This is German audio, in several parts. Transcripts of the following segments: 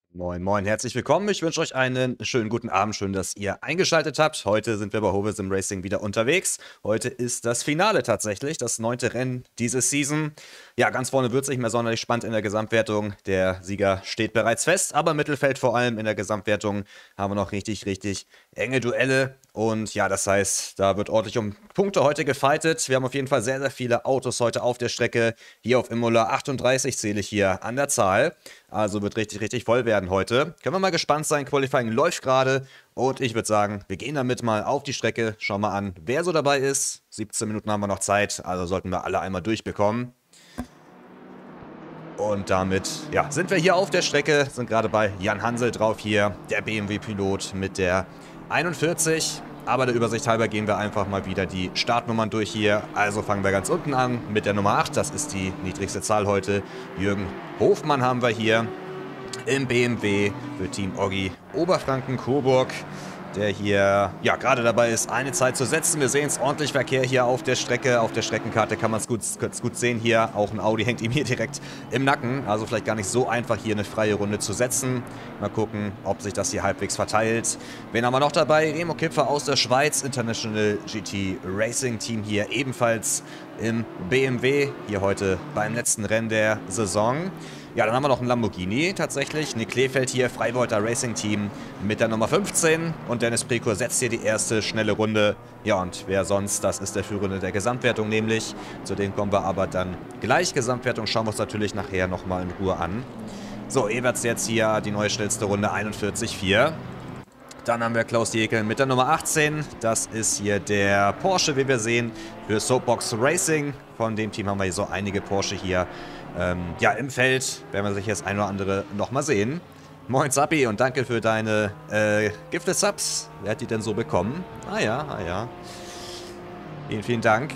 Moin, moin, herzlich willkommen. Ich wünsche euch einen schönen guten Abend. Schön, dass ihr eingeschaltet habt. Heute sind wir bei Howe Sim Racing wieder unterwegs. Heute ist das Finale tatsächlich, das 9. Rennen diese Season. Ja, ganz vorne wird es nicht mehr sonderlich spannend in der Gesamtwertung. Der Sieger steht bereits fest, aber im Mittelfeld vor allem in der Gesamtwertung haben wir noch richtig enge Duelle. Und ja, das heißt, da wird ordentlich um Punkte heute gefightet. Wir haben auf jeden Fall sehr viele Autos heute auf der Strecke. Hier auf Imola 38 zähle ich hier an der Zahl. Also wird richtig voll werden heute. Können wir mal gespannt sein. Qualifying läuft gerade. Und ich würde sagen, wir gehen damit mal auf die Strecke. Schauen mal an, wer so dabei ist. 17 Minuten haben wir noch Zeit. Also sollten wir alle einmal durchbekommen. Und damit, ja, sind wir hier auf der Strecke. Sind gerade bei Jan Hansel drauf hier. Der BMW-Pilot mit der 41. Aber der Übersicht halber gehen wir einfach mal wieder die Startnummern durch hier. Also fangen wir ganz unten an mit der Nummer 8. Das ist die niedrigste Zahl heute. Jürgen Hofmann haben wir hier im BMW für Team Oggi Oberfranken-Coburg, der hier ja gerade dabei ist, eine Zeit zu setzen. Wir sehen es, ordentlich Verkehr hier auf der Strecke. Auf der Streckenkarte kann man es gut sehen hier. Auch ein Audi hängt ihm hier direkt im Nacken. Also vielleicht gar nicht so einfach, hier eine freie Runde zu setzen. Mal gucken, ob sich das hier halbwegs verteilt. Wen haben wir noch dabei? Remo Kipfer aus der Schweiz, International GT Racing Team hier ebenfalls im BMW. Hier heute beim letzten Rennen der Saison. Ja, dann haben wir noch einen Lamborghini tatsächlich. Nick Kleefeld hier, Freivolter Racing Team mit der Nummer 15. Und Dennis Prekur setzt hier die erste schnelle Runde. Ja, und wer sonst? Das ist der Führende der Gesamtwertung nämlich. Zu dem kommen wir aber dann gleich. Gesamtwertung schauen wir uns natürlich nachher nochmal in Ruhe an. So, Everts jetzt hier die neue schnellste Runde 41,4. Dann haben wir Klaus Jekel mit der Nummer 18. Das ist hier der Porsche, wie wir sehen, für Soapbox Racing. Von dem Team haben wir hier so einige Porsche hier. Ja, im Feld werden wir sich jetzt ein oder andere nochmal sehen. Moin Zappi und danke für deine Gifted Subs. Wer hat die denn so bekommen? Ah ja. Vielen Dank.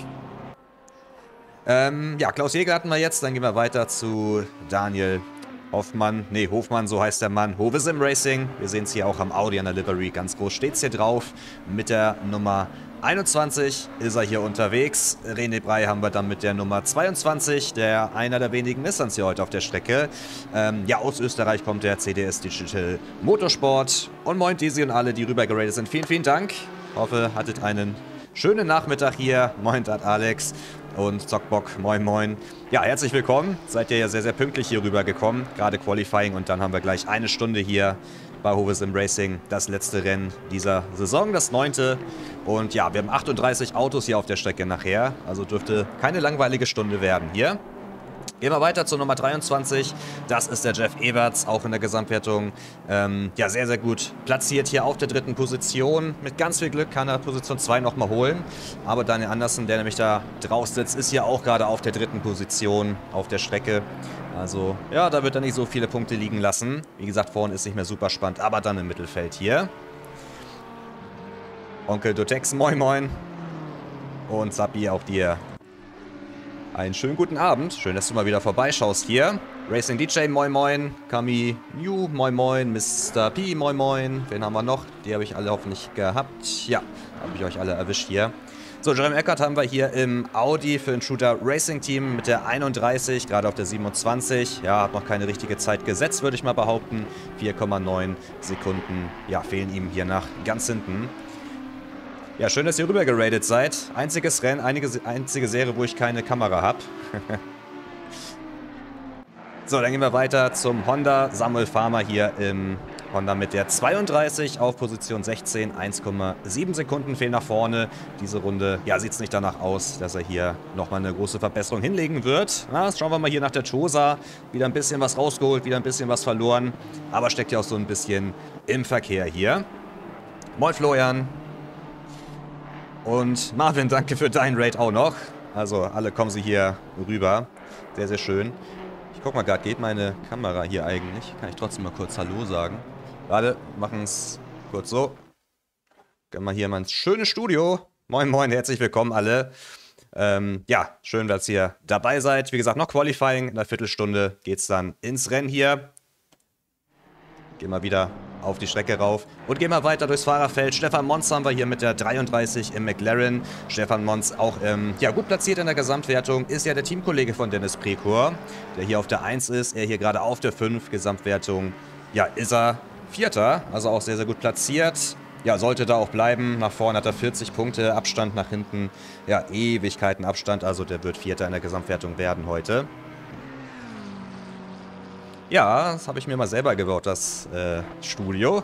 Ja, Klaus Jäger hatten wir jetzt. Dann gehen wir weiter zu Daniel Hofmann, so heißt der Mann. Howe Sim Racing. Wir sehen es hier auch am Audi an der Livery. Ganz groß steht es hier drauf. Mit der Nummer 21 ist er hier unterwegs. René Brey haben wir dann mit der Nummer 22, einer der wenigen Nissans hier heute auf der Strecke. Ja, aus Österreich kommt der CDS Digital Motorsport. Und moin Desi und alle, die rüber geradet sind. Vielen Dank. Hoffe, hattet einen schönen Nachmittag hier. Moin, Dad Alex und Zockbock. Moin. Ja, herzlich willkommen. Seid ihr ja sehr pünktlich hier rüber gekommen. Gerade Qualifying und dann haben wir gleich eine Stunde hier bei Howe Sim Racing, das letzte Rennen dieser Saison, das 9. Und ja, wir haben 38 Autos hier auf der Strecke nachher, also dürfte keine langweilige Stunde werden hier. Gehen wir weiter zur Nummer 23, das ist der Jeff Everts, auch in der Gesamtwertung ja sehr gut platziert hier auf der 3. Position. Mit ganz viel Glück kann er Position 2 nochmal holen, aber Daniel Andersen, der nämlich da drauf sitzt, ist hier auch gerade auf der 3. Position auf der Strecke. Also, ja, da wird er nicht so viele Punkte liegen lassen. Wie gesagt, vorne ist nicht mehr super spannend, aber dann im Mittelfeld hier. Onkel Dotex, moin. Und Sappi, auch dir einen schönen guten Abend. Schön, dass du mal wieder vorbeischaust hier. Racing DJ, moin. Kami New, moin. Mr. P, moin. Wen haben wir noch? Die habe ich alle hoffentlich gehabt. Ja, habe ich euch alle erwischt hier. So, Jeremy Eckert haben wir hier im Audi für ein Shooter Racing Team mit der 31, gerade auf der 27. Ja, hat noch keine richtige Zeit gesetzt, würde ich mal behaupten. 4,9 Sekunden, ja, fehlen ihm hier nach ganz hinten. Ja, schön, dass ihr rüber geradet seid. Einziges Rennen, einzige Serie, wo ich keine Kamera habe. So, dann gehen wir weiter zum Honda. Samuel Farmer hier im Honda mit der 32 auf Position 16. 1,7 Sekunden fehlen nach vorne. Diese Runde, ja, sieht es nicht danach aus, dass er hier nochmal eine große Verbesserung hinlegen wird. Na, schauen wir mal hier nach der Tosa. Wieder ein bisschen was rausgeholt, wieder ein bisschen was verloren. Aber steckt ja auch so ein bisschen im Verkehr hier. Moin Florian. Und Marvin, danke für deinen Raid auch noch. Also alle kommen sie hier rüber. Sehr schön. Ich guck mal gerade, geht meine Kamera hier eigentlich? Kann ich trotzdem mal kurz Hallo sagen? Warte, machen es kurz so. Gehen wir hier mal ins schöne Studio. Moin, herzlich willkommen alle. Ja, schön, dass ihr dabei seid. Wie gesagt, noch Qualifying. In einer Viertelstunde geht es dann ins Rennen hier. Gehen wir wieder auf die Strecke rauf und gehen wir weiter durchs Fahrerfeld. Stefan Mons haben wir hier mit der 33 im McLaren. Stefan Mons auch ja, gut platziert in der Gesamtwertung. Ist ja der Teamkollege von Dennis Prekur, der hier auf der 1 ist. Er hier gerade auf der 5. Gesamtwertung ja, ist er Vierter, also auch sehr, sehr gut platziert. Ja, sollte da auch bleiben. Nach vorne hat er 40 Punkte Abstand, nach hinten, ja, Ewigkeiten Abstand. Also der wird Vierter in der Gesamtwertung werden heute. Ja, das habe ich mir mal selber gebaut, das Studio.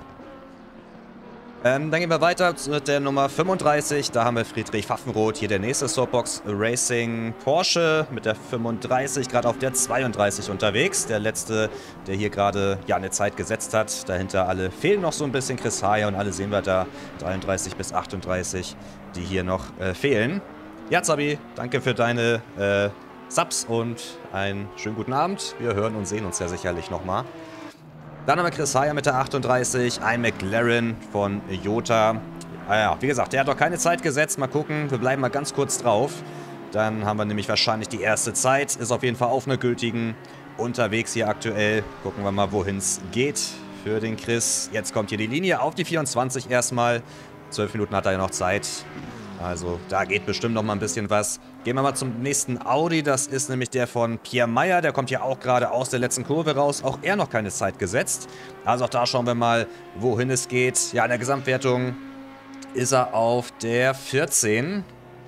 Dann gehen wir weiter mit der Nummer 35. Da haben wir Friedrich Pfaffenroth. Hier der nächste Soapbox Racing Porsche mit der 35, gerade auf der 32 unterwegs. Der letzte, der hier gerade ja eine Zeit gesetzt hat. Dahinter alle fehlen noch so ein bisschen. Chris Haya und alle sehen wir da 33 bis 38, die hier noch fehlen. Ja, Zabi, danke für deine Subs und einen schönen guten Abend. Wir hören und sehen uns ja sicherlich nochmal. Dann haben wir Chris Haya mit der 38, ein McLaren von Jota. Ja, wie gesagt, der hat doch keine Zeit gesetzt. Mal gucken, wir bleiben mal ganz kurz drauf. Dann haben wir nämlich wahrscheinlich die erste Zeit. Ist auf jeden Fall auf einer gültigen unterwegs hier aktuell. Gucken wir mal, wohin es geht für den Chris. Jetzt kommt hier die Linie auf die 24 erstmal. 12 Minuten hat er ja noch Zeit. Also da geht bestimmt noch mal ein bisschen was. Gehen wir mal zum nächsten Audi. Das ist nämlich der von Pierre Meyer. Der kommt hier auch gerade aus der letzten Kurve raus. Auch er noch keine Zeit gesetzt. Also auch da schauen wir mal, wohin es geht. Ja, in der Gesamtwertung ist er auf der 14.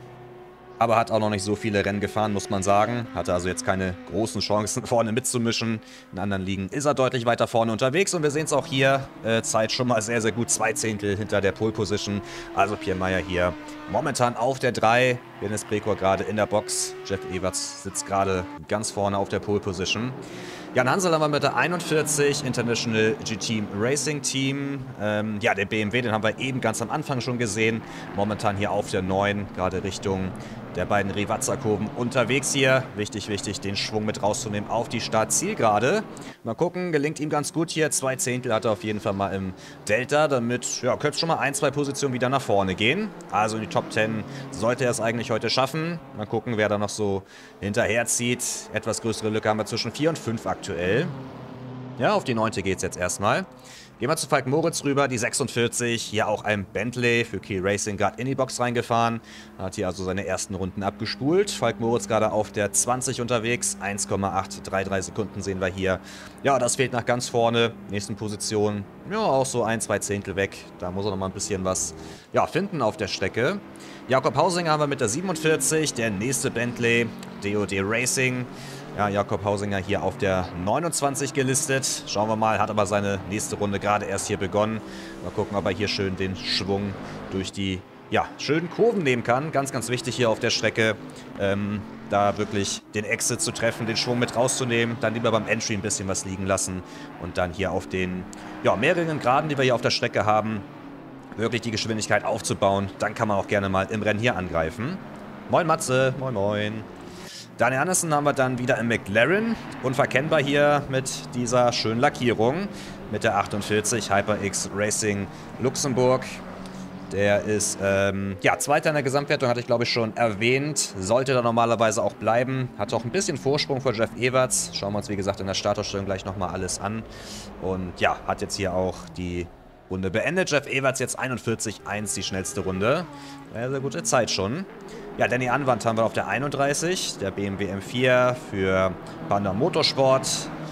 Aber hat auch noch nicht so viele Rennen gefahren, muss man sagen. Hatte also jetzt keine großen Chancen, vorne mitzumischen. In anderen Ligen ist er deutlich weiter vorne unterwegs. Und wir sehen es auch hier. Zeit schon mal sehr, sehr gut. 2 Zehntel hinter der Pole Position. Also Pierre Meyer hier momentan auf der 3. Dennis Brekor gerade in der Box. Jeff Everts sitzt gerade ganz vorne auf der Pole Position. Jan Hansel haben wir mit der 41, International G-Team Racing Team. Ja, der BMW, den haben wir eben ganz am Anfang schon gesehen. Momentan hier auf der 9, gerade Richtung der beiden Rivazza-Kurven unterwegs hier. Wichtig, wichtig, den Schwung mit rauszunehmen auf die Startzielgerade. Mal gucken, gelingt ihm ganz gut hier. 2 Zehntel hat er auf jeden Fall mal im Delta. Damit ja, könnte es schon mal 1, 2 Positionen wieder nach vorne gehen. Also in die Top 10 sollte er es eigentlich heute schaffen. Mal gucken, wer da noch so hinterherzieht. Etwas größere Lücke haben wir zwischen 4 und 5 aktuell. Ja, auf die 9. geht es jetzt erstmal. Gehen wir zu Falk Moritz rüber, die 46. Hier auch ein Bentley für Kiel Racing gerade in die Box reingefahren. Hat hier also seine ersten Runden abgespult. Falk Moritz gerade auf der 20 unterwegs. 1,833 Sekunden sehen wir hier. Ja, das fehlt nach ganz vorne. Nächsten Position. Ja, auch so 1, 2 Zehntel weg. Da muss er noch mal ein bisschen was ja, finden auf der Strecke. Jakob Hausinger haben wir mit der 47. Der nächste Bentley, DOD Racing. Ja, Jakob Hausinger hier auf der 29 gelistet. Schauen wir mal, hat aber seine nächste Runde gerade erst hier begonnen. Mal gucken, ob er hier schön den Schwung durch die ja, schönen Kurven nehmen kann. Ganz, ganz wichtig hier auf der Strecke, da wirklich den Exit zu treffen, den Schwung mit rauszunehmen. Dann lieber beim Entry ein bisschen was liegen lassen. Und dann hier auf den ja, mehreren Geraden, die wir hier auf der Strecke haben, wirklich die Geschwindigkeit aufzubauen. Dann kann man auch gerne mal im Rennen hier angreifen. Moin Matze, moin moin. Daniel Anderson haben wir dann wieder im McLaren. Unverkennbar hier mit dieser schönen Lackierung. Mit der 48 HyperX Racing Luxemburg. Der ist ja, Zweiter in der Gesamtwertung, hatte ich glaube ich schon erwähnt. Sollte da normalerweise auch bleiben. Hat auch ein bisschen Vorsprung vor Jeff Everts. Schauen wir uns wie gesagt in der Startausstellung gleich nochmal alles an. Und ja, hat jetzt hier auch die Runde beendet. Jeff Everts jetzt 41,1 die schnellste Runde. Sehr, sehr gute Zeit schon. Ja, Danny Anwand haben wir auf der 31, der BMW M4 für Panda Motorsport,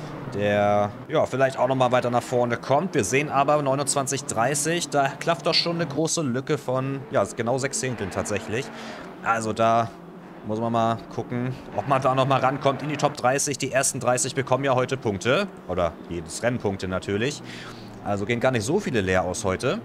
der ja vielleicht auch nochmal weiter nach vorne kommt. Wir sehen aber 29,30, da klafft doch schon eine große Lücke von, ja, genau 6 Zehnteln tatsächlich. Also da muss man mal gucken, ob man da nochmal rankommt in die Top 30. Die ersten 30 bekommen ja heute Punkte, oder jedes Rennen Punkte natürlich. Also gehen gar nicht so viele leer aus heute.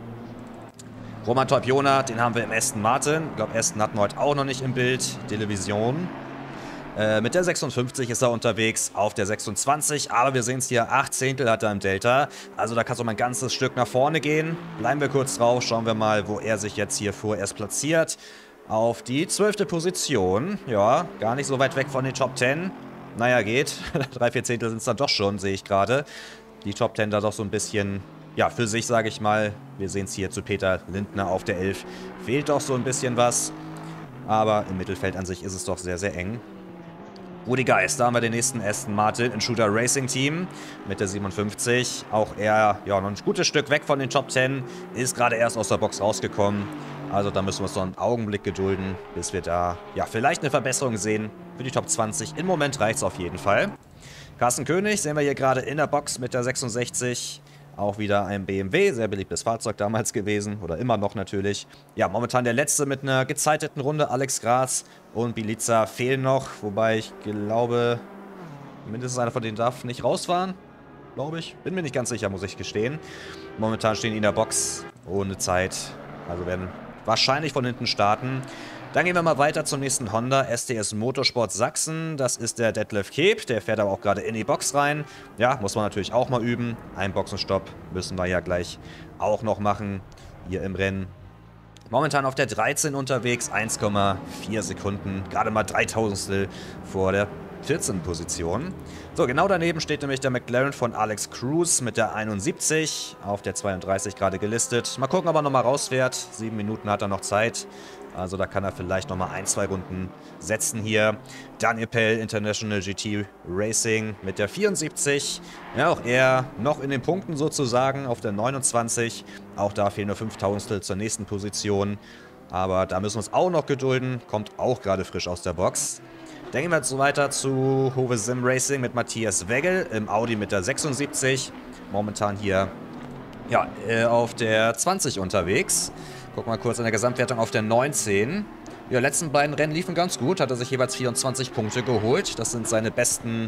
Roman Teupiona, den haben wir im Aston Martin. Ich glaube, Aston hatten wir heute auch noch nicht im Bild. Television. Mit der 56 ist er unterwegs, auf der 26. Aber wir sehen es hier, 8 Zehntel hat er im Delta. Also da kann es noch mal ein ganzes Stück nach vorne gehen. Bleiben wir kurz drauf, schauen wir mal, wo er sich jetzt hier vorerst platziert. Auf die 12. Position. Ja, gar nicht so weit weg von den Top 10. Naja, geht. 3, 4 Zehntel sind es dann doch schon, sehe ich gerade. Die Top 10 da doch so ein bisschen... Ja, für sich sage ich mal, wir sehen es hier zu Peter Lindner auf der 11. Fehlt doch so ein bisschen was, aber im Mittelfeld an sich ist es doch sehr, sehr eng. Rudi Geist, da haben wir den nächsten Aston Martin Intruder Racing Team mit der 57. Auch er, ja, noch ein gutes Stück weg von den Top 10, ist gerade erst aus der Box rausgekommen. Also da müssen wir uns noch einen Augenblick gedulden, bis wir da, ja, vielleicht eine Verbesserung sehen für die Top 20. Im Moment reicht es auf jeden Fall. Carsten König sehen wir hier gerade in der Box mit der 66. Auch wieder ein BMW, sehr beliebtes Fahrzeug damals gewesen. Oder immer noch natürlich. Ja, momentan der letzte mit einer gezeiteten Runde. Alex Gras und Bilica fehlen noch. Wobei ich glaube, mindestens einer von denen darf nicht rausfahren. Glaube ich. Bin mir nicht ganz sicher, muss ich gestehen. Momentan stehen die in der Box ohne Zeit. Also werden wahrscheinlich von hinten starten. Dann gehen wir mal weiter zum nächsten Honda, STS Motorsport Sachsen. Das ist der Detlef Keep, der fährt aber auch gerade in die Box rein. Ja, muss man natürlich auch mal üben. Ein Boxenstopp müssen wir ja gleich auch noch machen hier im Rennen. Momentan auf der 13 unterwegs, 1,4 Sekunden, gerade mal 3000stel vor der 14. Position. So, genau daneben steht nämlich der McLaren von Alex Cruz mit der 71, auf der 32 gerade gelistet. Mal gucken, ob er nochmal rausfährt. 7 Minuten hat er noch Zeit. Also da kann er vielleicht nochmal 1-2 Runden setzen hier. Daniel Pell, International GT Racing mit der 74. Ja, auch er noch in den Punkten sozusagen auf der 29. Auch da fehlen nur 5000stel zur nächsten Position. Aber da müssen wir uns auch noch gedulden. Kommt auch gerade frisch aus der Box. Dann gehen wir jetzt so weiter zu Hove Sim Racing mit Matthias Weggel im Audi mit der 76. Momentan hier ja, auf der 20 unterwegs. Guck mal kurz in der Gesamtwertung auf der 19. Ja, letzten beiden Rennen liefen ganz gut. Hat er sich jeweils 24 Punkte geholt. Das sind seine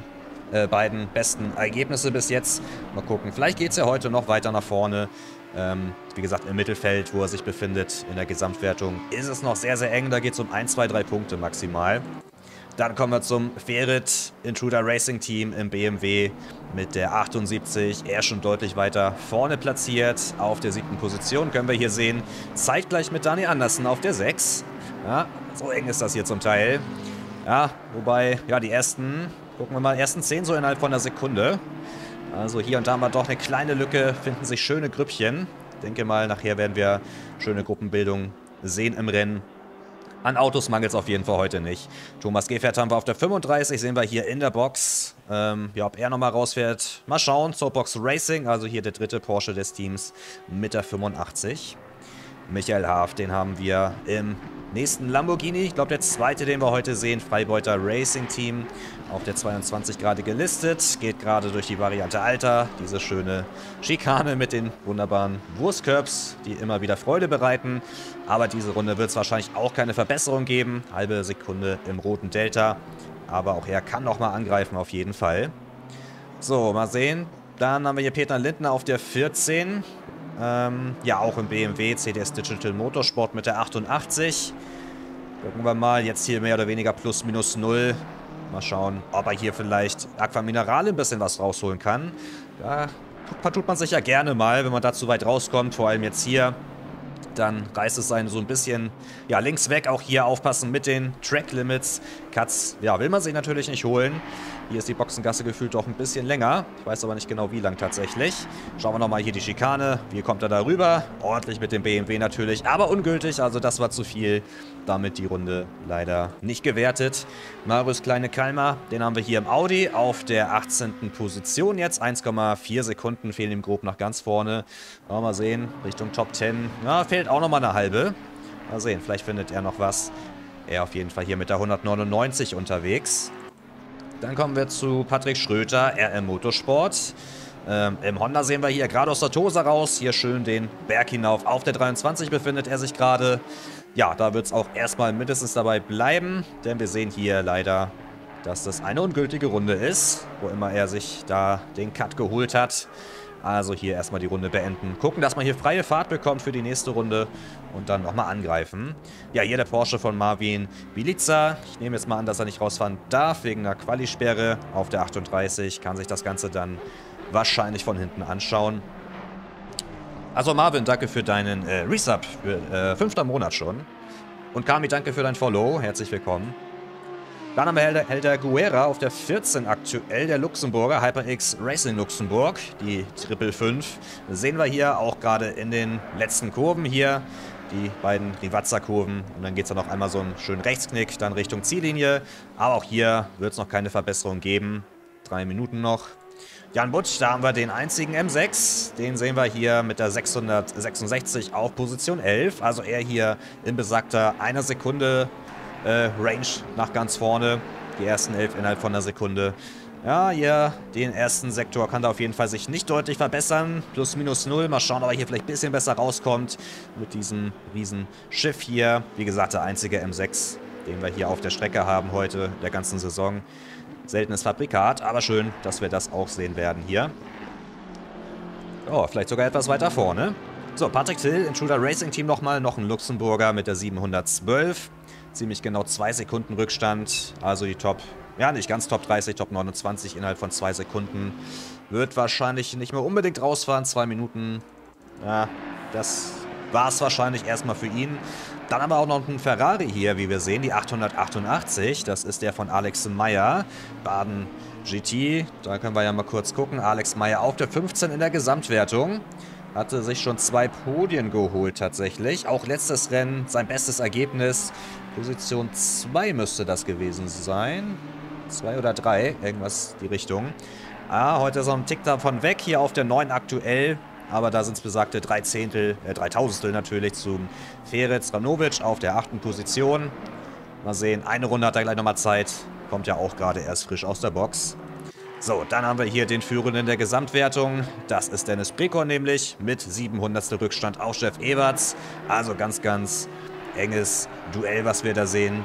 beiden besten Ergebnisse bis jetzt. Mal gucken. Vielleicht geht es ja heute noch weiter nach vorne. Wie gesagt, im Mittelfeld, wo er sich befindet in der Gesamtwertung, ist es noch sehr, sehr eng. Da geht es um 1, 2, 3 Punkte maximal. Dann kommen wir zum Ferit Intruder Racing Team im BMW mit der 78. Er schon deutlich weiter vorne platziert. Auf der 7. Position können wir hier sehen. Zeitgleich mit Dani Andersen auf der 6. Ja, so eng ist das hier zum Teil. Ja, wobei, ja, die ersten 10 so innerhalb von einer Sekunde. Also hier und da haben wir doch eine kleine Lücke, finden sich schöne Grüppchen. Ich denke mal, nachher werden wir schöne Gruppenbildung sehen im Rennen. An Autos mangelt es auf jeden Fall heute nicht. Thomas Gefert haben wir auf der 35, sehen wir hier in der Box. Ja, ob er nochmal rausfährt, mal schauen. Soapbox Racing, also hier der dritte Porsche des Teams mit der 85. Michael Haaf, den haben wir im nächsten Lamborghini. Ich glaube, der zweite, den wir heute sehen, Freibeuter Racing Team. Auf der 22 gerade gelistet. Geht gerade durch die Variante Alter. Diese schöne Schikane mit den wunderbaren Wurstcurbs, die immer wieder Freude bereiten. Aber diese Runde wird es wahrscheinlich auch keine Verbesserung geben. Halbe Sekunde im roten Delta. Aber auch er kann nochmal angreifen auf jeden Fall. So, mal sehen. Dann haben wir hier Peter Lindner auf der 14. Ja, auch im BMW, CDS Digital Motorsport mit der 88. Gucken wir mal, jetzt hier mehr oder weniger plus minus 0. Mal schauen, ob er hier vielleicht Aqua Minerale ein bisschen was rausholen kann. Ja, tut man sich ja gerne mal, wenn man da zu weit rauskommt, vor allem jetzt hier. Dann reißt es einen so ein bisschen ja, links weg. Auch hier aufpassen mit den Track Limits. Cuts, ja, will man sich natürlich nicht holen. Hier ist die Boxengasse gefühlt doch ein bisschen länger. Ich weiß aber nicht genau, wie lang tatsächlich. Schauen wir nochmal hier die Schikane. Wie kommt er da rüber? Ordentlich mit dem BMW natürlich, aber ungültig. Also das war zu viel. Damit die Runde leider nicht gewertet. Marius Kleine-Kalmer, den haben wir hier im Audi auf der 18. Position jetzt. 1,4 Sekunden fehlen ihm grob nach ganz vorne. Mal sehen, Richtung Top 10. Ja, fehlt auch nochmal eine halbe. Mal sehen, vielleicht findet er noch was. Er auf jeden Fall hier mit der 199 unterwegs. Dann kommen wir zu Patrick Schröter, RM Motorsport. Im Honda sehen wir hier gerade aus der Tosa raus. Hier schön den Berg hinauf. Auf der 23 befindet er sich gerade. Ja, da wird es auch erstmal mindestens dabei bleiben. Denn wir sehen hier leider, dass das eine ungültige Runde ist. Wo immer er sich da den Cut geholt hat. Also hier erstmal die Runde beenden. Gucken, dass man hier freie Fahrt bekommt für die nächste Runde. Und dann nochmal angreifen. Ja, hier der Porsche von Marvin Bilica. Ich nehme jetzt mal an, dass er nicht rausfahren darf wegen einer Quali-Sperre. Auf der 38 kann sich das Ganze dann wahrscheinlich von hinten anschauen. Also Marvin, danke für deinen Resub. Für 5. Monat schon. Und Kami, danke für dein Follow. Herzlich willkommen. Dann haben wir Helder Guerra auf der 14 aktuell, der Luxemburger, HyperX Racing Luxemburg, die 555. Sehen wir hier auch gerade in den letzten Kurven hier, die beiden Rivazza-Kurven. Und dann geht es dann noch einmal so einen schönen Rechtsknick, dann Richtung Ziellinie. Aber auch hier wird es noch keine Verbesserung geben. 3 Minuten noch. Jan Butsch, da haben wir den einzigen M6. Den sehen wir hier mit der 666 auf Position 11. Also er hier in besagter 1 Sekunde Range nach ganz vorne. Die ersten 11 innerhalb von einer Sekunde. Ja, hier den ersten Sektor kann da auf jeden Fall sich nicht deutlich verbessern. Plus, minus 0. Mal schauen, ob er hier vielleicht ein bisschen besser rauskommt mit diesem riesen Schiff hier. Wie gesagt, der einzige M6, den wir hier auf der Strecke haben heute, der ganzen Saison. Seltenes Fabrikat, aber schön, dass wir das auch sehen werden hier. Oh, vielleicht sogar etwas weiter vorne. So, Patrick Till, Intruder Racing Team nochmal. Noch ein Luxemburger mit der 712. Ziemlich genau 2 Sekunden Rückstand. Also die Top, ja nicht ganz Top 30, Top 29 innerhalb von 2 Sekunden. Wird wahrscheinlich nicht mehr unbedingt rausfahren. 2 Minuten, ja, das war es wahrscheinlich erstmal für ihn. Dann haben wir auch noch einen Ferrari hier, wie wir sehen, die 888. Das ist der von Alex Meyer, Baden GT. Da können wir ja mal kurz gucken. Alex Meyer auf der 15 in der Gesamtwertung. Hatte sich schon 2 Podien geholt tatsächlich. Auch letztes Rennen sein bestes Ergebnis. Position 2 müsste das gewesen sein. 2 oder 3, irgendwas die Richtung. Heute ist er ein Tick davon weg, hier auf der 9 aktuell. Aber da sind es besagte 3 Tausendstel natürlich zum Feritz Ranovic auf der 8. Position. Mal sehen, eine Runde hat er gleich nochmal Zeit. Kommt ja auch gerade erst frisch aus der Box. So, dann haben wir hier den Führenden der Gesamtwertung. Das ist Dennis Brekor nämlich mit 700. Rückstand auf Jeff Everts. Also ganz, ganz enges Duell, was wir da sehen.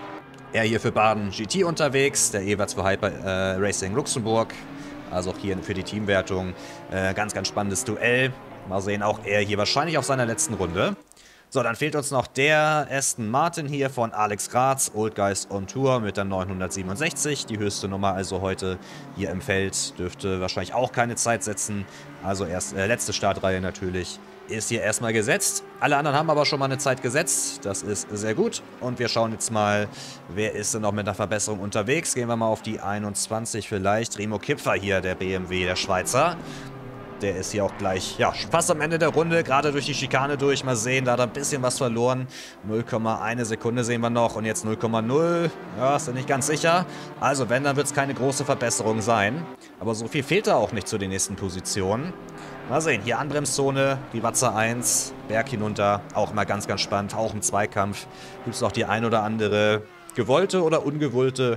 Er hier für Baden GT unterwegs, der Everts für Hyper Racing Luxemburg. Also auch hier für die Teamwertung. Ganz, ganz spannendes Duell. Mal sehen, auch er hier wahrscheinlich auf seiner letzten Runde. So, dann fehlt uns noch der Aston Martin hier von Alex Graz, Old Guys on Tour mit der 967. Die höchste Nummer also heute hier im Feld. Dürfte wahrscheinlich auch keine Zeit setzen. Also erst letzte Startreihe natürlich ist hier erstmal gesetzt. Alle anderen haben aber schon mal eine Zeit gesetzt. Das ist sehr gut. Und wir schauen jetzt mal, wer ist denn noch mit einer Verbesserung unterwegs. Gehen wir mal auf die 21 vielleicht. Remo Kipfer hier, der BMW, der Schweizer. Der ist hier auch gleich, ja, fast am Ende der Runde, gerade durch die Schikane durch. Mal sehen, da hat er ein bisschen was verloren. 0,1 Sekunde sehen wir noch und jetzt 0,0. Ja, ist ja nicht ganz sicher. Also wenn, dann wird es keine große Verbesserung sein. Aber so viel fehlt da auch nicht zu den nächsten Positionen. Mal sehen, hier Anbremszone, die Watzer 1, Berg hinunter. Auch mal ganz, ganz spannend, auch im Zweikampf. Gibt es noch die ein oder andere gewollte oder gewollte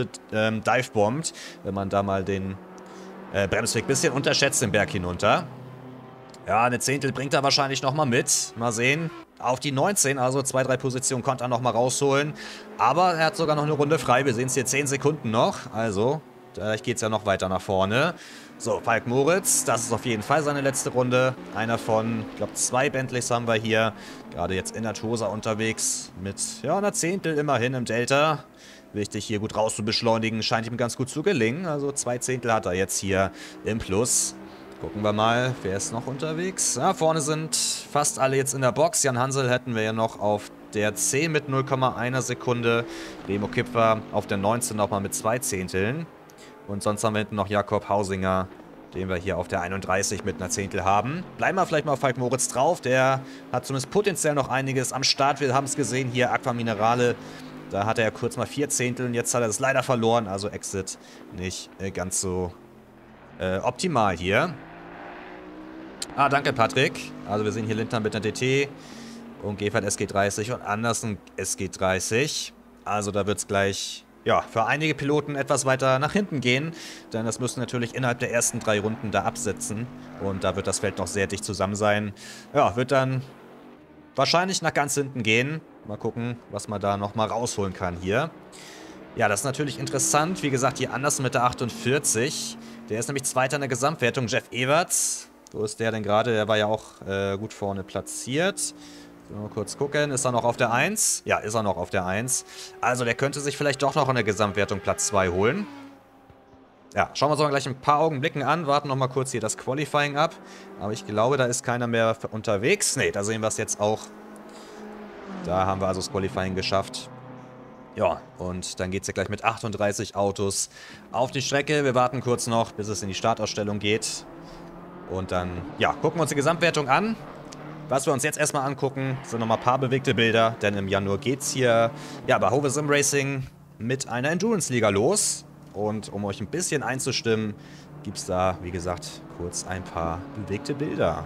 Divebomb, wenn man da mal den Bremsweg ein bisschen unterschätzt den Berg hinunter. Ja, eine Zehntel bringt er wahrscheinlich nochmal mit. Mal sehen. Auf die 19, also 2, 3 Positionen konnte er nochmal rausholen. Aber er hat sogar noch eine Runde frei. Wir sehen es hier 10 Sekunden noch. Also, vielleicht geht es ja noch weiter nach vorne. So, Falk Moritz, das ist auf jeden Fall seine letzte Runde. Einer von, ich glaube, 2 Bentleys haben wir hier. Gerade jetzt in der Tosa unterwegs. Mit, ja, einer Zehntel immerhin im Delta. Wichtig, hier gut raus zu beschleunigen. Scheint ihm ganz gut zu gelingen. Also 2 Zehntel hat er jetzt hier im Plus. Gucken wir mal, wer ist noch unterwegs. Ja, vorne sind fast alle jetzt in der Box. Jan Hansel hätten wir ja noch auf der 10 mit 0,1 Sekunde. Remo Kipfer auf der 19 nochmal mit 2 Zehnteln. Und sonst haben wir hinten noch Jakob Hausinger, den wir hier auf der 31 mit einer Zehntel haben. Bleiben wir vielleicht mal auf Falk Moritz drauf. Der hat zumindest potenziell noch einiges am Start. Wir haben es gesehen, hier Aqua Minerale. Da hatte er kurz mal 4 Zehntel und jetzt hat er es leider verloren. Also Exit nicht ganz so optimal hier. Danke Patrick. Also wir sehen hier Lindner mit der DT und Gefert SG30 und Andersen SG30. Also da wird es gleich, ja, für einige Piloten etwas weiter nach hinten gehen. Denn das müssen natürlich innerhalb der ersten 3 Runden da absetzen. Und da wird das Feld noch sehr dicht zusammen sein. Ja, wird dann wahrscheinlich nach ganz hinten gehen. Mal gucken, was man da nochmal rausholen kann hier. Ja, das ist natürlich interessant. Wie gesagt, hier Andersen mit der 48. Der ist nämlich Zweiter in der Gesamtwertung. Jeff Everts. Wo ist der denn gerade? Der war ja auch gut vorne platziert. Mal kurz gucken. Ist er noch auf der 1? Ja, ist er noch auf der 1. Also der könnte sich vielleicht doch noch in der Gesamtwertung Platz 2 holen. Ja, schauen wir uns mal gleich ein paar Augenblicken an. Warten noch mal kurz hier das Qualifying ab. Aber ich glaube, da ist keiner mehr unterwegs. Ne, da sehen wir es jetzt auch. Da haben wir also das Qualifying geschafft. Ja, und dann geht es ja gleich mit 38 Autos auf die Strecke. Wir warten kurz noch, bis es in die Startausstellung geht. Und dann, ja, gucken wir uns die Gesamtwertung an. Was wir uns jetzt erstmal angucken, sind nochmal ein paar bewegte Bilder. Denn im Januar geht es hier, ja, bei Hove Sim Racing mit einer Endurance-Liga los. Und um euch ein bisschen einzustimmen, gibt es da, wie gesagt, kurz ein paar bewegte Bilder.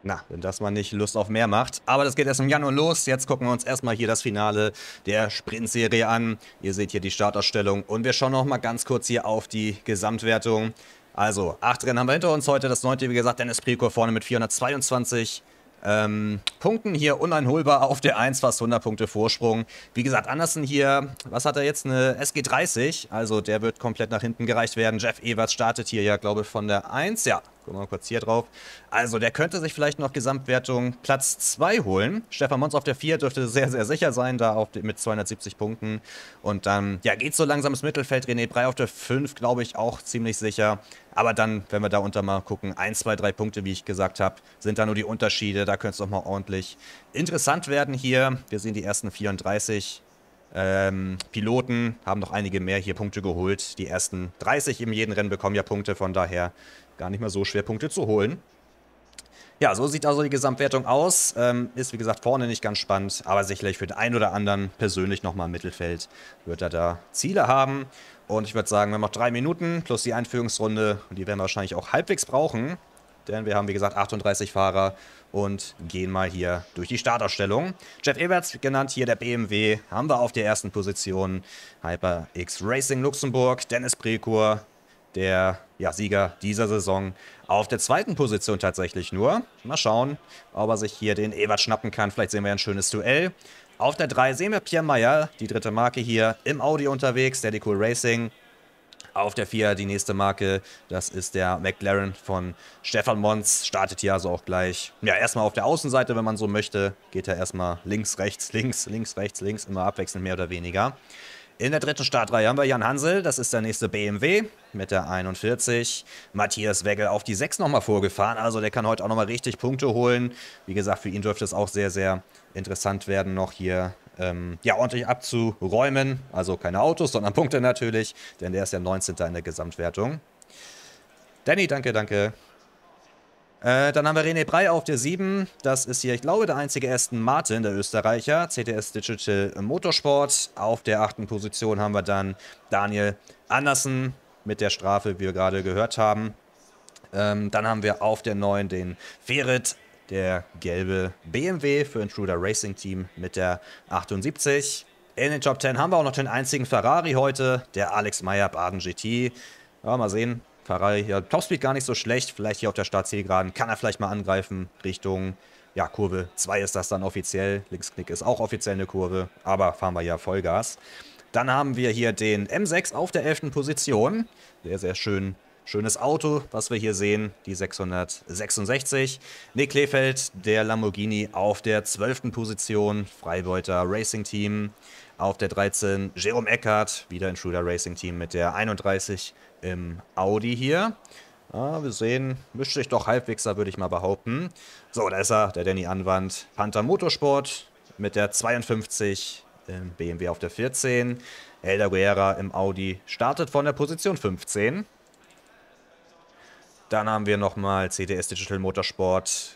Na, wenn das mal nicht Lust auf mehr macht. Aber das geht erst im Januar los. Jetzt gucken wir uns erstmal hier das Finale der Sprintserie an. Ihr seht hier die Startausstellung und wir schauen noch mal ganz kurz hier auf die Gesamtwertung. Also, 8 Rennen haben wir hinter uns heute. Das 9. wie gesagt, Dennis Prico vorne mit 422 Punkten hier uneinholbar auf der 1, fast 100 Punkte Vorsprung. Wie gesagt, Andersen hier, was hat er jetzt? Eine SG30, also der wird komplett nach hinten gereicht werden. Jeff Everts startet hier ja, glaube ich, von der 1, ja. Gucken wir mal kurz hier drauf. Also der könnte sich vielleicht noch Gesamtwertung Platz 2 holen. Stefan Mons auf der 4 dürfte sehr, sehr sicher sein, da mit 270 Punkten. Und dann, ja, geht so langsam ins Mittelfeld. René Brey auf der 5, glaube ich, auch ziemlich sicher. Aber dann, wenn wir da unter mal gucken, 1, 2, 3 Punkte, wie ich gesagt habe, sind da nur die Unterschiede. Da könnte es noch mal ordentlich interessant werden hier. Wir sehen die ersten 34 Piloten, haben noch einige mehr hier Punkte geholt. Die ersten 30 in jedem Rennen bekommen ja Punkte, von daher gar nicht mehr so schwer Punkte zu holen. Ja, so sieht also die Gesamtwertung aus. Ist wie gesagt vorne nicht ganz spannend, aber sicherlich für den einen oder anderen persönlich nochmal im Mittelfeld wird er da Ziele haben. Und ich würde sagen, wir haben noch 3 Minuten plus die Einführungsrunde und die werden wir wahrscheinlich auch halbwegs brauchen. Denn wir haben, wie gesagt, 38 Fahrer und gehen mal hier durch die Startausstellung. Jeff Everts, genannt hier der BMW, haben wir auf der ersten Position. HyperX Racing Luxemburg, Dennis Precourt, der Sieger dieser Saison, auf der 2. Position tatsächlich nur. Mal schauen, ob er sich hier den Everts schnappen kann. Vielleicht sehen wir ein schönes Duell. Auf der 3 sehen wir Pierre Meyer, die 3. Marke hier im Audi unterwegs, Daddy Cool Racing. Auf der 4 die nächste Marke, das ist der McLaren von Stefan Mons, startet hier also auch gleich. Ja, erstmal auf der Außenseite, wenn man so möchte, geht er erstmal links, rechts, links, links, rechts, links, immer abwechselnd mehr oder weniger. In der 3. Startreihe haben wir Jan Hansel, das ist der nächste BMW mit der 41. Matthias Wegel auf die 6 nochmal vorgefahren, also der kann heute auch nochmal richtig Punkte holen. Wie gesagt, für ihn dürfte es auch sehr, sehr interessant werden, noch hier ordentlich abzuräumen. Also keine Autos, sondern Punkte natürlich, denn der ist ja 19. in der Gesamtwertung. Danny, danke, danke. Dann haben wir René Brey auf der 7. Das ist hier, ich glaube, der einzige Aston Martin, der Österreicher. CTS Digital Motorsport. Auf der 8. Position haben wir dann Daniel Andersen mit der Strafe, wie wir gerade gehört haben. Dann haben wir auf der 9 den Ferit, der gelbe BMW für Intruder Racing Team mit der 78. In den Top 10 haben wir auch noch den einzigen Ferrari heute, der Alex Meyer Baden GT. Ja, mal sehen. Ferrari, ja, Topspeed gar nicht so schlecht. Vielleicht hier auf der Startzielgeraden kann er vielleicht mal angreifen Richtung, ja, Kurve 2 ist das dann offiziell. Linksknick ist auch offiziell eine Kurve, aber fahren wir ja Vollgas. Dann haben wir hier den M6 auf der 11. Position. Sehr, sehr schönes Auto, was wir hier sehen, die 666. Nick Kleefeld, der Lamborghini auf der 12. Position, Freibeuter Racing Team. Auf der 13 Jerome Eckert, wieder Intruder Racing Team mit der 31 im Audi hier. Ja, wir sehen, mischt sich doch halbwegs, da würde ich mal behaupten. So, da ist er, der Danny Anwand, Panther Motorsport mit der 52 im BMW auf der 14. Helder Guerra im Audi startet von der Position 15. Dann haben wir nochmal CTS Digital Motorsport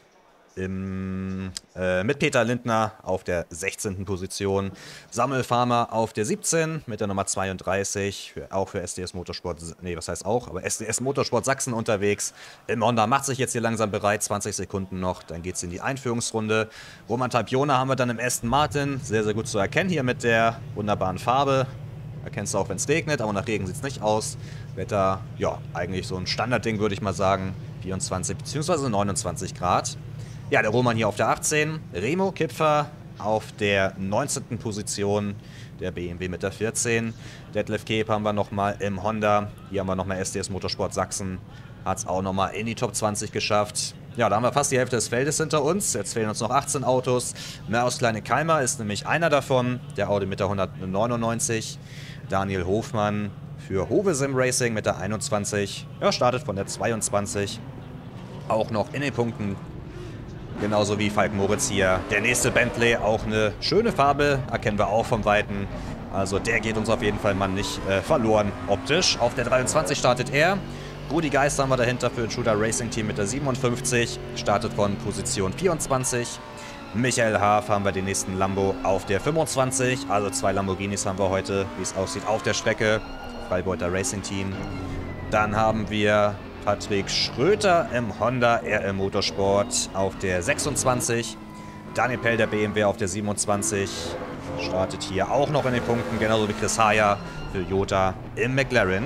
mit Peter Lindner auf der 16. Position. Samuel Farmer auf der 17 mit der Nummer 32. Auch für SDS Motorsport, nee, was heißt auch, aber SDS Motorsport Sachsen unterwegs. Im Honda macht sich jetzt hier langsam bereit, 20 Sekunden noch, dann geht es in die Einführungsrunde. Roman Tapiona haben wir dann im Aston Martin, sehr, sehr gut zu erkennen hier mit der wunderbaren Farbe. Erkennst du auch, wenn es regnet, aber nach Regen sieht es nicht aus. Wetter, ja, eigentlich so ein Standardding, würde ich mal sagen. 24 bzw. 29 Grad. Ja, der Roman hier auf der 18. Remo Kipfer auf der 19. Position. Der BMW mit der 14. Detlef Keep haben wir nochmal im Honda. Hier haben wir nochmal SDS Motorsport Sachsen. Hat es auch nochmal in die Top 20 geschafft. Ja, da haben wir fast die Hälfte des Feldes hinter uns. Jetzt fehlen uns noch 18 Autos. Meros Kleine Keimer ist nämlich einer davon. Der Audi mit der 199. Daniel Hofmann für Hovesim Racing mit der 21. Ja, startet von der 22. Auch noch in den Punkten. Genauso wie Falk Moritz hier. Der nächste Bentley, auch eine schöne Farbe, erkennen wir auch vom Weiten. Also der geht uns auf jeden Fall mal nicht verloren optisch. Auf der 23 startet er. Rudi Geist haben wir dahinter für Intruder Racing Team mit der 57. Startet von Position 24. Michael Haaf haben wir den nächsten Lambo auf der 25. Also 2 Lamborghinis haben wir heute, wie es aussieht, auf der Strecke. Freibeuter Racing Team. Dann haben wir Patrick Schröter im Honda RL Motorsport auf der 26. Daniel Pell, der BMW, auf der 27. Startet hier auch noch in den Punkten, genauso wie Chris Haya für Jota im McLaren.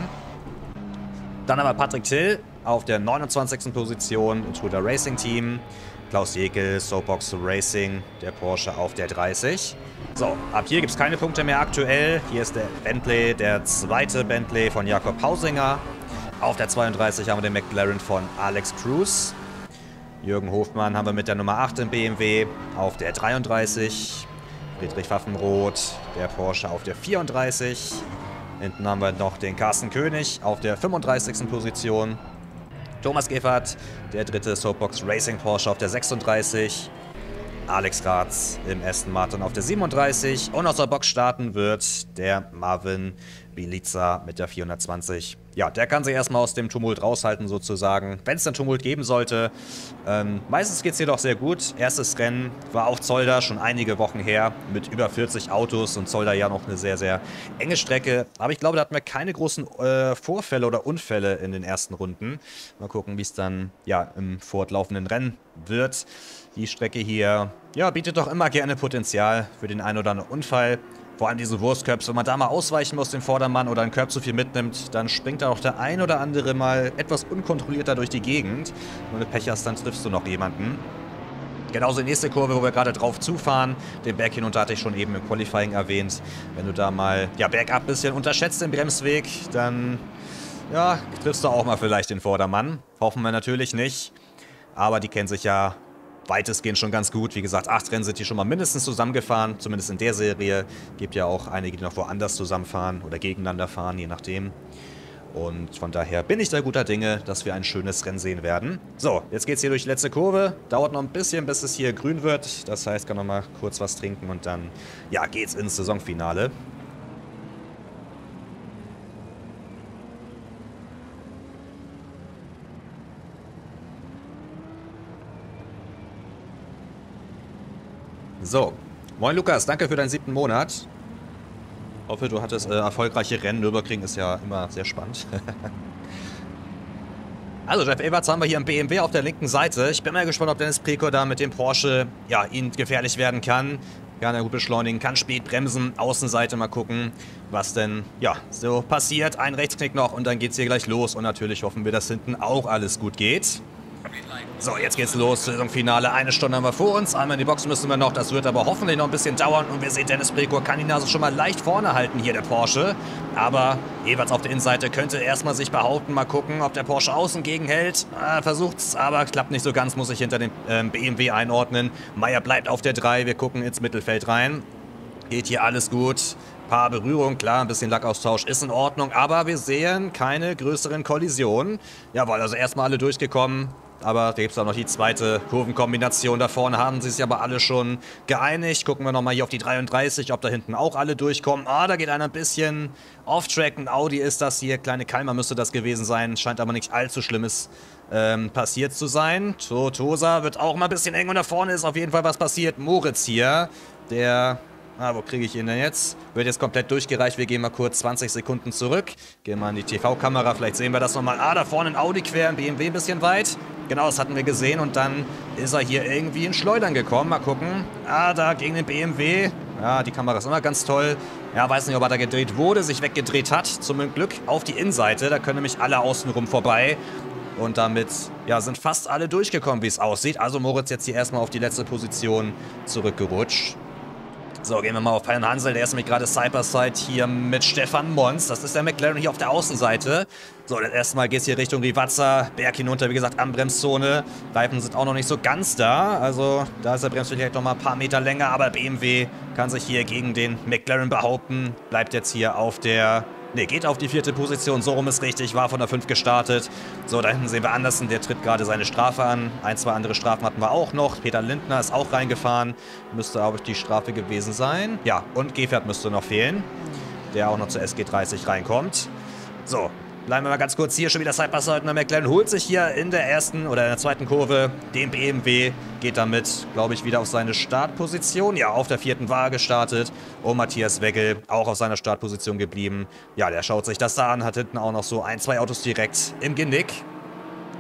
Dann haben wir Patrick Till auf der 29. Position im Toyota Racing Team. Klaus Jekel, Soapbox Racing, der Porsche auf der 30. So, ab hier gibt es keine Punkte mehr aktuell. Hier ist der Bentley, der zweite Bentley von Jakob Hausinger. Auf der 32 haben wir den McLaren von Alex Cruz. Jürgen Hofmann haben wir mit der Nummer 8 im BMW auf der 33. Friedrich Pfaffenroth, der Porsche auf der 34. Hinten haben wir noch den Carsten König auf der 35. Position. Thomas Geffert, der dritte Soapbox Racing Porsche auf der 36. Alex Ratz im Aston Martin auf der 37. Und aus der Box starten wird der Marvin Bielica mit der 420. Ja, der kann sich erstmal aus dem Tumult raushalten sozusagen, wenn es dann Tumult geben sollte. Meistens geht es jedoch sehr gut. Erstes Rennen war auf Zolder schon einige Wochen her mit über 40 Autos und Zolder ja noch eine sehr, sehr enge Strecke. Aber ich glaube, da hatten wir keine großen Vorfälle oder Unfälle in den ersten Runden. Mal gucken, wie es dann ja im fortlaufenden Rennen wird. Die Strecke hier ja, bietet doch immer gerne Potenzial für den einen oder anderen Unfall. Vor allem diese Wurstcurbs, wenn man da mal ausweichen muss, den Vordermann oder einen Curb zu viel mitnimmt, dann springt da auch der ein oder andere mal etwas unkontrollierter durch die Gegend. Wenn du Pech hast, dann triffst du noch jemanden. Genauso die nächste Kurve, wo wir gerade drauf zufahren. Den Berg hinunter hatte ich schon eben im Qualifying erwähnt. Wenn du da mal ja, bergab ein bisschen unterschätzt den Bremsweg, dann ja, triffst du auch mal vielleicht den Vordermann. Hoffen wir natürlich nicht. Aber die kennen sich ja weitestgehend schon ganz gut. Wie gesagt, 8 Rennen sind die schon mal mindestens zusammengefahren, zumindest in der Serie. Gibt ja auch einige, die noch woanders zusammenfahren oder gegeneinander fahren, je nachdem. Und von daher bin ich da guter Dinge, dass wir ein schönes Rennen sehen werden. So, jetzt geht es hier durch die letzte Kurve. Dauert noch ein bisschen, bis es hier grün wird. Das heißt, kann noch mal kurz was trinken und dann ja, geht's ins Saisonfinale. So, moin Lukas, danke für deinen 7. Monat. Hoffe, du hattest erfolgreiche Rennen. Nürburgring ist ja immer sehr spannend. Also, Jeff Everts haben wir hier im BMW auf der linken Seite. Ich bin mal gespannt, ob Dennis Prekow da mit dem Porsche ja, ihn gefährlich werden kann. Kann er gut beschleunigen, kann spät bremsen. Außenseite mal gucken, was denn ja so passiert. Ein Rechtsknick noch und dann geht's hier gleich los. Und natürlich hoffen wir, dass hinten auch alles gut geht. So, jetzt geht's los, Saisonfinale. 1 Stunde haben wir vor uns. Einmal in die Box müssen wir noch. Das wird aber hoffentlich noch ein bisschen dauern. Und wir sehen, Dennis Prekow kann ihn also schon mal leicht vorne halten, hier der Porsche. Aber Everts auf der Innenseite könnte erstmal sich behaupten. Mal gucken, ob der Porsche außen gegenhält. Versucht's, aber klappt nicht so ganz. Muss sich hinter dem BMW einordnen. Meyer bleibt auf der 3. Wir gucken ins Mittelfeld rein. Geht hier alles gut. Paar Berührungen, klar, ein bisschen Lackaustausch ist in Ordnung. Aber wir sehen keine größeren Kollisionen. Jawohl, also erstmal alle durchgekommen. Aber da gibt es auch noch die zweite Kurvenkombination. Da vorne haben sie sich aber alle schon geeinigt. Gucken wir nochmal hier auf die 33, ob da hinten auch alle durchkommen. Ah, da geht einer ein bisschen off-track. Ein Audi ist das hier. Kleine Kalmer müsste das gewesen sein. Scheint aber nichts allzu Schlimmes passiert zu sein. Tosa wird auch mal ein bisschen eng und da vorne ist auf jeden Fall was passiert. Moritz hier, der... wo kriege ich ihn denn jetzt? Wird jetzt komplett durchgereicht. Wir gehen mal kurz 20 Sekunden zurück. Gehen mal in die TV-Kamera. Vielleicht sehen wir das nochmal. Ah, da vorne ein Audi quer, ein BMW ein bisschen weit. Genau, das hatten wir gesehen. Und dann ist er hier irgendwie in Schleudern gekommen. Mal gucken. Ah, da gegen den BMW. Ja, die Kamera ist immer ganz toll. Ja, weiß nicht, ob er da gedreht wurde, sich weggedreht hat. Zum Glück auf die Innenseite. Da können nämlich alle außenrum vorbei. Und damit ja, sind fast alle durchgekommen, wie es aussieht. Also Moritz jetzt hier erstmal auf die letzte Position zurückgerutscht. So, gehen wir mal auf Herrn Hansel, der ist nämlich gerade Side-by-Side hier mit Stefan Mons. Das ist der McLaren hier auf der Außenseite. So, das erste Mal geht es hier Richtung Rivazza, Berg hinunter, wie gesagt, an Bremszone. Reifen sind auch noch nicht so ganz da, also da ist der Bremsweg vielleicht noch mal ein paar Meter länger. Aber BMW kann sich hier gegen den McLaren behaupten. Bleibt jetzt hier auf der... Ne, geht auf die 4. Position, so rum ist richtig, war von der 5 gestartet. So, da hinten sehen wir Andersen, der tritt gerade seine Strafe an. 1, 2 andere Strafen hatten wir auch noch. Peter Lindner ist auch reingefahren, müsste aber die Strafe gewesen sein. Ja, und Gefert müsste noch fehlen, der auch noch zur SG30 reinkommt. So, bleiben wir mal ganz kurz hier, schon wieder Side-by-Side. Der McLaren holt sich hier in der ersten oder in der zweiten Kurve den BMW, geht damit, glaube ich, wieder auf seine Startposition. Ja, auf der 4. war er gestartet. Und Matthias Wegel auch auf seiner Startposition geblieben. Ja, der schaut sich das da an, hat hinten auch noch so 1, 2 Autos direkt im Genick.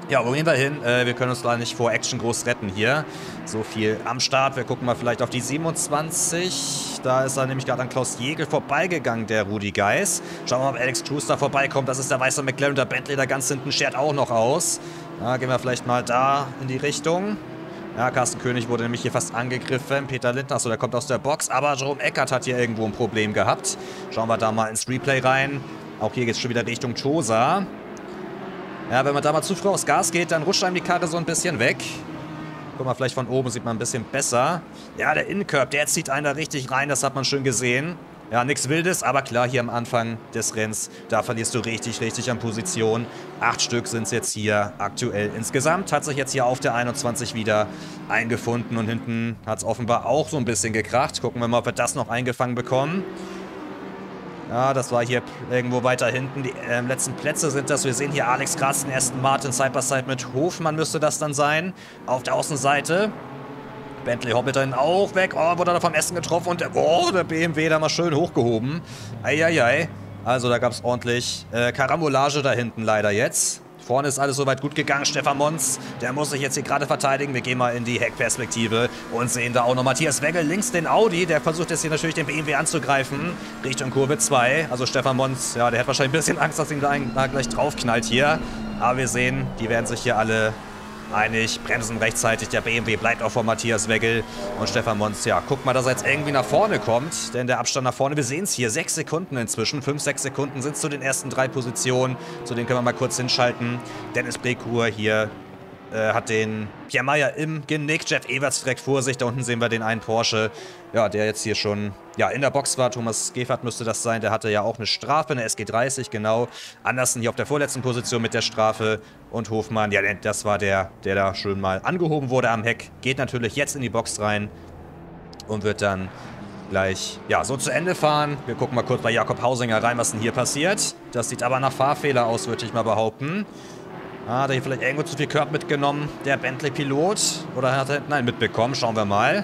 Ja, wo gehen wir hin? Wir können uns leider nicht vor Action groß retten hier. So viel am Start. Wir gucken mal vielleicht auf die 27. Da ist er nämlich gerade an Klaus Jägel vorbeigegangen, der Rudi Geis. Schauen wir mal, ob Alex Cruz da vorbeikommt. Das ist der weiße McLaren. Der Bentley da ganz hinten schert auch noch aus. Ja, gehen wir vielleicht mal da in die Richtung. Ja, Carsten König wurde nämlich hier fast angegriffen. Peter Lindner, so der kommt aus der Box. Aber Jerome Eckert hat hier irgendwo ein Problem gehabt. Schauen wir da mal ins Replay rein. Auch hier geht es schon wieder Richtung Tosa. Ja, wenn man da mal zu früh aufs Gas geht, dann rutscht einem die Karre so ein bisschen weg. Guck mal, vielleicht von oben sieht man ein bisschen besser. Ja, der Innenkurb, der zieht einen da richtig rein, das hat man schön gesehen. Ja, nichts Wildes, aber klar, hier am Anfang des Rennens, da verlierst du richtig, richtig an Position. 8 Stück sind es jetzt hier aktuell insgesamt. Hat sich jetzt hier auf der 21 wieder eingefunden und hinten hat es offenbar auch so ein bisschen gekracht. Gucken wir mal, ob wir das noch eingefangen bekommen. Ja, das war hier irgendwo weiter hinten. Die letzten Plätze sind das. Wir sehen hier Alex Graz, den ersten Martin, Side-by-Side mit Hofmann müsste das dann sein. Auf der Außenseite. Bentley hoppelt dann auch weg. Oh, wurde da vom Essen getroffen und der BMW da mal schön hochgehoben. Eieiei. Also da gab es ordentlich Karambolage da hinten leider jetzt. Vorne ist alles soweit gut gegangen. Stefan Mons, der muss sich jetzt hier gerade verteidigen. Wir gehen mal in die Heckperspektive und sehen da auch noch Matthias Wegel. Links den Audi, der versucht jetzt hier natürlich den BMW anzugreifen. Richtung Kurve 2. Also Stefan Mons, ja, der hat wahrscheinlich ein bisschen Angst, dass ihm da gleich draufknallt hier. Aber wir sehen, die werden sich hier alle einig, bremsen rechtzeitig. Der BMW bleibt auch vor Matthias Wegel. Und Stefan Mons, ja, guckt mal, dass er jetzt irgendwie nach vorne kommt. Denn der Abstand nach vorne, wir sehen es hier, 6 Sekunden inzwischen. 5, 6 Sekunden sind es zu den ersten 3 Positionen. Zu denen können wir mal kurz hinschalten. Dennis Brécourt hier hat den Pierre Meyer im Genick. Jeff Everts direkt vor sich. Da unten sehen wir den einen Porsche, ja, der jetzt hier schon ja, in der Box war. Thomas Geffert müsste das sein. Der hatte ja auch eine Strafe, eine SG30, genau. Andersen hier auf der vorletzten Position mit der Strafe. Und Hofmann, ja, das war der da schön mal angehoben wurde am Heck. Geht natürlich jetzt in die Box rein und wird dann gleich, ja, so zu Ende fahren. Wir gucken mal kurz bei Jakob Hausinger rein, was denn hier passiert. Das sieht aber nach Fahrfehler aus, würde ich mal behaupten. Hat er hier vielleicht irgendwo zu viel Curb mitgenommen, der Bentley-Pilot? Oder hat er, nein, mitbekommen? Schauen wir mal.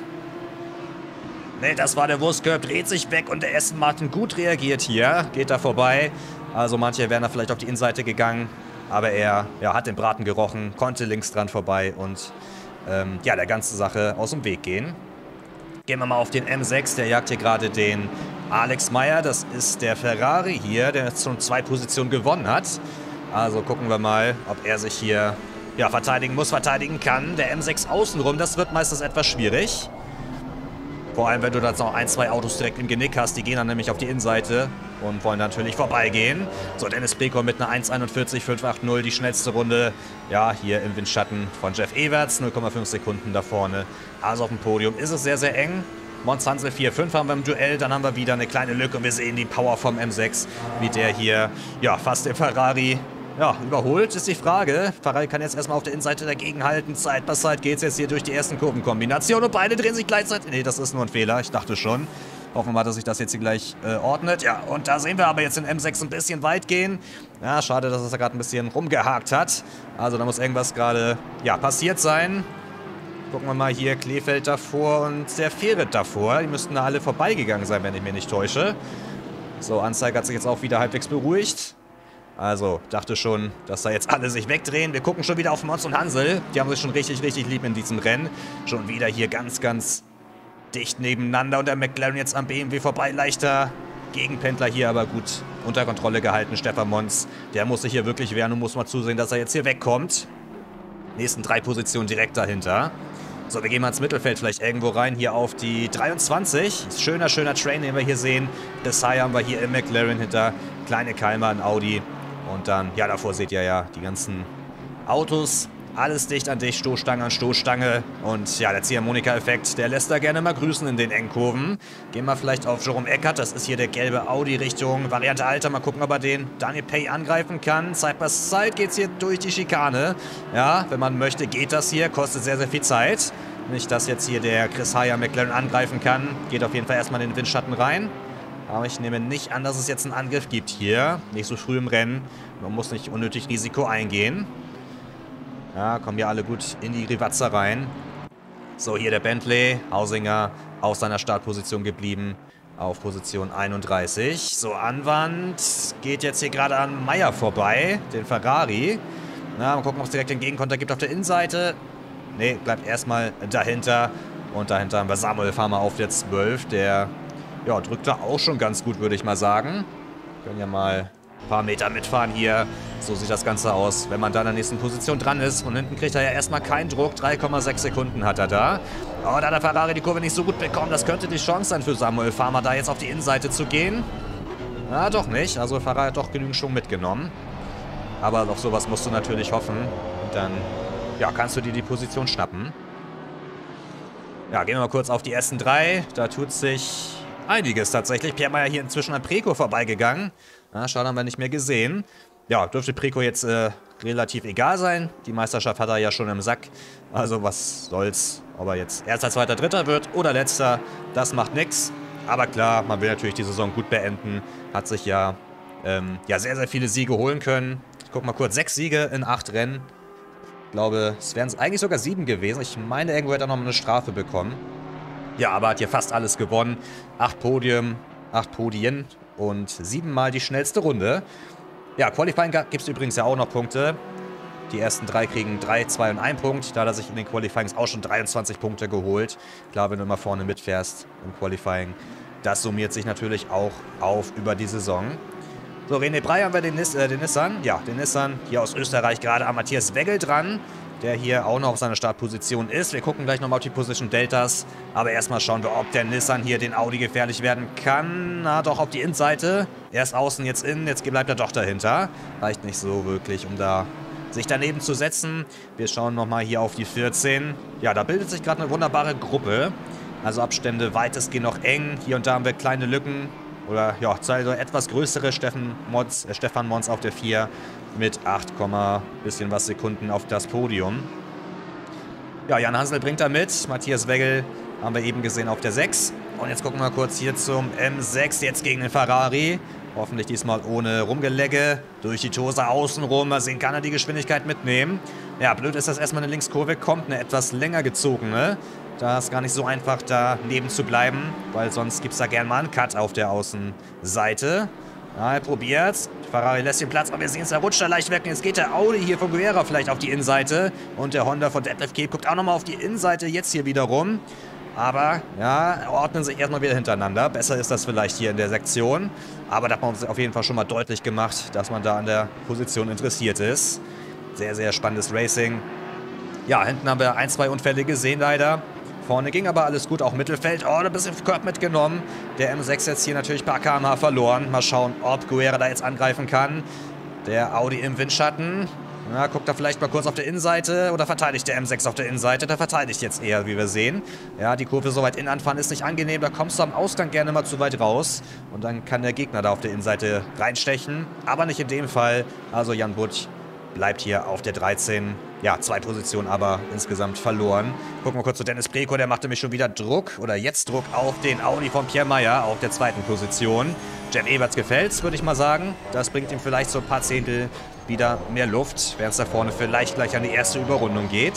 Ne, das war der Wurstcurb, dreht sich weg und der Aston Martin gut reagiert hier. Geht da vorbei. Also manche wären da vielleicht auf die Innenseite gegangen. Aber er ja, hat den Braten gerochen, konnte links dran vorbei und ja, der ganzen Sache aus dem Weg gehen. Gehen wir mal auf den M6, der jagt hier gerade den Alex Meyer. Das ist der Ferrari hier, der jetzt schon 2 Positionen gewonnen hat. Also gucken wir mal, ob er sich hier ja, verteidigen kann. Der M6 außenrum, das wird meistens etwas schwierig. Vor allem, wenn du dann noch 1, 2 Autos direkt im Genick hast. Die gehen dann nämlich auf die Innenseite und wollen natürlich vorbeigehen. So, Dennis Brécourt mit einer 1,41,580, die schnellste Runde. Ja, hier im Windschatten von Jeff Everts, 0,5 Sekunden da vorne. Also auf dem Podium ist es sehr, sehr eng. Mons Hansel 4,5 haben wir im Duell, dann haben wir wieder eine kleine Lücke und wir sehen die Power vom M6, wie der hier ja, fast den Ferrari ja, überholt, ist die Frage. Ferrari kann jetzt erstmal auf der Innenseite dagegen halten. Side by Side geht es jetzt hier durch die ersten Kurvenkombinationen und beide drehen sich gleichzeitig. Nee, das ist nur ein Fehler, ich dachte schon. Hoffen wir mal, dass sich das jetzt hier gleich ordnet. Ja, und da sehen wir aber jetzt den M6 ein bisschen weit gehen. Ja, schade, dass es da gerade ein bisschen rumgehakt hat. Also da muss irgendwas gerade ja, passiert sein. Gucken wir mal hier, Kleefeld davor und der Fehret davor. Die müssten da alle vorbeigegangen sein, wenn ich mich nicht täusche. So, Anzeige hat sich jetzt auch wieder halbwegs beruhigt. Also, dachte schon, dass da jetzt alle sich wegdrehen. Wir gucken schon wieder auf Mons und Hansel. Die haben sich schon richtig, richtig lieb in diesem Rennen. Schon wieder hier ganz, ganz dicht nebeneinander. Und der McLaren jetzt am BMW vorbei. Leichter Gegenpendler hier, aber gut unter Kontrolle gehalten. Stefan Mons, der muss sich hier wirklich wehren und muss mal zusehen, dass er jetzt hier wegkommt. Nächsten 3 Positionen direkt dahinter. So, wir gehen mal ins Mittelfeld vielleicht irgendwo rein, hier auf die 23. Schöner, schöner Train, den wir hier sehen. Desai haben wir hier im McLaren hinter, kleine Keimer, ein Audi. Und dann, ja, davor seht ihr ja die ganzen Autos. Alles dicht an dicht, Stoßstange an Stoßstange. Und ja, der Ziehharmonika-Effekt, der lässt da gerne mal grüßen in den engen Kurven. Gehen wir vielleicht auf Jerome Eckert, das ist hier der gelbe Audi Richtung Variante Alter. Mal gucken, ob er den Daniel Pay angreifen kann. Side by Side geht es hier durch die Schikane. Ja, wenn man möchte, geht das hier, kostet sehr, sehr viel Zeit. Nicht, dass jetzt hier der Chris Heyer McLaren angreifen kann. Geht auf jeden Fall erstmal in den Windschatten rein. Aber ich nehme nicht an, dass es jetzt einen Angriff gibt hier. Nicht so früh im Rennen. Man muss nicht unnötig Risiko eingehen. Ja, kommen ja alle gut in die Rivazza rein. So, hier der Bentley. Hausinger auf seiner Startposition geblieben. Auf Position 31. So, Anwand geht jetzt hier gerade an Meyer vorbei. Den Ferrari. Na, mal gucken, ob es direkt den Gegenkonter gibt auf der Innenseite. Ne, bleibt erstmal dahinter. Und dahinter haben wir Samuel Farmer auf der 12. Der, ja, drückt da auch schon ganz gut, würde ich mal sagen. Können ja mal ein paar Meter mitfahren hier. So sieht das Ganze aus, wenn man da in der nächsten Position dran ist. Und hinten kriegt er ja erstmal keinen Druck. 3,6 Sekunden hat er da. Oh, da hat der Ferrari die Kurve nicht so gut bekommen. Das könnte die Chance sein für Samuel Farmer, da jetzt auf die Innenseite zu gehen. Na, doch nicht. Also Ferrari hat doch genügend Schwung mitgenommen. Aber auf sowas musst du natürlich hoffen. Und dann, ja, kannst du dir die Position schnappen. Ja, gehen wir mal kurz auf die ersten 3. Da tut sich einiges tatsächlich. Pierre Meyer hier inzwischen an Preco vorbeigegangen. Na, schade, haben wir nicht mehr gesehen. Ja, dürfte Preco jetzt relativ egal sein. Die Meisterschaft hat er ja schon im Sack. Also was soll's, ob er jetzt Erster, Zweiter, Dritter wird oder Letzter, das macht nichts. Aber klar, man will natürlich die Saison gut beenden. Hat sich ja, sehr, sehr viele Siege holen können. Ich guck mal kurz, 6 Siege in 8 Rennen. Ich glaube, es wären eigentlich sogar 7 gewesen. Ich meine, irgendwo hätte er noch eine Strafe bekommen. Ja, aber hat hier fast alles gewonnen. 8 Podien und 7 Mal die schnellste Runde. Ja, Qualifying gibt es übrigens ja auch noch Punkte. Die ersten 3 kriegen 3, 2 und 1 Punkt. Da hat er sich in den Qualifyings auch schon 23 Punkte geholt. Klar, wenn du immer vorne mitfährst im Qualifying. Das summiert sich natürlich auch auf über die Saison. So, René Brey haben wir den Nissan. Ja, den Nissan hier aus Österreich gerade am Matthias Weggel dran, der hier auch noch auf seiner Startposition ist. Wir gucken gleich nochmal auf die Position Deltas. Aber erstmal schauen wir, ob der Nissan hier den Audi gefährlich werden kann. Na, doch auf die Innenseite. Erst außen, jetzt innen. Jetzt bleibt er doch dahinter. Reicht nicht so wirklich, um da sich daneben zu setzen. Wir schauen nochmal hier auf die 14. Ja, da bildet sich gerade eine wunderbare Gruppe. Also Abstände weitestgehend noch eng. Hier und da haben wir kleine Lücken. Oder ja, also etwas größere Stefan Mons auf der 4 mit 8, bisschen was Sekunden auf das Podium. Ja, Jan Hansel bringt da mit. Matthias Weggel haben wir eben gesehen auf der 6. Und jetzt gucken wir mal kurz hier zum M6, jetzt gegen den Ferrari. Hoffentlich diesmal ohne Rumgelegge. Durch die Tose außenrum. Mal sehen, kann er die Geschwindigkeit mitnehmen. Ja, blöd ist, dass erstmal eine Linkskurve kommt, eine etwas länger gezogene. Da ist gar nicht so einfach, da neben zu bleiben, weil sonst gibt es da gerne mal einen Cut auf der Außenseite. Ja, er probiert's. Ferrari lässt den Platz, aber wir sehen es, er rutscht da leicht weg. Und jetzt geht der Audi hier von Guerra vielleicht auf die Innenseite. Und der Honda von Detlef Keep guckt auch nochmal auf die Innenseite, jetzt hier wieder rum. Aber, ja, ordnen sich erstmal wieder hintereinander. Besser ist das vielleicht hier in der Sektion. Aber da hat man uns auf jeden Fall schon mal deutlich gemacht, dass man da an der Position interessiert ist. Sehr, sehr spannendes Racing. Ja, hinten haben wir 1, 2 Unfälle gesehen leider. Vorne ging aber alles gut, auch Mittelfeld. Oh, ein bisschen Körb mitgenommen. Der M6 jetzt hier natürlich ein paar km/h verloren. Mal schauen, ob Guerra da jetzt angreifen kann. Der Audi im Windschatten. Na, guckt da vielleicht mal kurz auf der Innenseite oder verteidigt der M6 auf der Innenseite. Der verteidigt jetzt eher, wie wir sehen. Ja, die Kurve so weit innen anfahren ist nicht angenehm. Da kommst du am Ausgang gerne mal zu weit raus. Und dann kann der Gegner da auf der Innenseite reinstechen. Aber nicht in dem Fall. Also Jan Butsch bleibt hier auf der 13. Ja, 2 Positionen aber insgesamt verloren. Gucken wir kurz zu Dennis Preco, der machte mich schon wieder Druck, oder jetzt Druck auf den Audi von Pierre Meyer auf der 2. Position. Jeff Eberts gefällt's, würde ich mal sagen. Das bringt ihm vielleicht so ein paar Zehntel wieder mehr Luft, während es da vorne vielleicht gleich an die erste Überrundung geht.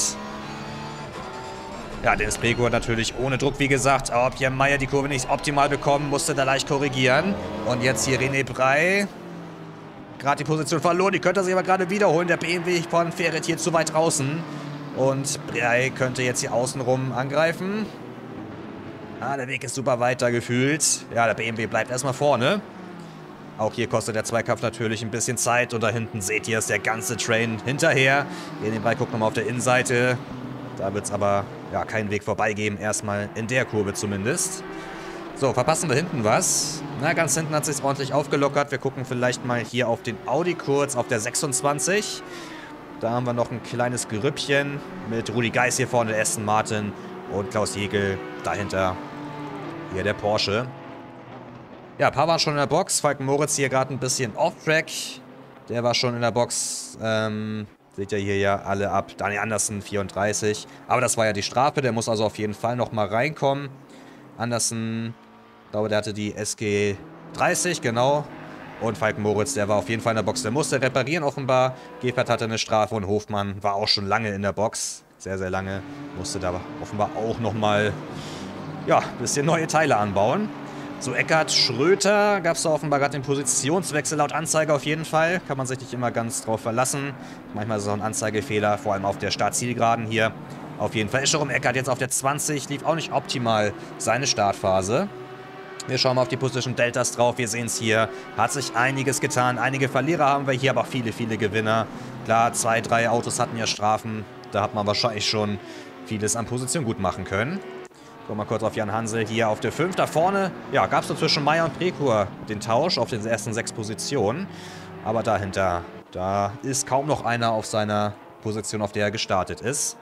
Ja, Dennis Preco natürlich ohne Druck, wie gesagt. Aber Pierre Meyer die Kurve nicht optimal bekommen, musste da leicht korrigieren. Und jetzt hier René Brey. Gerade die Position verloren, die könnte er sich aber gerade wiederholen. Der BMW von Ferret hier zu weit draußen. Und Brey könnte jetzt hier außenrum angreifen. Ah, der Weg ist super weiter gefühlt. Ja, der BMW bleibt erstmal vorne. Auch hier kostet der Zweikampf natürlich ein bisschen Zeit. Und da hinten seht ihr, ist der ganze Train hinterher. René Brey guckt nochmal auf der Innenseite. Da wird es aber ja keinen Weg vorbeigeben, erstmal in der Kurve zumindest. So, verpassen wir hinten was. Na, ganz hinten hat es sich ordentlich aufgelockert. Wir gucken vielleicht mal hier auf den Audi kurz, auf der 26. Da haben wir noch ein kleines Gerüppchen mit Rudi Geis hier vorne, der Aston Martin und Klaus Jägel dahinter. Hier der Porsche. Ja, ein paar waren schon in der Box. Falken Moritz hier gerade ein bisschen off-track. Der war schon in der Box. Seht ihr hier ja alle ab. Daniel Andersen 34. Aber das war ja die Strafe. Der muss also auf jeden Fall noch mal reinkommen. Andersen, ich glaube, der hatte die SG 30, genau. Und Falken Moritz, der war auf jeden Fall in der Box. Der musste reparieren offenbar. Gefert hatte eine Strafe und Hofmann war auch schon lange in der Box. Sehr, sehr lange. Musste da offenbar auch nochmal, ja, ein bisschen neue Teile anbauen. So, Eckart Schröter gab es da offenbar gerade den Positionswechsel laut Anzeige auf jeden Fall. Kann man sich nicht immer ganz drauf verlassen. Manchmal ist es auch ein Anzeigefehler, vor allem auf der Startzielgeraden hier. Auf jeden Fall ist Jerome Eckart jetzt auf der 20, lief auch nicht optimal seine Startphase. Wir schauen mal auf die Position Deltas drauf. Wir sehen es hier. Hat sich einiges getan. Einige Verlierer haben wir hier, aber viele, viele Gewinner. Klar, 2, 3 Autos hatten ja Strafen. Da hat man wahrscheinlich schon vieles an Position gut machen können. Gucken wir mal kurz auf Jan Hansel hier auf der 5. Da vorne, ja, gab es zwischen Meyer und Prekur den Tausch auf den ersten 6 Positionen. Aber dahinter, da ist kaum noch einer auf seiner Position, auf der er gestartet ist.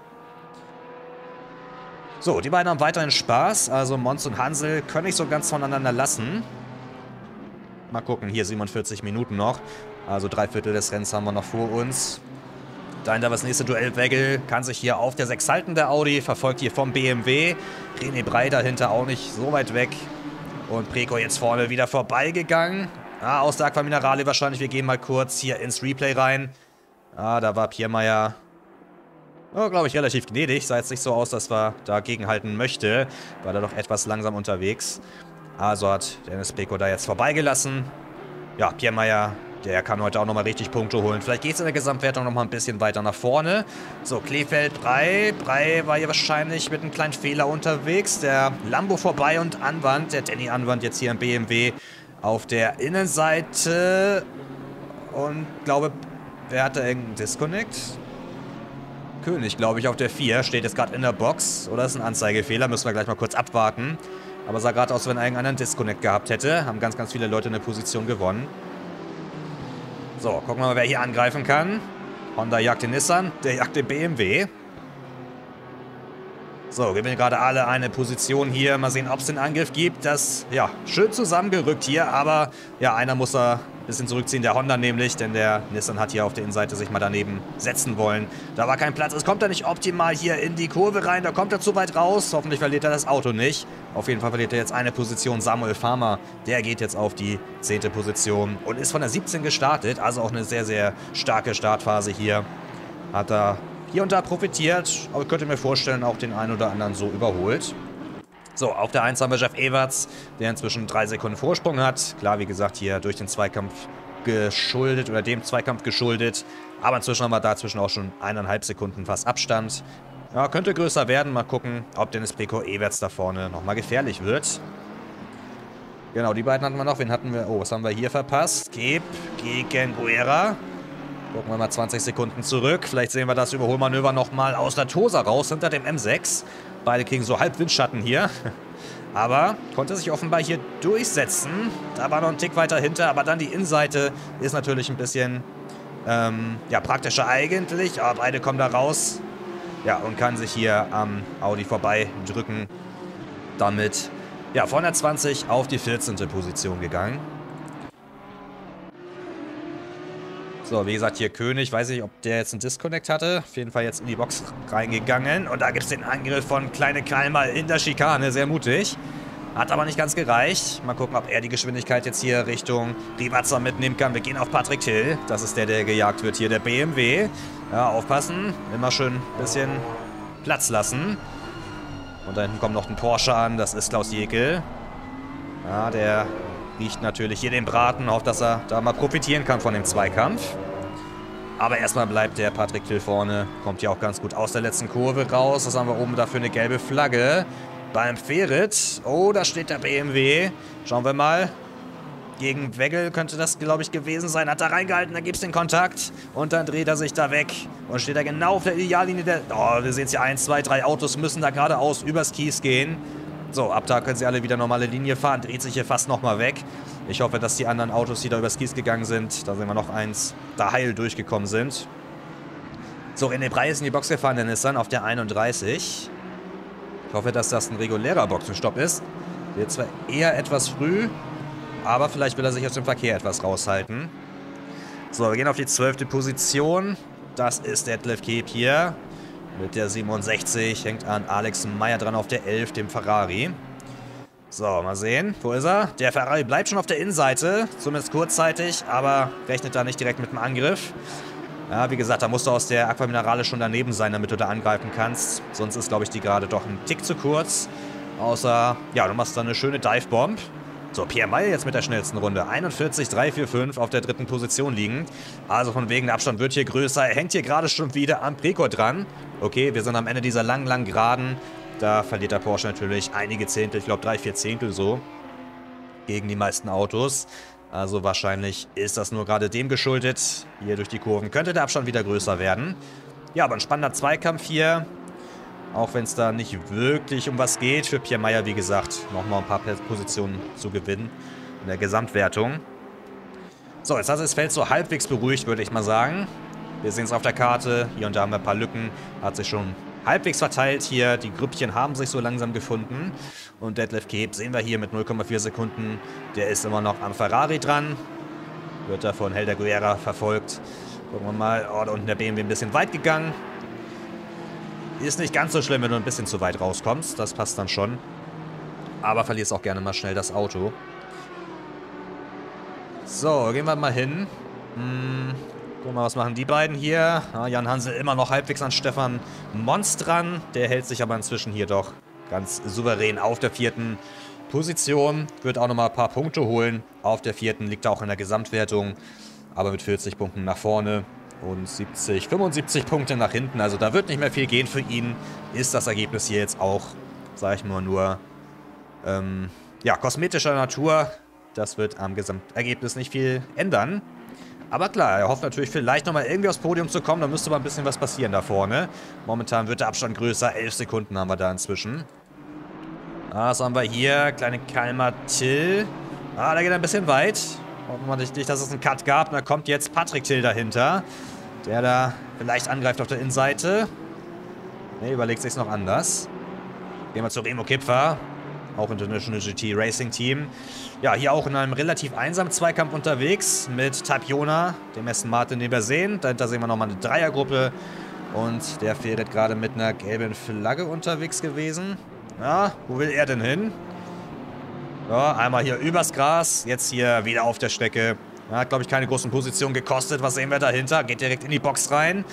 So, die beiden haben weiterhin Spaß. Also Mons und Hansel können nicht so ganz voneinander lassen. Mal gucken, hier 47 Minuten noch. Also 3/4 des Rennens haben wir noch vor uns. Dahinter das nächste Duell. Wegel kann sich hier auf der 6 halten, der Audi. Verfolgt hier vom BMW. René Brey dahinter auch nicht so weit weg. Und Preco jetzt vorne wieder vorbeigegangen. Ah, aus der Aqua Minerale wahrscheinlich. Wir gehen mal kurz hier ins Replay rein. Ah, da war Pierre Meyer, oh, glaube ich, relativ gnädig. Sah jetzt nicht so aus, dass er dagegen halten möchte. War da doch etwas langsam unterwegs. Also hat Dennis Preco da jetzt vorbeigelassen. Ja, Pierre Meyer, der kann heute auch nochmal richtig Punkte holen. Vielleicht geht es in der Gesamtwertung nochmal ein bisschen weiter nach vorne. So, Kleefeld, Brey. Brey war hier wahrscheinlich mit einem kleinen Fehler unterwegs. Der Lambo vorbei und Anwand, der Danny Anwand jetzt hier im BMW auf der Innenseite. Und glaube, wer hatte irgendeinen Disconnect? König, glaube ich, auf der 4. Steht jetzt gerade in der Box. Oder ist ein Anzeigefehler? Müssen wir gleich mal kurz abwarten. Aber sah gerade aus, wenn irgendeiner einen Disconnect gehabt hätte. Haben ganz, ganz viele Leute eine Position gewonnen. So, gucken wir mal, wer hier angreifen kann. Honda jagt den Nissan, der jagt den BMW. So, gewinnen gerade alle eine Position hier. Mal sehen, ob es den Angriff gibt. Das, ja, schön zusammengerückt hier. Aber, ja, einer muss da ein bisschen zurückziehen. Der Honda nämlich, denn der Nissan hat hier auf der Innenseite sich mal daneben setzen wollen. Da war kein Platz. Es kommt er nicht optimal hier in die Kurve rein. Da kommt er zu weit raus. Hoffentlich verliert er das Auto nicht. Auf jeden Fall verliert er jetzt eine Position. Samuel Farmer, der geht jetzt auf die 10. Position und ist von der 17 gestartet. Also auch eine sehr, sehr starke Startphase hier. Hat er hier und da profitiert, aber ich könnte mir vorstellen, auch den einen oder anderen so überholt. So, auf der 1 haben wir Jeff Everts, der inzwischen 3 Sekunden Vorsprung hat. Klar, wie gesagt, hier durch den Zweikampf geschuldet oder dem Zweikampf geschuldet. Aber inzwischen haben wir dazwischen auch schon 1,5 Sekunden fast Abstand. Ja, könnte größer werden. Mal gucken, ob Dennis Preco Everts da vorne nochmal gefährlich wird. Genau, die beiden hatten wir noch. Wen hatten wir? Oh, was haben wir hier verpasst? Geb gegen Guerra. Gucken wir mal 20 Sekunden zurück. Vielleicht sehen wir das Überholmanöver nochmal aus der Tosa raus, hinter dem M6. Beide kriegen so halb Windschatten hier. Aber konnte sich offenbar hier durchsetzen. Da war noch ein Tick weiter hinter, aber dann die Innenseite ist natürlich ein bisschen ja, praktischer eigentlich. Aber beide kommen da raus. Ja, und kann sich hier am Audi vorbei drücken. Damit, ja, von der 20 auf die 14. Position gegangen. So, wie gesagt, hier König. Weiß nicht, ob der jetzt einen Disconnect hatte. Auf jeden Fall jetzt in die Box reingegangen. Und da gibt es den Angriff von Kleine Kalmer in der Schikane. Sehr mutig. Hat aber nicht ganz gereicht. Mal gucken, ob er die Geschwindigkeit jetzt hier Richtung Rivazza mitnehmen kann. Wir gehen auf Patrick Till. Das ist der, der gejagt wird hier, der BMW. Ja, aufpassen. Immer schön ein bisschen Platz lassen. Und da hinten kommt noch ein Porsche an. Das ist Klaus Jekel. Ja, der riecht natürlich hier den Braten, hofft, dass er da mal profitieren kann von dem Zweikampf. Aber erstmal bleibt der Patrick Till vorne. Kommt hier auch ganz gut aus der letzten Kurve raus. Was haben wir oben dafür? Eine gelbe Flagge beim Ferit. Oh, da steht der BMW. Schauen wir mal. Gegen Wegel könnte das, glaube ich, gewesen sein. Hat da reingehalten, da gibt es den Kontakt. Und dann dreht er sich da weg. Und steht da genau auf der Ideallinie. Oh, wir sehen es hier. 1, 2, 3 Autos müssen da geradeaus übers Kies gehen. So, ab da können sie alle wieder normale Linie fahren. Dreht sich hier fast nochmal weg. Ich hoffe, dass die anderen Autos, die da übers Kies gegangen sind, da sehen wir noch eins, da heil durchgekommen sind. So, René Brey ist in die Box gefahren, der Nissan auf der 31. Ich hoffe, dass das ein regulärer Boxenstopp ist. Wird zwar eher etwas früh, aber vielleicht will er sich aus dem Verkehr etwas raushalten. So, wir gehen auf die 12. Position. Das ist Detlef Keep hier. Mit der 67 hängt an Alex Meyer dran auf der 11, dem Ferrari. So, mal sehen. Wo ist er? Der Ferrari bleibt schon auf der Innenseite, zumindest kurzzeitig, aber rechnet da nicht direkt mit dem Angriff. Ja, wie gesagt, da musst du aus der Aqua Minerale schon daneben sein, damit du da angreifen kannst. Sonst ist, glaube ich, die gerade doch ein Tick zu kurz. Außer, ja, du machst da eine schöne Dive-Bomb. So, Pierre Meyer jetzt mit der schnellsten Runde. 41,345 auf der dritten Position liegen. Also von wegen, der Abstand wird hier größer. Er hängt hier gerade schon wieder am Precor dran. Okay, wir sind am Ende dieser langen Geraden. Da verliert der Porsche natürlich einige Zehntel, ich glaube 3, 4 Zehntel so, gegen die meisten Autos. Also wahrscheinlich ist das nur gerade dem geschuldet. Hier durch die Kurven könnte der Abstand wieder größer werden. Ja, aber ein spannender Zweikampf hier. Auch wenn es da nicht wirklich um was geht. Für Pierre Meyer, wie gesagt, nochmal ein paar Positionen zu gewinnen in der Gesamtwertung. So, jetzt hat sich das Feld so halbwegs beruhigt, würde ich mal sagen. Wir sehen es auf der Karte. Hier und da haben wir ein paar Lücken. Hat sich schon halbwegs verteilt hier. Die Grüppchen haben sich so langsam gefunden. Und Detlef Keb sehen wir hier mit 0,4 Sekunden. Der ist immer noch am Ferrari dran. Wird da von Helder Guerra verfolgt. Gucken wir mal. Oh, da unten der BMW ein bisschen weit gegangen. Ist nicht ganz so schlimm, wenn du ein bisschen zu weit rauskommst. Das passt dann schon. Aber verlierst auch gerne mal schnell das Auto. So, gehen wir mal hin. Gucken wir mal, was machen die beiden hier. Ja, Jan Hansel immer noch halbwegs an Stefan Mons dran. Der hält sich aber inzwischen hier doch ganz souverän auf der 4. Position. Wird auch nochmal ein paar Punkte holen. Auf der 4. liegt er auch in der Gesamtwertung. Aber mit 40 Punkten nach vorne. Und 75 Punkte nach hinten. Also da wird nicht mehr viel gehen für ihn. Ist das Ergebnis hier jetzt auch, sage ich mal, nur ja, kosmetischer Natur. Das wird am Gesamtergebnis nicht viel ändern. Aber klar, er hofft natürlich vielleicht nochmal irgendwie aufs Podium zu kommen. Da müsste mal ein bisschen was passieren da vorne. Momentan wird der Abstand größer. 11 Sekunden haben wir da inzwischen. Was haben wir hier? Kleine Kalmar Till. Da geht er ein bisschen weit. Hoffen wir nicht, dass es einen Cut gab. Und da kommt jetzt Patrick Till dahinter. Der da vielleicht angreift auf der Innenseite. Ne, überlegt sich's noch anders. Gehen wir zu Remo Kipfer. Auch International GT Racing Team. Ja, hier auch in einem relativ einsamen Zweikampf unterwegs. Mit Tapiona, dem Aston Martin, den wir sehen. Dahinter sehen wir nochmal eine Dreiergruppe. Und der fährt gerade mit einer gelben Flagge unterwegs gewesen. Ja, wo will er denn hin? Ja, einmal hier übers Gras. Jetzt hier wieder auf der Strecke. Hat, glaube ich, keine großen Positionen gekostet. Was sehen wir dahinter? Geht direkt in die Box rein.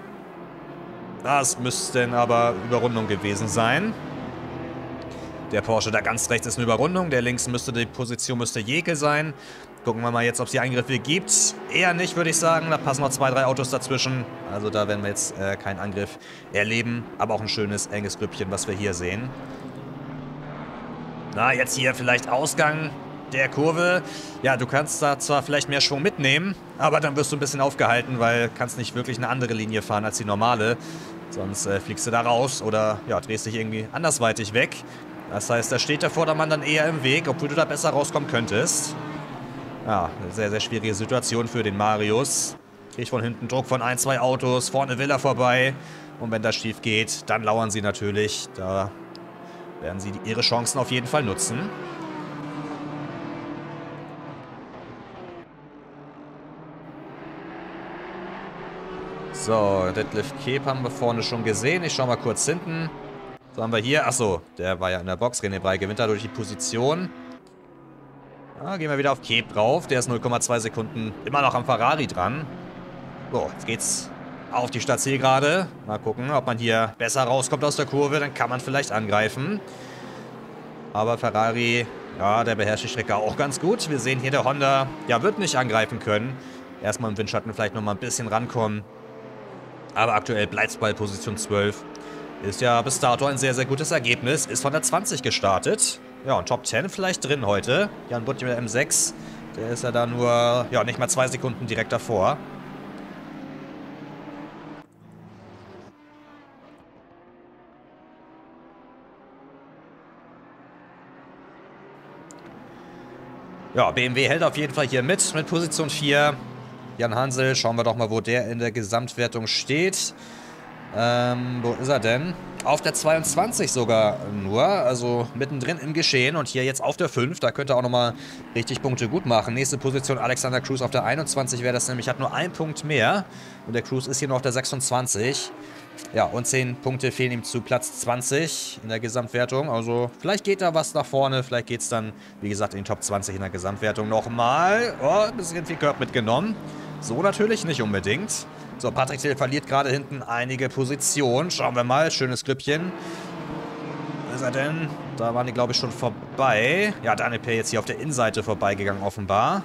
Das müsste dann aber Überrundung gewesen sein. Der Porsche da ganz rechts ist eine Überrundung. Der links die Position müsste Jekyll sein. Gucken wir mal jetzt, ob es hier Eingriffe gibt. Eher nicht, würde ich sagen. Da passen noch 2, 3 Autos dazwischen. Also da werden wir jetzt keinen Angriff erleben. Aber auch ein schönes, enges Grüppchen, was wir hier sehen. Na, jetzt hier vielleicht Ausgang der Kurve. Ja, du kannst da zwar vielleicht mehr Schwung mitnehmen, aber dann wirst du ein bisschen aufgehalten, weil du kannst nicht wirklich eine andere Linie fahren als die normale. Sonst fliegst du da raus oder ja, drehst dich irgendwie andersweitig weg. Das heißt, da steht der Vordermann dann eher im Weg, obwohl du da besser rauskommen könntest. Ja, eine sehr, sehr schwierige Situation für den Marius. Kriegt von hinten Druck von 1, 2 Autos, vorne will er vorbei. Und wenn das schief geht, dann lauern sie natürlich. Da werden sie ihre Chancen auf jeden Fall nutzen. So, Detlef Keb haben wir vorne schon gesehen. Ich schaue mal kurz hinten. So haben wir hier. Achso, der war ja in der Box. René Brey gewinnt dadurch die Position. Ja, gehen wir wieder auf Keb drauf. Der ist 0,2 Sekunden immer noch am Ferrari dran. So, jetzt geht's auf die Startzielgerade. Mal gucken, ob man hier besser rauskommt aus der Kurve. Dann kann man vielleicht angreifen. Aber Ferrari, ja, der beherrscht die Strecke auch ganz gut. Wir sehen hier, der Honda, ja, wird nicht angreifen können. Erstmal im Windschatten vielleicht nochmal ein bisschen rankommen. Aber aktuell bleibt es bei Position 12. Ist ja bis dato ein sehr, sehr gutes Ergebnis. Ist von der 20 gestartet. Ja, und Top 10 vielleicht drin heute. Jan Butt mit der M6. Der ist ja da nur, ja, nicht mal 2 Sekunden direkt davor. Ja, BMW hält auf jeden Fall hier mit Position 4. Jan Hansel, schauen wir doch mal, wo der in der Gesamtwertung steht. Wo ist er denn? Auf der 22 sogar nur, also mittendrin im Geschehen und hier jetzt auf der 5, da könnte er auch nochmal richtig Punkte gut machen. Nächste Position Alexander Cruz auf der 21 wäre das nämlich, hat nur 1 Punkt mehr und der Cruz ist hier noch auf der 26. Ja, und 10 Punkte fehlen ihm zu Platz 20 in der Gesamtwertung, also vielleicht geht da was nach vorne, vielleicht geht es dann, wie gesagt, in die Top 20 in der Gesamtwertung nochmal. Oh, ein bisschen viel Körb mitgenommen. So natürlich nicht unbedingt. So, Patrick Till verliert gerade hinten einige Positionen. Schauen wir mal, schönes Grüppchen. ist er denn? Da waren die, glaube ich, schon vorbei. Ja, Daniel P. jetzt hier auf der Innenseite vorbeigegangen, offenbar.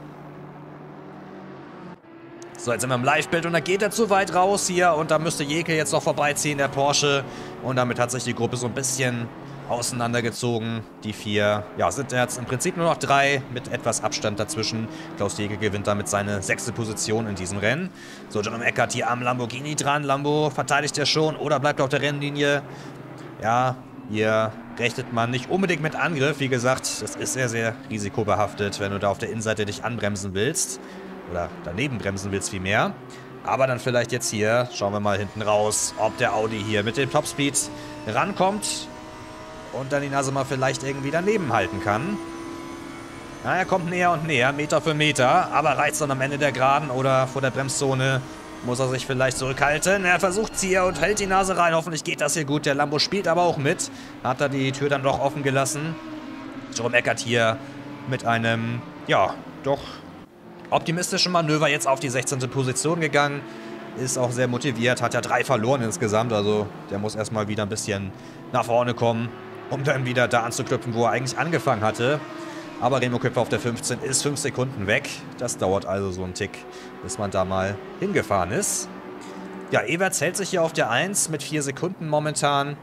So, jetzt sind wir im Live-Bild und da geht er zu weit raus hier. Und da müsste Jekyll jetzt noch vorbeiziehen, der Porsche. Und damit hat sich die Gruppe so ein bisschen auseinandergezogen. Die 4, ja, sind jetzt im Prinzip nur noch 3 mit etwas Abstand dazwischen. Klaus Jekyll gewinnt damit seine 6. Position in diesem Rennen. So, Jerome Eckert hier am Lamborghini dran. Lambo verteidigt er schon oder bleibt auf der Rennlinie. Ja, hier rechnet man nicht unbedingt mit Angriff. Wie gesagt, das ist sehr, sehr risikobehaftet, wenn du da auf der Innenseite dich anbremsen willst. Oder daneben bremsen willst vielmehr. Aber dann vielleicht jetzt hier, schauen wir mal hinten raus, ob der Audi hier mit dem Topspeed rankommt. Und dann die Nase mal vielleicht irgendwie daneben halten kann. Na, er kommt näher und näher, Meter für Meter. Aber reicht es dann am Ende der Geraden oder vor der Bremszone? Muss er sich vielleicht zurückhalten. Er versucht es hier und hält die Nase rein. Hoffentlich geht das hier gut. Der Lambo spielt aber auch mit. Hat er die Tür dann doch offen gelassen. Jerome Eckert hier mit einem, ja, doch optimistischen Manöver jetzt auf die 16. Position gegangen. Ist auch sehr motiviert. Hat ja 3 verloren insgesamt. Also der muss erstmal wieder ein bisschen nach vorne kommen, um dann wieder da anzuknüpfen, wo er eigentlich angefangen hatte. Aber Remo Köpfer auf der 15 ist 5 Sekunden weg. Das dauert also so einen Tick, bis man da mal hingefahren ist. Ja, Everts hält sich hier auf der 1 mit 4 Sekunden momentan.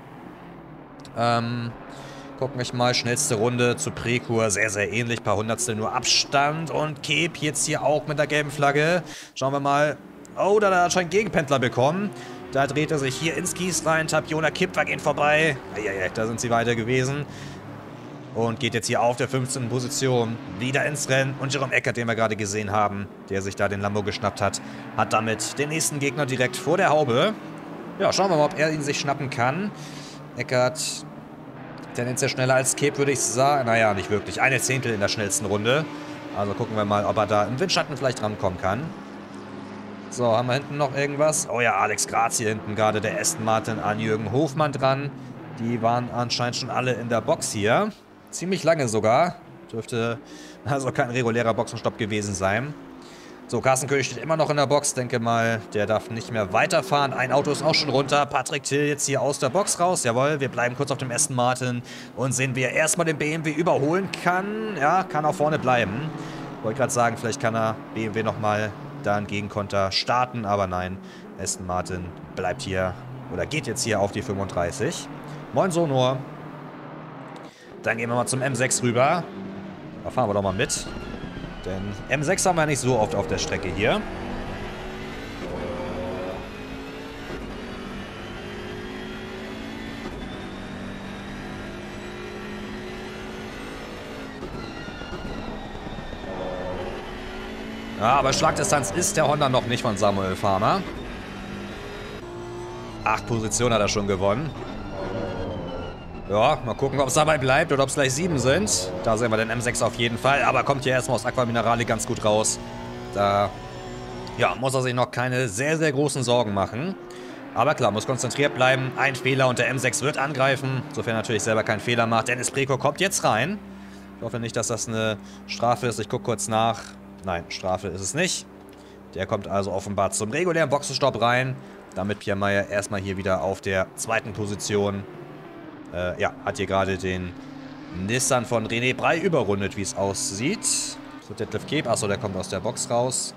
Gucken wir mal, schnellste Runde zu Prekur, sehr, sehr ähnlich, paar Hundertstel nur Abstand. Und Kep jetzt hier auch mit der gelben Flagge. Schauen wir mal. Oh, da hat er anscheinend Gegenpendler bekommen. Da dreht er sich hier ins Kies rein. Tapiona Kipfer geht vorbei. Eieiei, da sind sie weiter gewesen. Und geht jetzt hier auf der 15. Position wieder ins Rennen. Und Jerome Eckert, den wir gerade gesehen haben, der sich da den Lambo geschnappt hat, hat damit den nächsten Gegner direkt vor der Haube. Ja, schauen wir mal, ob er ihn sich schnappen kann. Eckert tendenziell schneller als Kep, würde ich sagen. Naja, nicht wirklich. 1 Zehntel in der schnellsten Runde. Also gucken wir mal, ob er da im Windschatten vielleicht rankommen kann. So, haben wir hinten noch irgendwas? Oh ja, Alex Graz hier hinten gerade, der Aston Martin an Jürgen Hofmann dran. Die waren anscheinend schon alle in der Box hier. Ziemlich lange sogar. Dürfte also kein regulärer Boxenstopp gewesen sein. So, Carsten König steht immer noch in der Box. Denke mal, der darf nicht mehr weiterfahren. Ein Auto ist auch schon runter. Patrick Till jetzt hier aus der Box raus. Jawohl, wir bleiben kurz auf dem Aston Martin und sehen, wie er erstmal den BMW überholen kann. Ja, kann auch vorne bleiben. Wollte gerade sagen, vielleicht kann er BMW nochmal da einen Gegenkonter starten. Aber nein, Aston Martin bleibt hier oder geht jetzt hier auf die 35. Moin Sonor. Dann gehen wir mal zum M6 rüber. Da fahren wir doch mal mit. Denn M6 haben wir nicht so oft auf der Strecke hier. Ja, aber Schlagdistanz ist der Honda noch nicht von Samuel Farmer. 8 Positionen hat er schon gewonnen. Ja, mal gucken, ob es dabei bleibt oder ob es gleich 7 sind. Da sehen wir den M6 auf jeden Fall. Aber kommt hier erstmal aus Aqua Minerale ganz gut raus. Da ja, muss er sich noch keine sehr, sehr großen Sorgen machen. Aber klar, muss konzentriert bleiben. Ein Fehler und der M6 wird angreifen. Sofern er natürlich selber keinen Fehler macht. Dennis Prekow kommt jetzt rein. Ich hoffe nicht, dass das eine Strafe ist. Ich gucke kurz nach. Nein, Strafe ist es nicht. Der kommt also offenbar zum regulären Boxenstopp rein. Damit Pierre Meyer erstmal hier wieder auf der 2. Position ja, hat hier gerade den Nissan von René Brey überrundet, wie es aussieht. So, Detlef Kep, achso, der kommt aus der Box raus.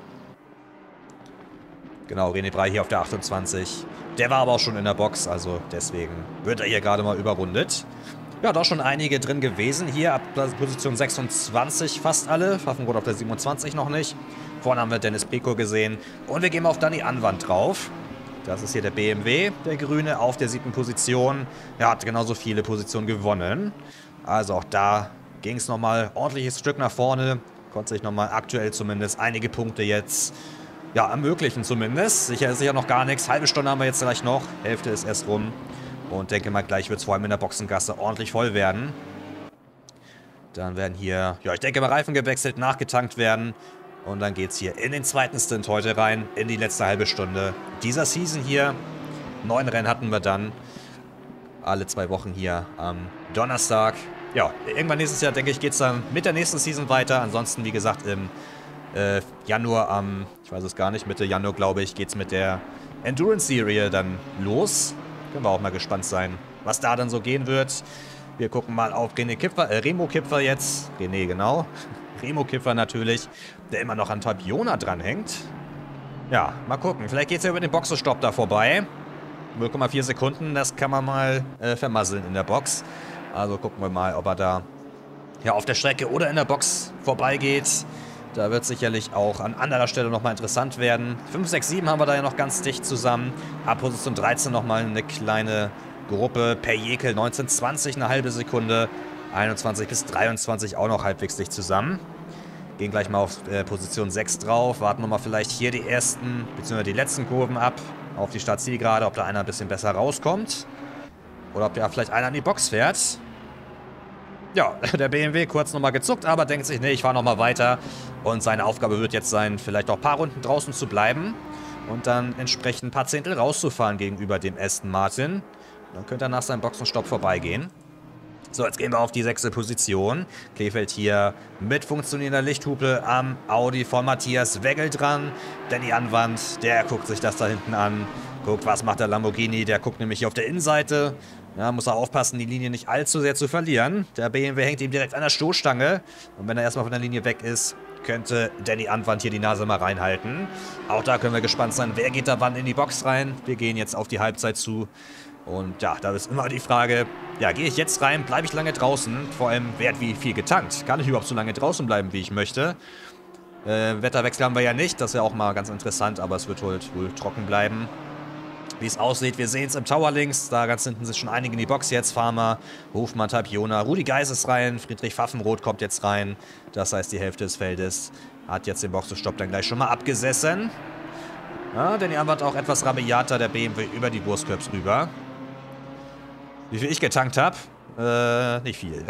Genau, René Brey hier auf der 28. Der war aber auch schon in der Box, also deswegen wird er hier gerade mal überrundet. Ja, doch schon einige drin gewesen. Hier ab Position 26 fast alle. Pfaffenrod auf der 27 noch nicht. Vorne haben wir Dennis Prekow gesehen. Und wir gehen mal auf Dani Anwand drauf. Das ist hier der BMW, der Grüne, auf der 7. Position. Er hat genauso viele Positionen gewonnen. Also auch da ging es nochmal ordentliches Stück nach vorne. Konnte sich nochmal aktuell zumindest einige Punkte jetzt ja, ermöglichen zumindest. Sicher ist sicher noch gar nichts. Halbe Stunde haben wir jetzt gleich noch. Hälfte ist erst rum. Und denke mal, gleich wird es vor allem in der Boxengasse ordentlich voll werden. Dann werden hier, ja, ich denke mal, Reifen gewechselt, nachgetankt werden. Und dann geht es hier in den 2. Stint heute rein, in die letzte halbe Stunde dieser Season hier. 9 Rennen hatten wir dann. Alle 2 Wochen hier am Donnerstag. Ja, irgendwann nächstes Jahr, denke ich, geht es dann mit der nächsten Season weiter. Ansonsten, wie gesagt, im Januar ich weiß es gar nicht, Mitte Januar, glaube ich, geht es mit der Endurance-Serie dann los. Können wir auch mal gespannt sein, was da dann so gehen wird. Wir gucken mal auf Remo Kipfer jetzt. René, genau. Remo Kipfer natürlich, der immer noch an Tapiona dranhängt. Ja, mal gucken. Vielleicht geht es ja über den Boxenstopp da vorbei. 0,4 Sekunden, das kann man mal vermasseln in der Box. Also gucken wir mal, ob er da ja auf der Strecke oder in der Box vorbeigeht. Da wird sicherlich auch an anderer Stelle nochmal interessant werden. 5, 6, 7 haben wir da ja noch ganz dicht zusammen. Ab Position 13 nochmal eine kleine Gruppe. Per Jekel 19, 20, eine halbe Sekunde. 21 bis 23 auch noch halbwegs dicht zusammen. Gehen gleich mal auf Position 6 drauf. Warten wir mal vielleicht hier die ersten, bzw. die letzten Kurven ab. Auf die Startzielgerade, ob da einer ein bisschen besser rauskommt. Oder ob ja vielleicht einer in die Box fährt. Ja, der BMW kurz nochmal gezuckt, aber denkt sich, nee, ich fahre nochmal weiter. Und seine Aufgabe wird jetzt sein, vielleicht auch ein paar Runden draußen zu bleiben. Und dann entsprechend ein paar Zehntel rauszufahren gegenüber dem Aston Martin. Dann könnte er nach seinem Boxenstopp vorbeigehen. So, jetzt gehen wir auf die 6. Position. Kleefeld hier mit funktionierender Lichthupe am Audi von Matthias Weggel dran. Danny Anwand, der guckt sich das da hinten an. Guckt, was macht der Lamborghini. Der guckt nämlich hier auf der Innenseite. Ja, muss er aufpassen, die Linie nicht allzu sehr zu verlieren. Der BMW hängt ihm direkt an der Stoßstange. Und wenn er erstmal von der Linie weg ist, könnte Danny Anwand hier die Nase mal reinhalten. Auch da können wir gespannt sein, wer geht da wann in die Box rein. Wir gehen jetzt auf die Halbzeit zu. Und ja, da ist immer die Frage, ja, gehe ich jetzt rein, bleibe ich lange draußen? Vor allem, wer hat wie viel getankt? Kann ich überhaupt so lange draußen bleiben, wie ich möchte? Wetterwechsel haben wir ja nicht, das ist ja auch mal ganz interessant, aber es wird halt wohl trocken bleiben. Wie es aussieht, wir sehen es im Tower links, da ganz hinten sind schon einige in die Box jetzt. Farmer, Hofmann, Tapiona, Rudi Geis ist rein, Friedrich Pfaffenroth kommt jetzt rein. Das heißt, die Hälfte des Feldes hat jetzt den Boxenstopp dann gleich schon mal abgesessen. Ja, Danny Anwand auch etwas rabiater, der BMW über die Wurstkörbs rüber. Wie viel ich getankt habe? Nicht viel.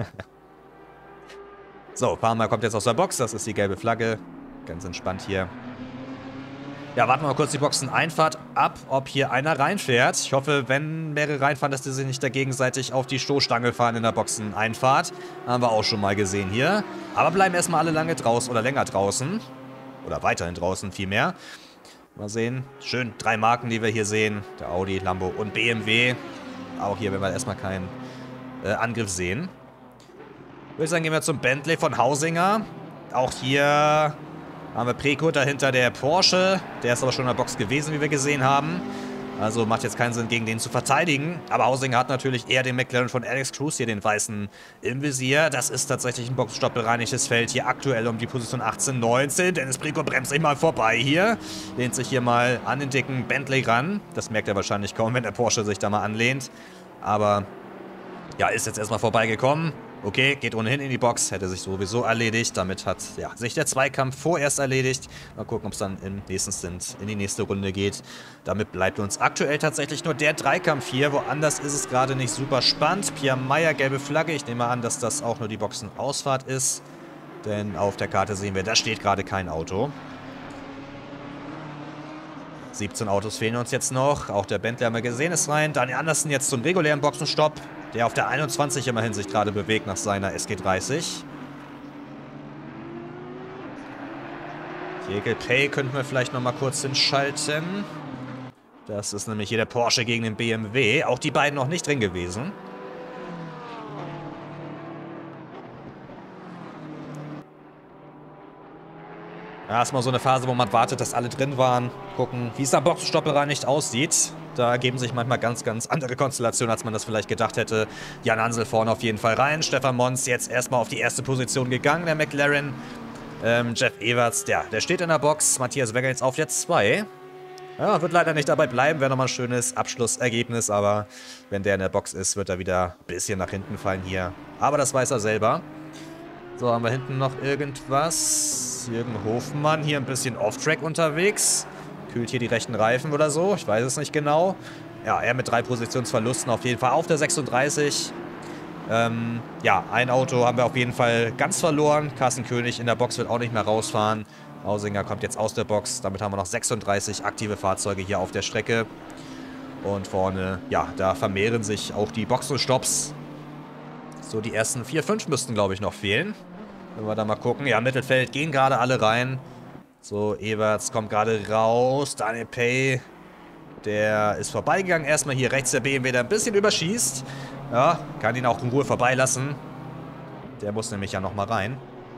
So, Farmer kommt jetzt aus der Box. Das ist die gelbe Flagge. Ganz entspannt hier. Ja, warten wir mal kurz die Boxeneinfahrt ab, ob hier einer reinfährt. Ich hoffe, wenn mehrere reinfahren, dass die sich nicht da gegenseitig auf die Stoßstange fahren in der Boxeneinfahrt. Haben wir auch schon mal gesehen hier. Aber bleiben erstmal alle lange draußen oder länger draußen. Oder weiterhin draußen vielmehr. Mal sehen. Schön, 3 Marken, die wir hier sehen. Der Audi, Lambo und BMW. Auch hier werden wir erstmal keinen Angriff sehen. Würde ich sagen, gehen wir zum Bentley von Hausinger. Auch hier haben wir Preco dahinter der Porsche. Der ist aber schon in der Box gewesen, wie wir gesehen haben. Also macht jetzt keinen Sinn, gegen den zu verteidigen. Aber Hausinger hat natürlich eher den McLaren von Alex Cruz hier, den weißen im Visier. Das ist tatsächlich ein Boxenstopp bereinigtes Feld hier aktuell um die Position 18, 19. Dennis Preco bremst sich mal vorbei hier. Lehnt sich hier mal an den dicken Bentley ran. Das merkt er wahrscheinlich kaum, wenn der Porsche sich da mal anlehnt. Aber ja, ist jetzt erstmal vorbeigekommen. Okay, geht ohnehin in die Box, hätte sich sowieso erledigt. Damit hat ja, sich der Zweikampf vorerst erledigt. Mal gucken, ob es dann im nächsten Stint in die nächste Runde geht. Damit bleibt uns aktuell tatsächlich nur der Dreikampf hier. Woanders ist es gerade nicht super spannend. Pierre Meyer, gelbe Flagge. Ich nehme an, dass das auch nur die Boxenausfahrt ist. Denn auf der Karte sehen wir, da steht gerade kein Auto. 17 Autos fehlen uns jetzt noch. Auch der Bentley haben wir gesehen, ist rein. Daniel Andersen jetzt zum regulären Boxenstopp. Der auf der 21 immerhin sich gerade bewegt nach seiner SG30. Jekyll Pay könnten wir vielleicht nochmal kurz hinschalten. Das ist nämlich hier der Porsche gegen den BMW. Auch die beiden noch nicht drin gewesen. Ja, erstmal so eine Phase, wo man wartet, dass alle drin waren. Gucken, wie es da Boxenstopp bereinigt aussieht. Da ergeben sich manchmal ganz, ganz andere Konstellationen, als man das vielleicht gedacht hätte. Jan Hansel vorne auf jeden Fall rein. Stefan Mons jetzt erstmal auf die erste Position gegangen, der McLaren. Jeff Everts, der steht in der Box. Matthias Weggel jetzt auf der 2. Ja, wird leider nicht dabei bleiben. Wäre nochmal ein schönes Abschlussergebnis. Aber wenn der in der Box ist, wird er wieder ein bisschen nach hinten fallen hier. Aber das weiß er selber. So, haben wir hinten noch irgendwas. Jürgen Hofmann hier ein bisschen off-track unterwegs. Kühlt hier die rechten Reifen oder so. Ich weiß es nicht genau. Ja, er mit 3 Positionsverlusten auf jeden Fall auf der 36. Ja, ein Auto haben wir auf jeden Fall ganz verloren. Carsten König in der Box wird auch nicht mehr rausfahren. Hausinger kommt jetzt aus der Box. Damit haben wir noch 36 aktive Fahrzeuge hier auf der Strecke. Und vorne, ja, da vermehren sich auch die Boxenstopps. So, die ersten 4, 5 müssten, glaube ich, noch fehlen. Wenn wir da mal gucken. Ja, Mittelfeld gehen gerade alle rein. So, Everts kommt gerade raus. Daniel Pay Der ist vorbeigegangen. Erstmal hier rechts der BMW, der ein bisschen überschießt. Ja, kann ihn auch in Ruhe vorbeilassen. Der muss nämlich ja nochmal rein.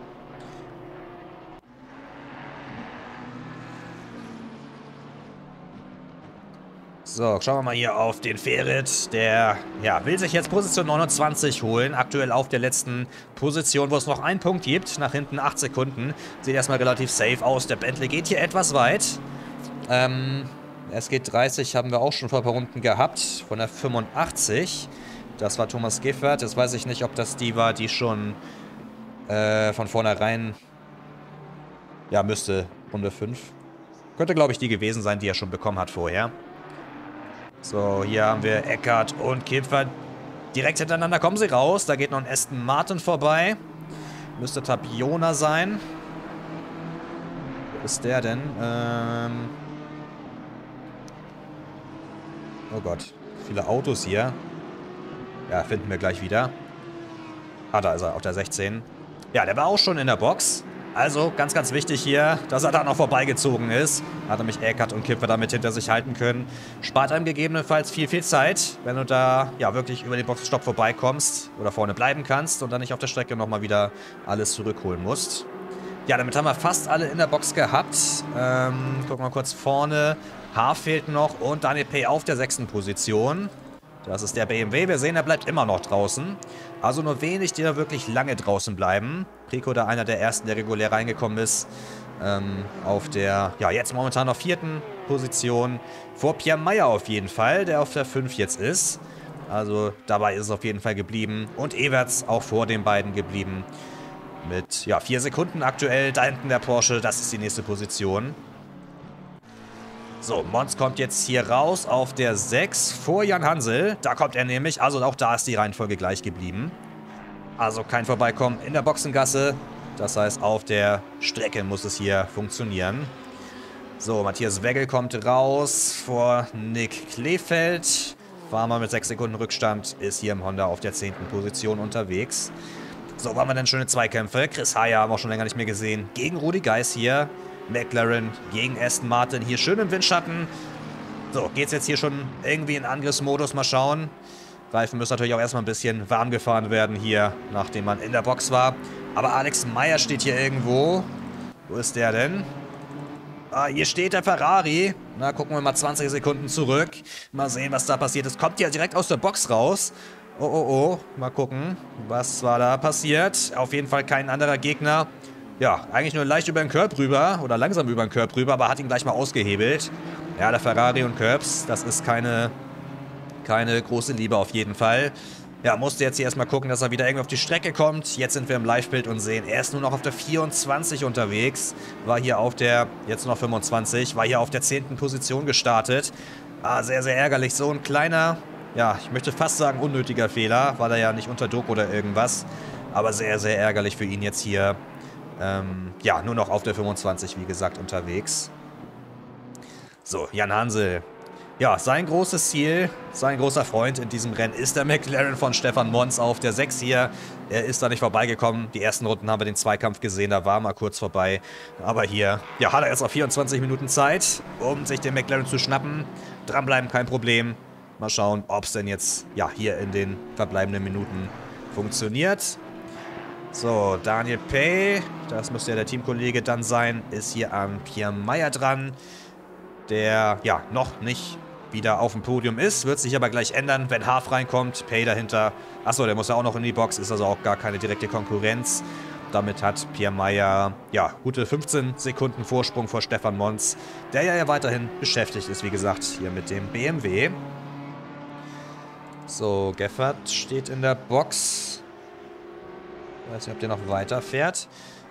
So, schauen wir mal hier auf den Ferit. Der ja, will sich jetzt Position 29 holen. Aktuell auf der letzten Position, wo es noch einen Punkt gibt. Nach hinten 8 Sekunden. Sieht erstmal relativ safe aus. Der Bentley geht hier etwas weit. SG 30 haben wir auch schon vor ein paar Runden gehabt. Von der 85. Das war Thomas Giffert. Jetzt weiß ich nicht, ob das die war, die schon von vornherein... Ja, müsste Runde 5. Könnte, glaube ich, die gewesen sein, die er schon bekommen hat vorher. So, hier haben wir Eckert und Kipfer. Direkt hintereinander kommen sie raus. Da geht noch ein Aston Martin vorbei. Müsste Tapiona sein. Wo ist der denn? Oh Gott. Viele Autos hier. Ja, finden wir gleich wieder. Ah, da ist er, auf der 16. Ja, der war auch schon in der Box. Also, ganz, ganz wichtig hier, dass er da noch vorbeigezogen ist. Hat nämlich Eckert und Kipfer damit hinter sich halten können. Spart einem gegebenenfalls viel, viel Zeit, wenn du da ja wirklich über den Boxenstopp vorbeikommst oder vorne bleiben kannst und dann nicht auf der Strecke nochmal wieder alles zurückholen musst. Ja, damit haben wir fast alle in der Box gehabt. Gucken wir kurz vorne. H fehlt noch und Daniel P. auf der 6. Position. Das ist der BMW. Wir sehen, er bleibt immer noch draußen. Also nur wenig, die da wirklich lange draußen bleiben. Rico, da einer der ersten, der regulär reingekommen ist. Auf der, ja, jetzt momentan noch 4. Position. Vor Pierre Meyer auf jeden Fall, der auf der 5 jetzt ist. Also dabei ist es auf jeden Fall geblieben. Und Everts auch vor den beiden geblieben. Mit, ja, 4 Sekunden aktuell. Da hinten der Porsche, das ist die nächste Position. So, Mons kommt jetzt hier raus auf der 6 vor Jan Hansel. Da kommt er nämlich, also auch da ist die Reihenfolge gleich geblieben. Also kein Vorbeikommen in der Boxengasse. Das heißt, auf der Strecke muss es hier funktionieren. So, Matthias Weggel kommt raus vor Nick Kleefeld. Farmer mit 6 Sekunden Rückstand ist hier im Honda auf der 10. Position unterwegs. So, waren wir denn schöne Zweikämpfe. Chris Haya haben wir auch schon länger nicht mehr gesehen. Gegen Rudi Geis hier. McLaren gegen Aston Martin. Hier schön im Windschatten. So, geht's jetzt hier schon irgendwie in Angriffsmodus. Mal schauen. Reifen müssen natürlich auch erstmal ein bisschen warm gefahren werden hier, nachdem man in der Box war. Aber Alex Meyer steht hier irgendwo. Wo ist der denn? Ah, hier steht der Ferrari. Na, gucken wir mal 20 Sekunden zurück. Mal sehen, was da passiert ist. Kommt ja direkt aus der Box raus. Oh, oh, oh. Mal gucken, was war da passiert. Auf jeden Fall kein anderer Gegner. Ja, eigentlich nur leicht über den Curb rüber oder langsam über den Curb rüber, aber hat ihn gleich mal ausgehebelt. Ja, der Ferrari und Curbs, das ist keine große Liebe auf jeden Fall. Ja, musste jetzt hier erstmal gucken, dass er wieder irgendwie auf die Strecke kommt. Jetzt sind wir im Live-Bild und sehen, er ist nur noch auf der 24 unterwegs. War hier auf der, jetzt noch 25, war hier auf der 10. Position gestartet. Ah, sehr, sehr ärgerlich. So ein kleiner, ja, ich möchte fast sagen unnötiger Fehler. War da ja nicht unter Druck oder irgendwas. Aber sehr, sehr ärgerlich für ihn jetzt hier. Ja, nur noch auf der 25, wie gesagt, unterwegs. So, Jan Hansel. Ja, sein großes Ziel, sein großer Freund in diesem Rennen ist der McLaren von Stefan Mons auf der 6 hier. Er ist da nicht vorbeigekommen. Die ersten Runden haben wir den Zweikampf gesehen, da war mal kurz vorbei. Aber hier, ja, hat er jetzt noch 24 Minuten Zeit, um sich den McLaren zu schnappen. Dranbleiben, kein Problem. Mal schauen, ob es denn jetzt, ja, hier in den verbleibenden Minuten funktioniert. So, Daniel Pay, das müsste ja der Teamkollege dann sein, ist hier an Pierre Meyer dran, der ja noch nicht wieder auf dem Podium ist, wird sich aber gleich ändern, wenn Haaf reinkommt, Pay dahinter. Achso, der muss ja auch noch in die Box, ist also auch gar keine direkte Konkurrenz. Damit hat Pierre Meyer ja gute 15 Sekunden Vorsprung vor Stefan Mons, der ja weiterhin beschäftigt ist, wie gesagt, hier mit dem BMW. So, Geffert steht in der Box. Ich weiß nicht, ob der noch weiterfährt.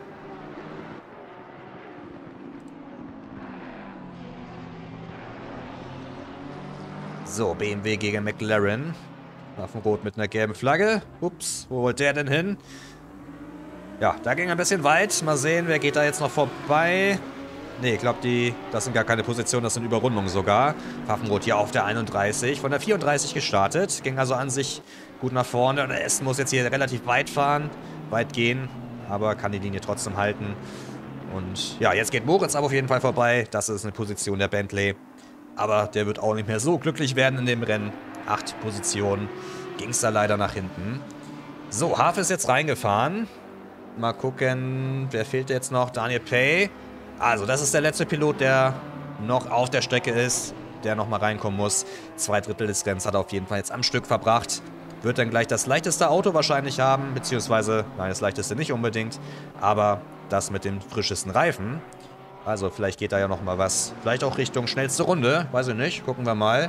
So, BMW gegen McLaren. Waffenrot mit einer gelben Flagge. Ups, wo wollte der denn hin? Ja, da ging ein bisschen weit. Mal sehen, wer geht da jetzt noch vorbei. Ne, ich glaube, das sind gar keine Positionen, das sind Überrundungen sogar. Waffenrot hier auf der 31. Von der 34 gestartet. Ging also an sich gut nach vorne. Und der Aston muss jetzt hier relativ weit fahren. Weit gehen, aber kann die Linie trotzdem halten. Und ja, jetzt geht Moritz aber auf jeden Fall vorbei. Das ist eine Position der Bentley. Aber der wird auch nicht mehr so glücklich werden in dem Rennen. 8 Positionen ging es da leider nach hinten. So, Haaf ist jetzt reingefahren. Mal gucken, wer fehlt jetzt noch? Daniel Pay. Also, das ist der letzte Pilot, der noch auf der Strecke ist, der nochmal reinkommen muss. 2/3 des Rennens hat er auf jeden Fall jetzt am Stück verbracht. Wird dann gleich das leichteste Auto wahrscheinlich haben, beziehungsweise, nein, das leichteste nicht unbedingt, aber das mit den frischesten Reifen. Also, vielleicht geht da ja nochmal was. Vielleicht auch Richtung schnellste Runde, weiß ich nicht, gucken wir mal.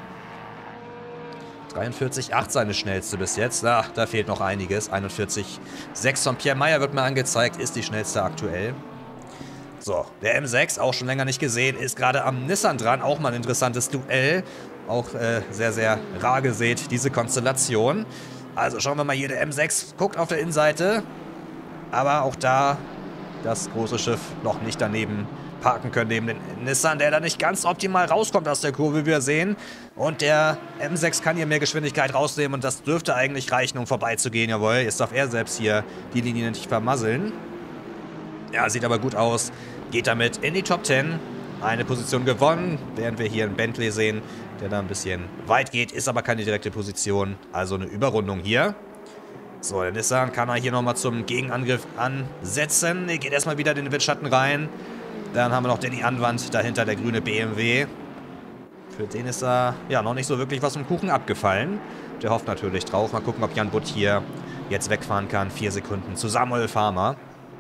43,8 seine schnellste bis jetzt. Da fehlt noch einiges. 41,6 von Pierre Meyer wird mir angezeigt, ist die schnellste aktuell. So, der M6, auch schon länger nicht gesehen, ist gerade am Nissan dran. Auch mal ein interessantes Duell. Auch sehr, sehr rar gesät, diese Konstellation. Also schauen wir mal hier, der M6 guckt auf der Innenseite. Aber auch da das große Schiff noch nicht daneben parken können, neben den Nissan, der da nicht ganz optimal rauskommt aus der Kurve, wie wir sehen. Und der M6 kann hier mehr Geschwindigkeit rausnehmen und das dürfte eigentlich reichen, um vorbeizugehen. Jawohl, jetzt darf er selbst hier die Linie nicht vermasseln. Ja, sieht aber gut aus. Geht damit in die Top 10. Eine Position gewonnen, während wir hier einen Bentley sehen, der da ein bisschen weit geht, ist aber keine direkte Position. Also eine Überrundung hier. So, der Nissan kann er hier nochmal zum Gegenangriff ansetzen. Er geht erstmal wieder in den Windschatten rein. Dann haben wir noch Danny Anwand, dahinter der grüne BMW. Für den ist da ja noch nicht so wirklich was vom Kuchen abgefallen. Der hofft natürlich drauf. Mal gucken, ob Jan Butt hier jetzt wegfahren kann. 4 Sekunden zu Samuel Farmer.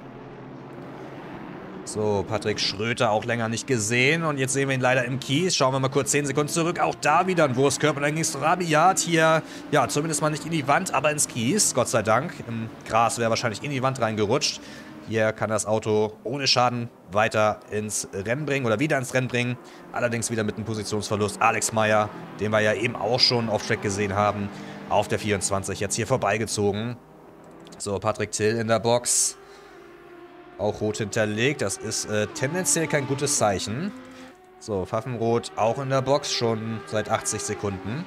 So, Patrick Schröter auch länger nicht gesehen. Und jetzt sehen wir ihn leider im Kies. Schauen wir mal kurz 10 Sekunden zurück. Auch da wieder ein Wurstkörper. Dann ging es rabiat hier. Ja, zumindest mal nicht in die Wand, aber ins Kies. Gott sei Dank. Im Gras wäre wahrscheinlich in die Wand reingerutscht. Hier kann das Auto ohne Schaden weiter ins Rennen bringen oder wieder ins Rennen bringen. Allerdings wieder mit einem Positionsverlust. Alex Meyer, den wir ja eben auch schon auf Track gesehen haben, auf der 24 jetzt hier vorbeigezogen. So, Patrick Till in der Box. Auch rot hinterlegt. Das ist tendenziell kein gutes Zeichen. So, Pfaffenrot auch in der Box, schon seit 80 Sekunden.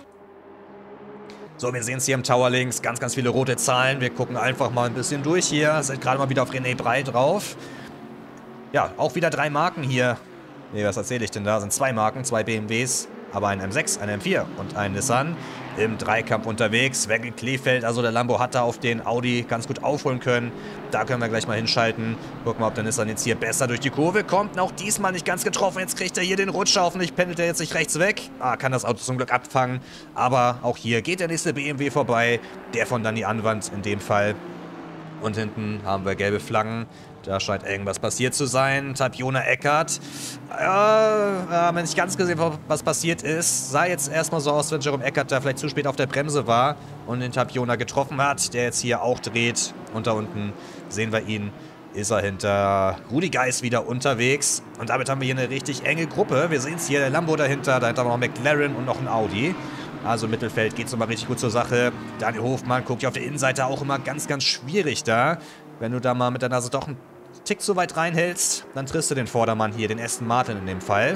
So, wir sehen es hier im Tower links. Ganz, ganz viele rote Zahlen. Wir gucken einfach mal ein bisschen durch hier. Sind gerade mal wieder auf René Brey drauf. Ja, auch wieder 3 Marken hier. Nee, was erzähle ich denn da? Sind 2 Marken, 2 BMWs. Aber ein M6, ein M4 und ein Nissan im Dreikampf unterwegs. Wegel Kleefeld, also der Lambo hat da auf den Audi ganz gut aufholen können. Da können wir gleich mal hinschalten. Gucken wir, ob der Nissan jetzt hier besser durch die Kurve kommt. Auch diesmal nicht ganz getroffen. Jetzt kriegt er hier den Rutsch. Hoffentlich pendelt er jetzt nicht rechts weg. Kann das Auto zum Glück abfangen. Aber auch hier geht der nächste BMW vorbei. Der von Danny Anwand in dem Fall. Und hinten haben wir gelbe Flaggen. Da scheint irgendwas passiert zu sein. Tatjana Eckert. Haben wir nicht ganz gesehen, was passiert ist. Sah jetzt erstmal so aus, wenn Jerome Eckert da vielleicht zu spät auf der Bremse war und den Tatjana getroffen hat, der jetzt hier auch dreht. Und da unten sehen wir ihn, ist er hinter Rudi Geis wieder unterwegs. Und damit haben wir hier eine richtig enge Gruppe. Wir sehen es hier, der Lambo dahinter haben wir noch McLaren und noch ein Audi. Also im Mittelfeld geht es nochmal richtig gut zur Sache. Daniel Hofmann guckt ja auf der Innenseite auch immer ganz, ganz schwierig da. Wenn du da mal mit der Nase doch einen Tick zu weit reinhältst, dann triffst du den Vordermann hier, den Aston Martin in dem Fall.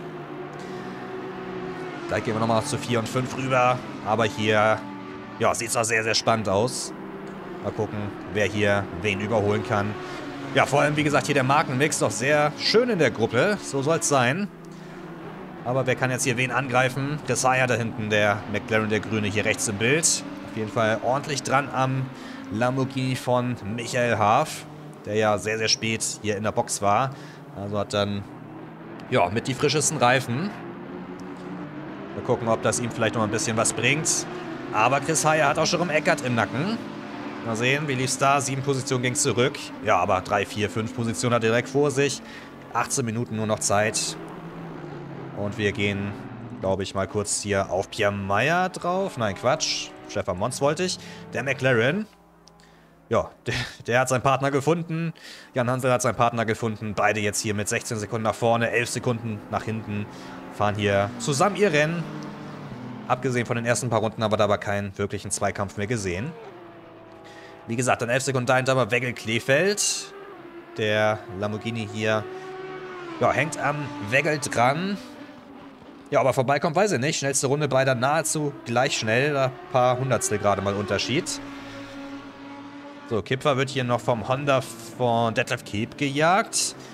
Gleich gehen wir nochmal zu 4 und 5 rüber. Aber hier, ja, sieht es auch sehr, sehr spannend aus. Mal gucken, wer hier wen überholen kann. Ja, vor allem, wie gesagt, hier der Markenmix doch sehr schön in der Gruppe. So soll es sein. Aber wer kann jetzt hier wen angreifen? Desaya da hinten, der McLaren, der Grüne, hier rechts im Bild. Auf jeden Fall ordentlich dran am Lamborghini von Michael Haaf, der ja sehr, sehr spät hier in der Box war. Also hat dann, ja, mit die frischesten Reifen. Mal gucken, ob das ihm vielleicht noch ein bisschen was bringt. Aber Chris Heyer hat auch schon Eckert im Nacken. Mal sehen, wie lief's da? 7 Positionen ging zurück. Ja, aber 3, 4, 5 Positionen hat er direkt vor sich. 18 Minuten nur noch Zeit. Und wir gehen, glaube ich, mal kurz hier auf Pierre Meyer drauf. Nein, Quatsch. Stefan Mons wollte ich. Der McLaren. Ja, der hat seinen Partner gefunden. Jan Hansel hat seinen Partner gefunden. Beide jetzt hier mit 16 Sekunden nach vorne, 11 Sekunden nach hinten. Fahren hier zusammen ihr Rennen. Abgesehen von den ersten paar Runden haben wir da aber keinen wirklichen Zweikampf mehr gesehen. Wie gesagt, dann 11 Sekunden dahinter aber Wegel Kleefeld. Der Lamborghini hier, ja, hängt am Wegel dran. Ja, aber vorbeikommt, weiß ich nicht. Schnellste Runde beider nahezu gleich schnell. Ein paar Hundertstel gerade mal Unterschied. So, Kipfer wird hier noch vom Honda von Detlef Kiep gejagt.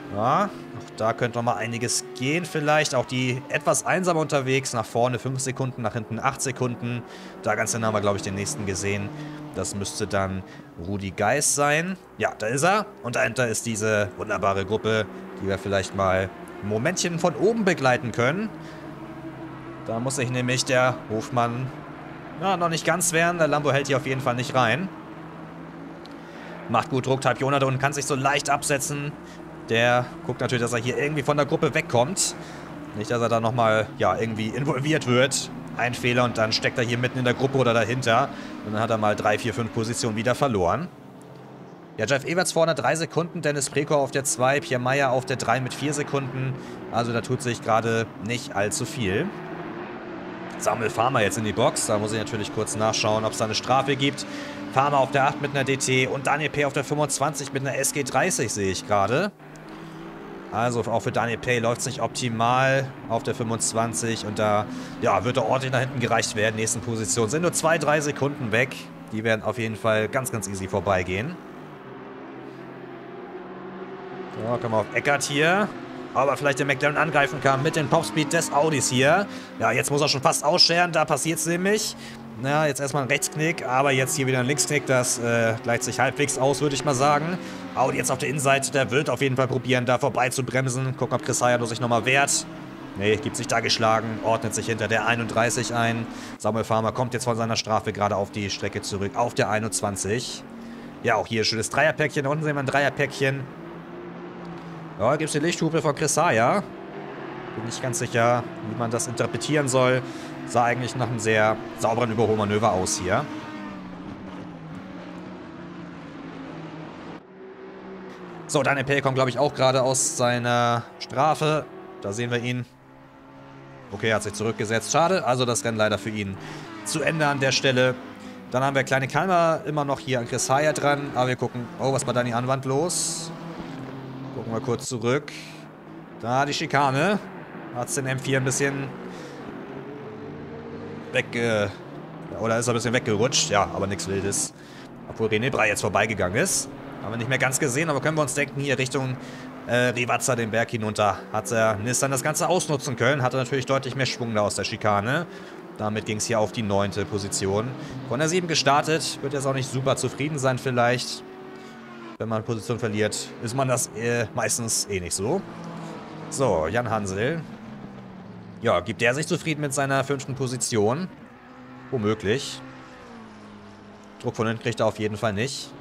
Ja, auch da könnte noch mal einiges gehen vielleicht. Auch die etwas einsamer unterwegs. Nach vorne 5 Sekunden, nach hinten 8 Sekunden. Da ganz hinten haben wir, glaube ich, den nächsten gesehen. Das müsste dann Rudi Geis sein. Ja, da ist er. Und dahinter ist diese wunderbare Gruppe, die wir vielleicht mal ein Momentchen von oben begleiten können. Da muss sich nämlich der Hofmann noch nicht ganz wehren. Der Lambo hält hier auf jeden Fall nicht rein. Macht gut Druck. Type Jonah kann sich so leicht absetzen. Der guckt natürlich, dass er hier irgendwie von der Gruppe wegkommt. Nicht, dass er da nochmal irgendwie involviert wird. Ein Fehler und dann steckt er hier mitten in der Gruppe oder dahinter. Und dann hat er mal 3, 4, 5 Positionen wieder verloren. Ja, Jeff Everts vorne 3 Sekunden, Dennis Prekow auf der 2, Pierre Meyer auf der 3 mit 4 Sekunden. Also da tut sich gerade nicht allzu viel. Samuel Farmer jetzt in die Box. Da muss ich natürlich kurz nachschauen, ob es da eine Strafe gibt. Farmer auf der 8 mit einer DT und Daniel P. auf der 25 mit einer SG30 sehe ich gerade. Also auch für Daniel Pay läuft es nicht optimal auf der 25 und da wird er ordentlich nach hinten gereicht werden. Nächsten Position sind nur 2, 3 Sekunden weg. Die werden auf jeden Fall ganz, ganz easy vorbeigehen. So, kommen wir auf Eckert hier. Aber vielleicht der McLaren angreifen kann mit dem Topspeed des Audis hier. Ja, jetzt muss er schon fast ausscheren, da passiert es nämlich. Ja, jetzt erstmal ein Rechtsknick, aber jetzt hier wieder ein Linksknick, das gleicht sich halbwegs aus, würde ich mal sagen. Audi jetzt auf der Innenseite, der wird auf jeden Fall probieren, da vorbei zu bremsen. Gucken, ob Chris Hayano sich nochmal wehrt. Nee, gibt sich da geschlagen, ordnet sich hinter der 31 ein. Samuel Farmer kommt jetzt von seiner Strafe gerade auf die Strecke zurück, auf der 21. Ja, auch hier ein schönes Dreierpäckchen, da unten sehen wir ein Dreierpäckchen. Ja, gibt es die Lichthupe von Chris Hayano. Bin nicht ganz sicher, wie man das interpretieren soll. Sah eigentlich nach einem sehr sauberen Überholmanöver aus hier. So, Daniel Pell kommt, glaube ich, auch gerade aus seiner Strafe. Da sehen wir ihn. Okay, er hat sich zurückgesetzt. Schade, also das Rennen leider für ihn zu Ende an der Stelle. Dann haben wir Kleine Kalmer immer noch hier an Chris Hayano dran. Aber wir gucken, oh, was bei Dani Anwand los? Gucken wir kurz zurück. Da die Schikane. Hat es den M4 ein bisschen oder ist er ein bisschen weggerutscht. Ja, aber nichts Wildes. Obwohl René Brey jetzt vorbeigegangen ist. Haben wir nicht mehr ganz gesehen, aber können wir uns denken, hier Richtung Rivazza den Berg hinunter hat der Nissan das Ganze ausnutzen können. Hatte natürlich deutlich mehr Schwung da aus der Schikane. Damit ging es hier auf die 9. Position. Von der 7 gestartet. Wird jetzt auch nicht super zufrieden sein vielleicht. Wenn man Position verliert, ist man das meistens eh nicht so. So, Jan Hansel. Ja, gibt er sich zufrieden mit seiner 5. Position? Womöglich. Druck von hinten kriegt er auf jeden Fall nicht.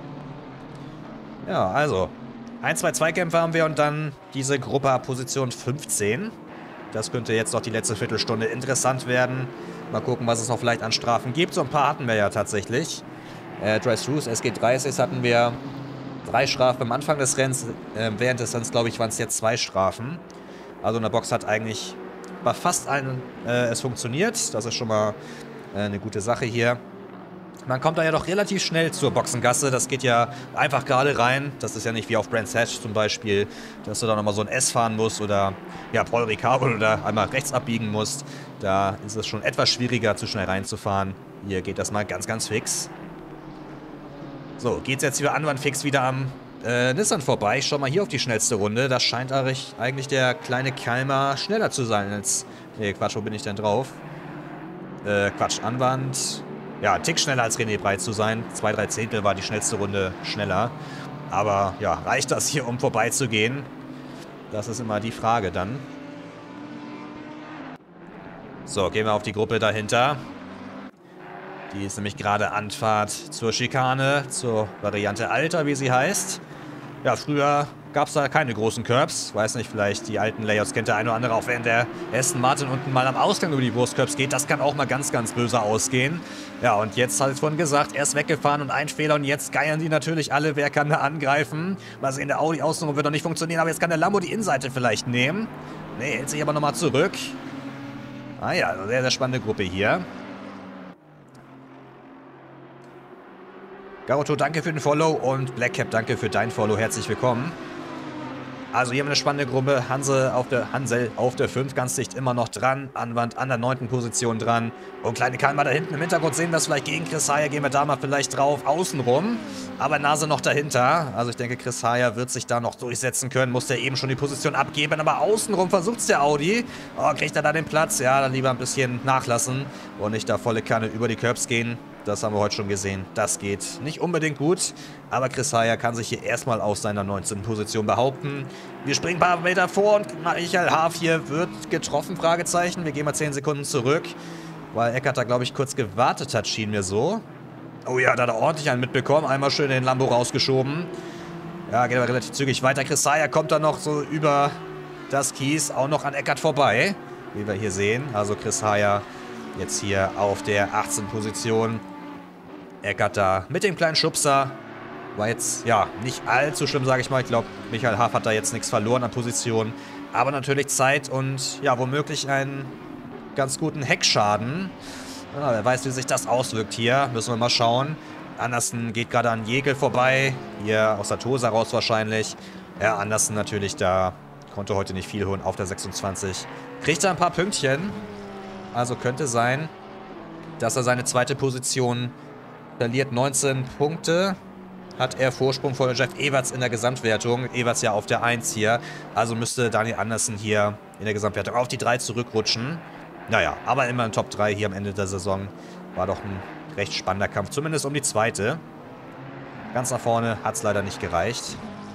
Ja, also 1, 2 Zweikämpfe haben wir und dann diese Gruppe ab Position 15. Das könnte jetzt noch die letzte Viertelstunde interessant werden. Mal gucken, was es noch vielleicht an Strafen gibt. So ein paar hatten wir ja tatsächlich. Dressroos, SG30 hatten wir 3 Strafen am Anfang des Rennens. Während des Rennens, glaube ich, waren es jetzt 2 Strafen. Also in der Box hat eigentlich bei fast allen es funktioniert. Das ist schon mal eine gute Sache hier. Man kommt da ja doch relativ schnell zur Boxengasse. Das geht ja einfach gerade rein. Das ist ja nicht wie auf Brands Hatch zum Beispiel, dass du da nochmal so ein S fahren musst oder ja, Paul Ricard oder einmal rechts abbiegen musst. Da ist es schon etwas schwieriger, zu schnell reinzufahren. Hier geht das mal ganz, ganz fix. So, geht's jetzt wieder anwandfix wieder am Nissan vorbei. Ich schau mal hier auf die schnellste Runde. Da scheint eigentlich der kleine Kalmer schneller zu sein als... Nee, Quatsch, wo bin ich denn drauf? Quatsch, Anwand. Ja, ein Tick schneller als René Brey zu sein. 2, 3 Zehntel war die schnellste Runde schneller. Aber ja, reicht das hier, um vorbeizugehen? Das ist immer die Frage dann. So, gehen wir auf die Gruppe dahinter. Die ist nämlich gerade Anfahrt zur Schikane, zur Variante Alter, wie sie heißt. Ja, früher gab es da keine großen Curbs. Weiß nicht, vielleicht die alten Layouts kennt der eine oder andere, auch wenn der Aston Martin unten mal am Ausgang über die Wurstcurbs geht. Das kann auch mal ganz, ganz böse ausgehen. Ja, und jetzt hat es vorhin gesagt, erst weggefahren und ein Fehler und jetzt geiern die natürlich alle, wer kann da angreifen. Was in der Audi Außenrum wird noch nicht funktionieren, aber jetzt kann der Lambo die Innenseite vielleicht nehmen. Nee, hält sich aber nochmal zurück. Ah ja, sehr, sehr spannende Gruppe hier. Garoto, danke für den Follow und Blackcap, danke für dein Follow. Herzlich willkommen. Also hier haben wir eine spannende Gruppe. Hansel auf der 5 ganz dicht immer noch dran. Anwand an der 9. Position dran. Und kleine Kalmar da hinten im Hintergrund sehen wir es vielleicht gegen Chris Haya. Gehen wir da mal vielleicht drauf. Außenrum. Aber Nase noch dahinter. Also ich denke, Chris Haya wird sich da noch durchsetzen können. Musste eben schon die Position abgeben. Aber außenrum versucht es der Audi. Oh, kriegt er da den Platz? Ja, dann lieber ein bisschen nachlassen. Und nicht da volle Kanne über die Curbs gehen. Das haben wir heute schon gesehen. Das geht nicht unbedingt gut. Aber Chris Haya kann sich hier erstmal aus seiner 19. Position behaupten. Wir springen ein paar Meter vor und Michael Haaf hier wird getroffen, Fragezeichen. Wir gehen mal 10 Sekunden zurück. Weil Eckert da, glaube ich, kurz gewartet hat, schien mir so. Oh ja, da hat er ordentlich einen mitbekommen. Einmal schön den Lambo rausgeschoben. Ja, geht aber relativ zügig weiter. Chris Haya kommt dann noch so über das Kies auch noch an Eckert vorbei. Wie wir hier sehen. Also Chris Haya jetzt hier auf der 18. Position. Eckert da mit dem kleinen Schubser. War jetzt, ja, nicht allzu schlimm, sage ich mal. Ich glaube, Michael Haaf hat da jetzt nichts verloren an Position. Aber natürlich Zeit und, ja, womöglich einen ganz guten Heckschaden. Ja, wer weiß, wie sich das auswirkt hier. Müssen wir mal schauen. Andersen geht gerade an Jägel vorbei. Hier aus der Tosa raus wahrscheinlich. Ja, Andersen natürlich da. Konnte heute nicht viel holen auf der 26. Kriegt er ein paar Pünktchen. Also könnte sein, dass er seine zweite Position verliert. 19 Punkte hat er Vorsprung vor Jeff Everts in der Gesamtwertung. Everts ja auf der 1 hier. Also müsste Daniel Andersen hier in der Gesamtwertung auf die 3 zurückrutschen. Naja, aber immer in Top 3 hier am Ende der Saison. War doch ein recht spannender Kampf. Zumindest um die zweite. Ganz nach vorne hat es leider nicht gereicht.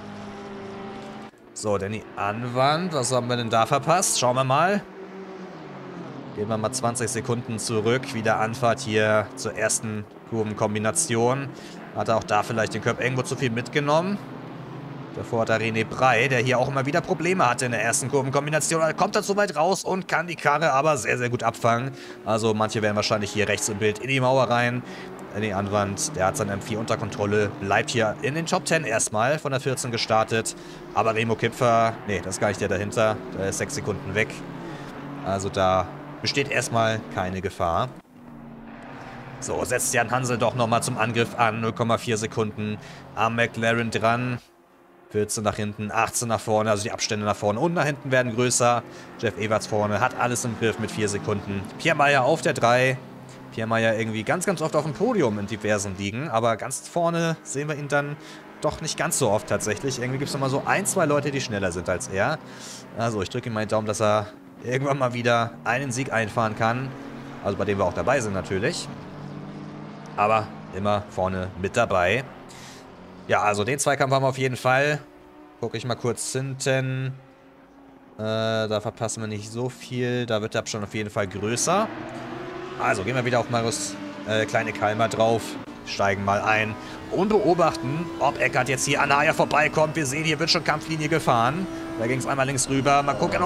So, Danny Anwand. Was haben wir denn da verpasst? Schauen wir mal. Gehen wir mal 20 Sekunden zurück. Wieder Anfahrt hier zur ersten Kurvenkombination. Hat er auch da vielleicht den Curb irgendwo zu viel mitgenommen. Davor hat er René Brey, der hier auch immer wieder Probleme hatte in der ersten Kurvenkombination. Er kommt da so weit raus und kann die Karre aber sehr, sehr gut abfangen. Also manche werden wahrscheinlich hier rechts im Bild in die Mauer rein. In die Anwand, der hat sein M4 unter Kontrolle. Bleibt hier in den Top 10 erstmal von der 14 gestartet. Aber Remo Kipfer, nee, das ist gar nicht der dahinter. Der ist 6 Sekunden weg. Also da besteht erstmal keine Gefahr. So, setzt Jan Hansel doch nochmal zum Angriff an. 0,4 Sekunden am McLaren dran. 14 nach hinten, 18 nach vorne. Also die Abstände nach vorne und nach hinten werden größer. Jeff Everts vorne hat alles im Griff mit 4 Sekunden. Pierre Meyer auf der 3. Pierre Meyer irgendwie ganz, ganz oft auf dem Podium in diversen Ligen. Aber ganz vorne sehen wir ihn dann doch nicht ganz so oft tatsächlich. Irgendwie gibt es nochmal so 1, 2 Leute, die schneller sind als er. Also ich drücke ihm meinen Daumen, dass er irgendwann mal wieder einen Sieg einfahren kann. Also bei dem wir auch dabei sind natürlich. Aber immer vorne mit dabei. Ja, also den Zweikampf haben wir auf jeden Fall. Gucke ich mal kurz hinten. Da verpassen wir nicht so viel. Da wird der Abstand auf jeden Fall größer. Also gehen wir wieder auf Marius kleine Kalmar drauf. Steigen mal ein und beobachten, ob Eckert jetzt hier an Haya vorbeikommt. Wir sehen, hier wird schon Kampflinie gefahren. Da ging es einmal links rüber. Mal gucken.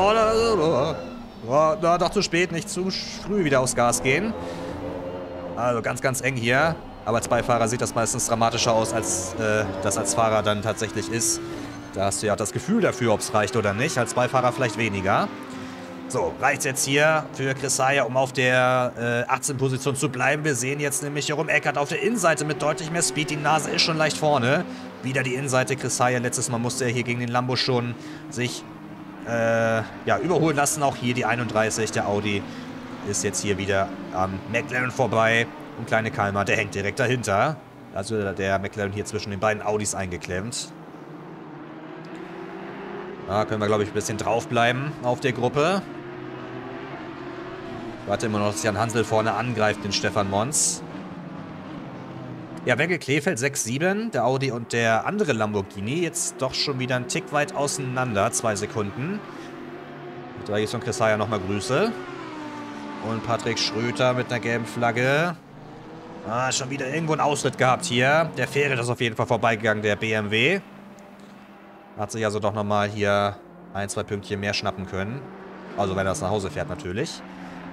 Doch zu spät, nicht zu früh wieder aufs Gas gehen. Also ganz, ganz eng hier. Aber als Beifahrer sieht das meistens dramatischer aus, als das als Fahrer dann tatsächlich ist. Da hast du ja das Gefühl dafür, ob es reicht oder nicht. Als Beifahrer vielleicht weniger. So, reicht es jetzt hier für Chris Haya, um auf der 18. Position zu bleiben. Wir sehen jetzt nämlich Jerome Eckert auf der Innenseite mit deutlich mehr Speed. Die Nase ist schon leicht vorne. Wieder die Innenseite. Chris Haya, letztes Mal musste er hier gegen den Lambo schon sich überholen lassen. Auch hier die 31, der Audi, ist jetzt hier wieder am McLaren vorbei. Und kleine Kalmar, der hängt direkt dahinter. Also der McLaren hier zwischen den beiden Audis eingeklemmt. Da können wir, glaube ich, ein bisschen draufbleiben auf der Gruppe. Warte immer noch, dass Jan Hansel vorne angreift, den Stefan Mons. Ja, Wenkel Kleefeld 6,7. Der Audi und der andere Lamborghini jetzt doch schon wieder einen Tick weit auseinander. 2 Sekunden. Da gibt es von Chris Haya nochmal Grüße. Und Patrick Schröter mit einer gelben Flagge. Schon wieder irgendwo einen Ausritt gehabt hier. Der Fähre ist auf jeden Fall vorbeigegangen, der BMW. Hat sich also doch nochmal hier 1, 2 Pünktchen mehr schnappen können. Also wenn er das nach Hause fährt natürlich.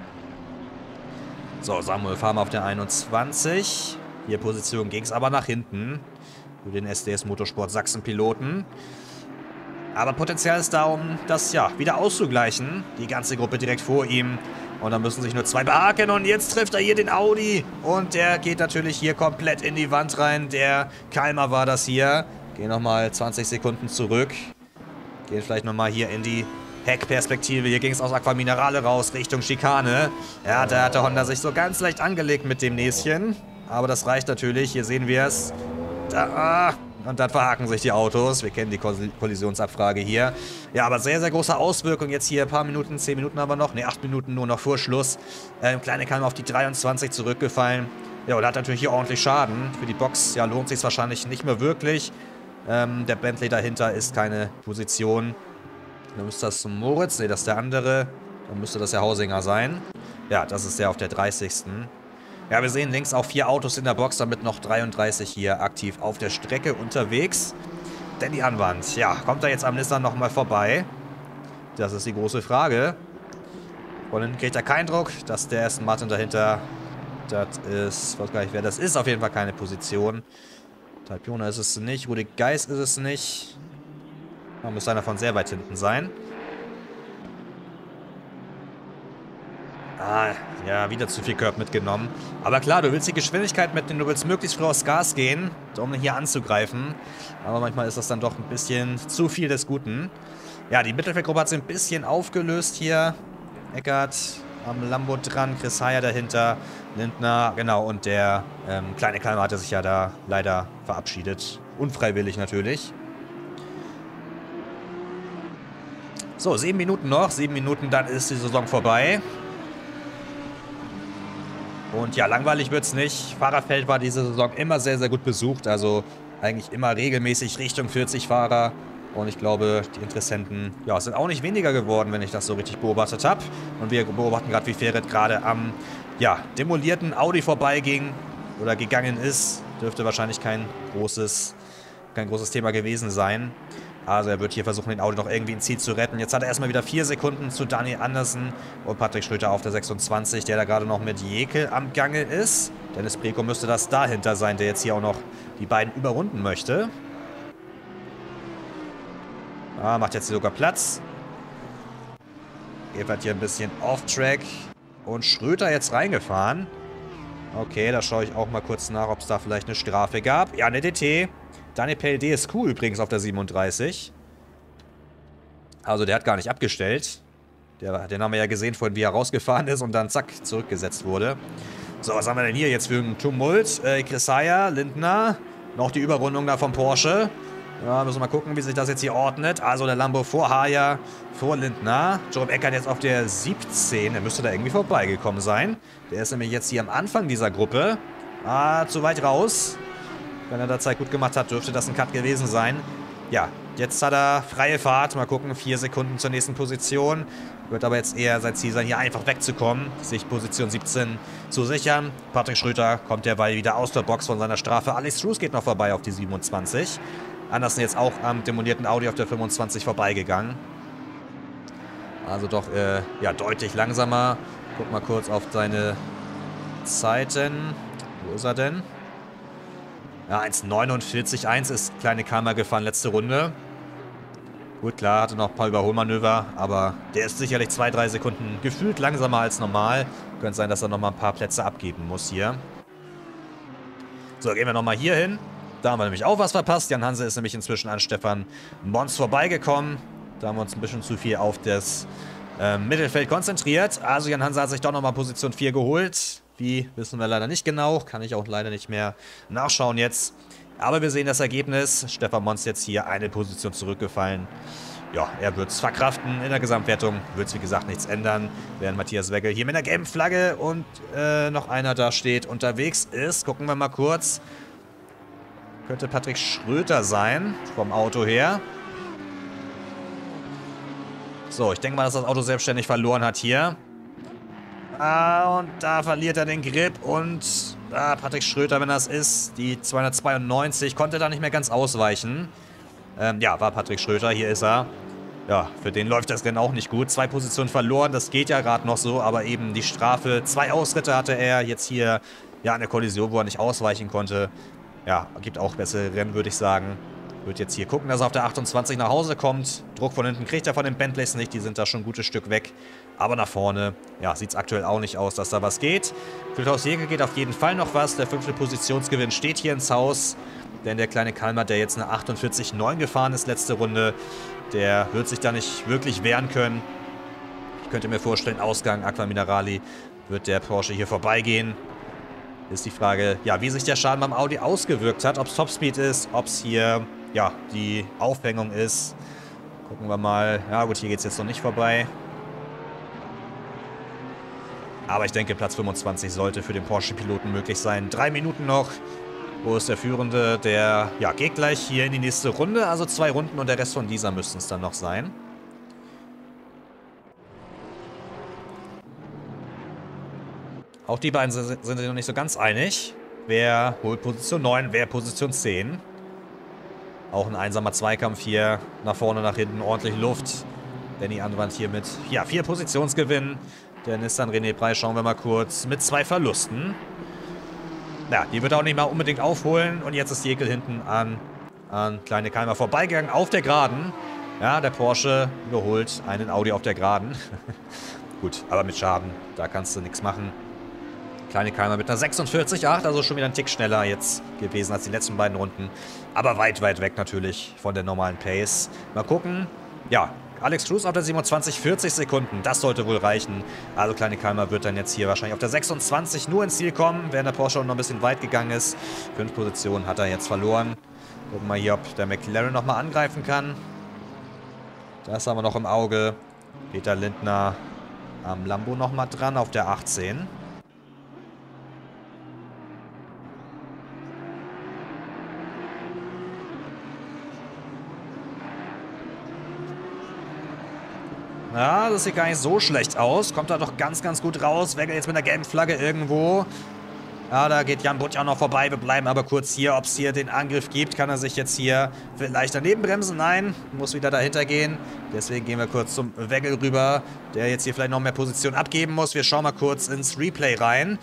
So, Samuel Farmer auf der 21. Hier Position ging es aber nach hinten. Für den SDS Motorsport Sachsen-Piloten. Aber Potenzial ist da, um das ja wieder auszugleichen. Die ganze Gruppe direkt vor ihm. Und dann müssen sich nur 2 behaken. Und jetzt trifft er hier den Audi. Und der geht natürlich hier komplett in die Wand rein. Der Kalmar war das hier. Gehen nochmal 20 Sekunden zurück. Gehen vielleicht nochmal hier in die Heckperspektive. Hier ging es aus Aqua Minerale raus, Richtung Schikane. Ja, da hat der Honda sich so ganz leicht angelegt mit dem Näschen. Aber das reicht natürlich. Hier sehen wir es. Da, und dann verhaken sich die Autos. Wir kennen die Kollisionsabfrage hier. Ja, aber sehr, sehr große Auswirkung. Jetzt hier ein paar Minuten, 10 Minuten aber noch. Ne, 8 Minuten nur noch vor Schluss. Kleine Kalm auf die 23 zurückgefallen. Ja, und hat natürlich hier ordentlich Schaden. Für die Box, ja, lohnt sich wahrscheinlich nicht mehr wirklich. Der Bentley dahinter ist keine Position. Dann müsste das Moritz. Ne, das ist der andere. Dann müsste das der Hausinger sein. Ja, das ist der auf der 30. Ja, wir sehen links auch 4 Autos in der Box, damit noch 33 hier aktiv auf der Strecke unterwegs. Denn die Anwand, ja, kommt da jetzt am Nissan nochmal vorbei? Das ist die große Frage. Von hinten kriegt er keinen Druck, dass der Aston Martin dahinter, das ist, ich weiß gar nicht, wer das ist, auf jeden Fall keine Position. Talpiona ist es nicht, Rudi Geis ist es nicht. Da muss einer von sehr weit hinten sein. Ah, ja, wieder zu viel Curb mitgenommen. Aber klar, du willst die Geschwindigkeit mitnehmen, du willst möglichst früh aufs Gas gehen, um hier anzugreifen. Aber manchmal ist das dann doch ein bisschen zu viel des Guten. Ja, die Mittelfeldgruppe hat sich ein bisschen aufgelöst hier. Eckert am Lambo dran, Chris Heyer dahinter, Lindner, genau. Und der kleine Kalmer hatte sich ja da leider verabschiedet. Unfreiwillig natürlich. So, 7 Minuten noch. 7 Minuten, dann ist die Saison vorbei. Und ja, langweilig wird es nicht. Fahrerfeld war diese Saison immer sehr, sehr gut besucht. Also eigentlich immer regelmäßig Richtung 40 Fahrer. Und ich glaube, die Interessenten ja, sind auch nicht weniger geworden, wenn ich das so richtig beobachtet habe. Und wir beobachten gerade, wie Ferret gerade am ja, demolierten Audi vorbeiging oder gegangen ist. Dürfte wahrscheinlich kein großes Thema gewesen sein. Also er wird hier versuchen, den Audi noch irgendwie ins Ziel zu retten. Jetzt hat er erstmal wieder 4 Sekunden zu Daniel Andersen und Patrick Schröter auf der 26, der da gerade noch mit Jekyll am Gange ist. Dennis Preko müsste das dahinter sein, der jetzt hier auch noch die beiden überrunden möchte. Ah, macht jetzt sogar Platz. Evert hier ein bisschen off-track. Und Schröter jetzt reingefahren. Okay, da schaue ich auch mal kurz nach, ob es da vielleicht eine Strafe gab. Ja, eine DT. Daniel PLDSQ übrigens auf der 37. Also der hat gar nicht abgestellt. Den haben wir ja gesehen vorhin, wie er rausgefahren ist und dann zack, zurückgesetzt wurde. So, was haben wir denn hier jetzt für einen Tumult? Chris Heyer, Lindner, noch die Überrundung da vom Porsche. Ja, müssen wir mal gucken, wie sich das jetzt hier ordnet. Also der Lambo vor Heyer, vor Lindner. Jerome Eckert jetzt auf der 17. Der müsste da irgendwie vorbeigekommen sein. Der ist nämlich jetzt hier am Anfang dieser Gruppe. Ah, zu weit raus. Wenn er da Zeit gut gemacht hat, dürfte das ein Cut gewesen sein. Ja, jetzt hat er freie Fahrt. Mal gucken, 4 Sekunden zur nächsten Position. Wird aber jetzt eher sein Ziel sein, hier einfach wegzukommen. Sich Position 17 zu sichern. Patrick Schröter kommt derweil wieder aus der Box von seiner Strafe. Alex Struess geht noch vorbei auf die 27. Andersen jetzt auch am demolierten Audi auf der 25 vorbeigegangen. Also doch ja, deutlich langsamer. Guck mal kurz auf seine Zeiten. Wo ist er denn? Ja, 1,49,1 ist kleine Kammer gefahren letzte Runde. Gut, klar, hatte noch ein paar Überholmanöver, aber der ist sicherlich 2-3 Sekunden gefühlt langsamer als normal. Könnte sein, dass er nochmal ein paar Plätze abgeben muss hier. So, gehen wir nochmal hier hin. Da haben wir nämlich auch was verpasst. Jan Hanse ist nämlich inzwischen an Stefan Mons vorbeigekommen. Da haben wir uns ein bisschen zu viel auf das Mittelfeld konzentriert. Also Jan Hanse hat sich doch nochmal Position 4 geholt. Wie, wissen wir leider nicht genau. Kann ich auch leider nicht mehr nachschauen jetzt. Aber wir sehen das Ergebnis. Stefan Mons jetzt hier eine Position zurückgefallen. Ja, er wird es verkraften. In der Gesamtwertung wird es wie gesagt nichts ändern. Während Matthias Wegel hier mit einer gelben Flagge und noch einer da steht, unterwegs ist. Gucken wir mal kurz. Könnte Patrick Schröter sein, vom Auto her. So, ich denke mal, dass das Auto selbstständig verloren hat hier. Ah, und da verliert er den Grip und Patrick Schröter, wenn das ist, die 292, konnte da nicht mehr ganz ausweichen. Ja, war Patrick Schröter, hier ist er. Ja, für den läuft das Rennen auch nicht gut. 2 Positionen verloren, das geht ja gerade noch so, aber eben die Strafe. 2 Ausritte hatte er, jetzt hier ja eine Kollision, wo er nicht ausweichen konnte. Ja, gibt auch bessere Rennen, würde ich sagen. Wird jetzt hier gucken, dass er auf der 28 nach Hause kommt. Druck von hinten kriegt er von den Bentleys nicht, die sind da schon ein gutes Stück weg. Aber nach vorne, ja, sieht es aktuell auch nicht aus, dass da was geht. Für Klaus Jäger geht auf jeden Fall noch was. Der 5. Positionsgewinn steht hier ins Haus. Denn der kleine Kalmar, der jetzt eine 48,9 gefahren ist letzte Runde, der wird sich da nicht wirklich wehren können. Ich könnte mir vorstellen, Ausgang Aqua Minerali wird der Porsche hier vorbeigehen. Ist die Frage, ja, wie sich der Schaden beim Audi ausgewirkt hat. Ob es Topspeed ist, ob es hier, ja, die Aufhängung ist. Gucken wir mal. Ja gut, hier geht es jetzt noch nicht vorbei. Aber ich denke, Platz 25 sollte für den Porsche-Piloten möglich sein. 3 Minuten noch. Wo ist der Führende? Der, ja, geht gleich hier in die nächste Runde. Also 2 Runden und der Rest von dieser müssten es dann noch sein. Auch die beiden sind sich noch nicht so ganz einig. Wer holt Position 9, wer Position 10. Auch ein einsamer Zweikampf hier. Nach vorne, nach hinten, ordentlich Luft. Danny Anwand hier mit, ja, 4 Positionsgewinnen. Der Nissan René Preis, schauen wir mal kurz, mit 2 Verlusten. Ja, die wird er auch nicht mal unbedingt aufholen. Und jetzt ist Jekyll hinten an kleine Kalmar vorbeigegangen auf der Geraden. Ja, der Porsche überholt einen Audi auf der Geraden. Gut, aber mit Schaden, da kannst du nichts machen. Kleine Kalmar mit einer 46,8, also schon wieder ein Tick schneller jetzt gewesen als die letzten beiden Runden. Aber weit, weit weg natürlich von der normalen Pace. Mal gucken. Ja, Alex Cruz auf der 27, 40 Sekunden. Das sollte wohl reichen. Also kleine Kalmar wird dann jetzt hier wahrscheinlich auf der 26 nur ins Ziel kommen, während der Porsche noch ein bisschen weit gegangen ist. 5 Positionen hat er jetzt verloren. Gucken wir hier, ob der McLaren nochmal angreifen kann. Das haben wir noch im Auge. Peter Lindner am Lambo nochmal dran auf der 18. Ja, das sieht gar nicht so schlecht aus. Kommt da doch ganz, ganz gut raus. Wegel jetzt mit der gelben Flagge irgendwo. Ja, da geht Jan Butch auch noch vorbei. Wir bleiben aber kurz hier. Ob es hier den Angriff gibt, kann er sich jetzt hier vielleicht daneben bremsen? Nein, muss wieder dahinter gehen. Deswegen gehen wir kurz zum Wegel rüber, der jetzt hier vielleicht noch mehr Position abgeben muss. Wir schauen mal kurz ins Replay rein.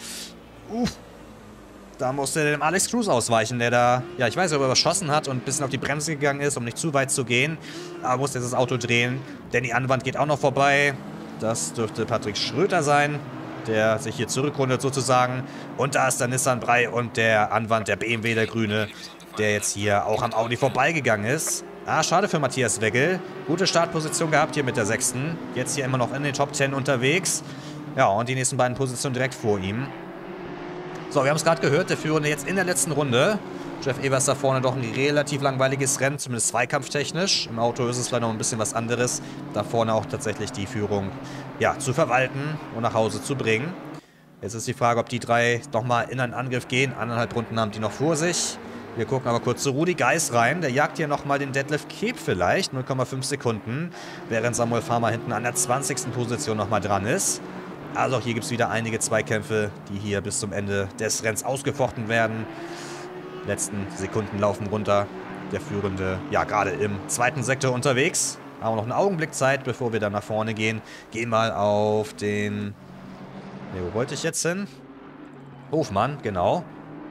Da musste dem Alex Cruz ausweichen, der da, ja, ich weiß nicht, ob er überschossen hat und ein bisschen auf die Bremse gegangen ist, um nicht zu weit zu gehen. Aber musste jetzt das Auto drehen. Danny Anwand geht auch noch vorbei. Das dürfte Patrick Schröter sein, der sich hier zurückrundet sozusagen. Und da ist der Nissan Brei und der Anwand, der BMW, der Grüne, der jetzt hier auch am Audi vorbeigegangen ist. Ah, schade für Matthias Wegel. Gute Startposition gehabt hier mit der 6. Jetzt hier immer noch in den Top 10 unterwegs. Ja, und die nächsten beiden Positionen direkt vor ihm. So, wir haben es gerade gehört, der Führende jetzt in der letzten Runde. Jeff Evers da vorne doch ein relativ langweiliges Rennen, zumindest zweikampftechnisch. Im Auto ist es vielleicht noch ein bisschen was anderes. Da vorne auch tatsächlich die Führung, ja, zu verwalten und nach Hause zu bringen. Jetzt ist die Frage, ob die drei nochmal in einen Angriff gehen. 1,5 Runden haben die noch vor sich. Wir gucken aber kurz zu Rudi Geis rein. Der jagt hier nochmal den Detlef Keep vielleicht. 0,5 Sekunden. Während Samuel Farmer hinten an der 20. Position nochmal dran ist. Also auch hier gibt es wieder einige Zweikämpfe, die hier bis zum Ende des Rennens ausgefochten werden. Letzten Sekunden laufen runter. Der Führende, ja, gerade im zweiten Sektor unterwegs. Haben wir noch einen Augenblick Zeit, bevor wir dann nach vorne gehen. Gehen mal auf den... Ne, wo wollte ich jetzt hin? Hofmann, genau.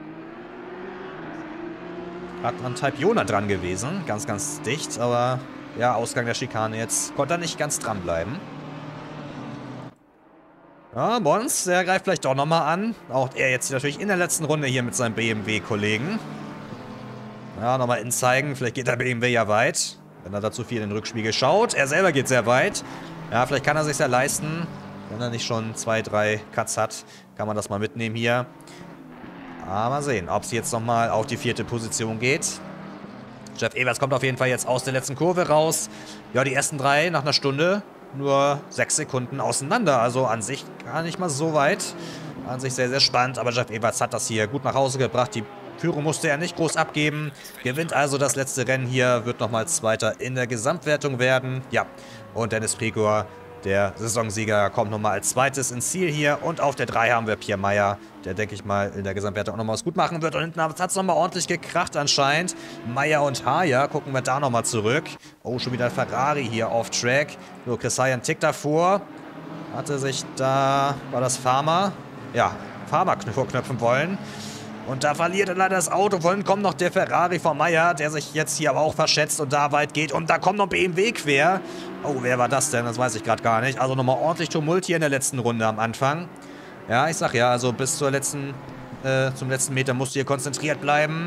Hat an Type Jona dran gewesen. Ganz, ganz dicht, aber ja, Ausgang der Schikane jetzt. Konnte er nicht ganz dranbleiben. Ja, Mons, der greift vielleicht doch nochmal an. Auch er jetzt natürlich in der letzten Runde hier mit seinem BMW-Kollegen. Ja, nochmal innen zeigen. Vielleicht geht der BMW ja weit. Wenn er dazu viel in den Rückspiegel schaut. Er selber geht sehr weit. Ja, vielleicht kann er sich ja leisten. Wenn er nicht schon 2, 3 Cuts hat, kann man das mal mitnehmen hier. Aber mal sehen, ob es jetzt nochmal auf die 4. Position geht. Jeff Evers kommt auf jeden Fall jetzt aus der letzten Kurve raus. Ja, die ersten 3 nach einer Stunde. Nur 6 Sekunden auseinander, also an sich gar nicht mal so weit. An sich sehr, sehr spannend, aber Jeff Evers hat das hier gut nach Hause gebracht. Die Führung musste er nicht groß abgeben. Gewinnt also das letzte Rennen hier, wird nochmal Zweiter in der Gesamtwertung werden. Ja, und Dennis Pregor, der Saisonsieger, kommt nochmal als Zweites ins Ziel hier. Und auf der 3 haben wir Pierre Meyer, der, denke ich mal, in der Gesamtwertung auch nochmal was gut machen wird. Und hinten hat es nochmal ordentlich gekracht anscheinend. Meyer und Hayer, gucken wir da nochmal zurück. Oh, schon wieder ein Ferrari hier auf Track. So, Chris Hayer einen Tick davor. Hatte sich da, war das Farmer? Ja, Farmer vorknöpfen wollen. Und da verliert er leider das Auto. Wollen kommt noch der Ferrari von Meyer, der sich jetzt hier aber auch verschätzt und da weit geht. Und da kommt noch BMW quer. Oh, wer war das denn? Das weiß ich gerade gar nicht. Also nochmal ordentlich Tumult hier in der letzten Runde am Anfang. Ja, ich sag ja, also bis zum letzten Meter musst du hier konzentriert bleiben.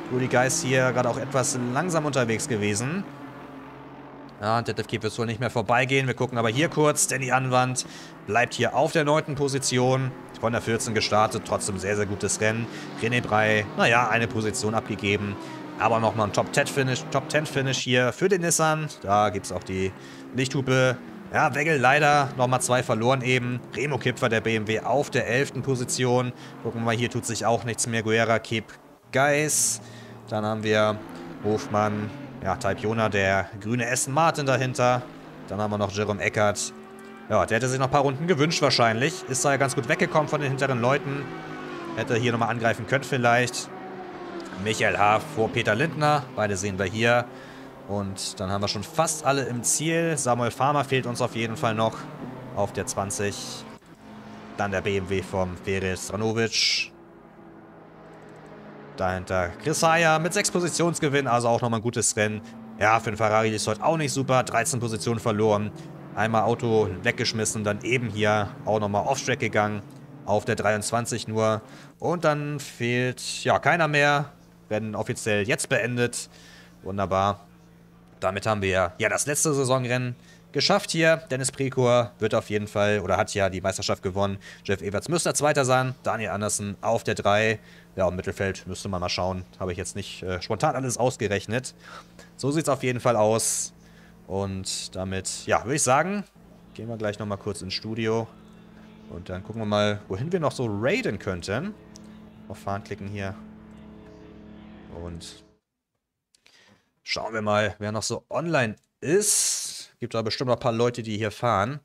Rudy Geist hier gerade auch etwas langsam unterwegs gewesen. Ja, Detlef Kiep wird wohl nicht mehr vorbeigehen. Wir gucken aber hier kurz. Danny Anwand bleibt hier auf der 9. Position. Von der 14 gestartet. Trotzdem sehr, sehr gutes Rennen. René Brey, naja, eine Position abgegeben. Aber nochmal ein Top-10-Finish hier für den Nissan. Da gibt es auch die Lichthupe. Ja, Wegel leider nochmal 2 verloren eben. Remo Kipfer, der BMW, auf der 11. Position. Gucken wir mal, hier tut sich auch nichts mehr. Guerra, Kiep, Geis. Dann haben wir Hofmann, ja, Type Jona, der grüne Aston Martin dahinter. Dann haben wir noch Jerome Eckert. Ja, der hätte sich noch ein paar Runden gewünscht wahrscheinlich. Ist da ja ganz gut weggekommen von den hinteren Leuten. Hätte hier nochmal angreifen können vielleicht. Michael Haaf vor Peter Lindner. Beide sehen wir hier. Und dann haben wir schon fast alle im Ziel. Samuel Farmer fehlt uns auf jeden Fall noch auf der 20. Dann der BMW vom Ferit Stranovic. Dahinter Chris Haya mit 6 Positionsgewinn, also auch nochmal ein gutes Rennen. Ja, für den Ferrari ist heute auch nicht super. 13 Positionen verloren. Einmal Auto weggeschmissen, dann eben hier auch nochmal Off-Track gegangen. Auf der 23 nur. Und dann fehlt, ja, keiner mehr. Rennen offiziell jetzt beendet. Wunderbar. Damit haben wir ja das letzte Saisonrennen geschafft hier. Dennis Precor wird auf jeden Fall, oder hat ja die Meisterschaft gewonnen. Jeff Everts müsste Zweiter sein. Daniel Andersen auf der 3. Ja, im Mittelfeld müsste man mal schauen. Habe ich jetzt nicht spontan alles ausgerechnet. So sieht es auf jeden Fall aus. Und damit, ja, würde ich sagen, gehen wir gleich nochmal kurz ins Studio. Und dann gucken wir mal, wohin wir noch so raiden könnten. Auf Fahren klicken hier. Und schauen wir mal, wer noch so online ist. Gibt da bestimmt noch ein paar Leute, die hier fahren.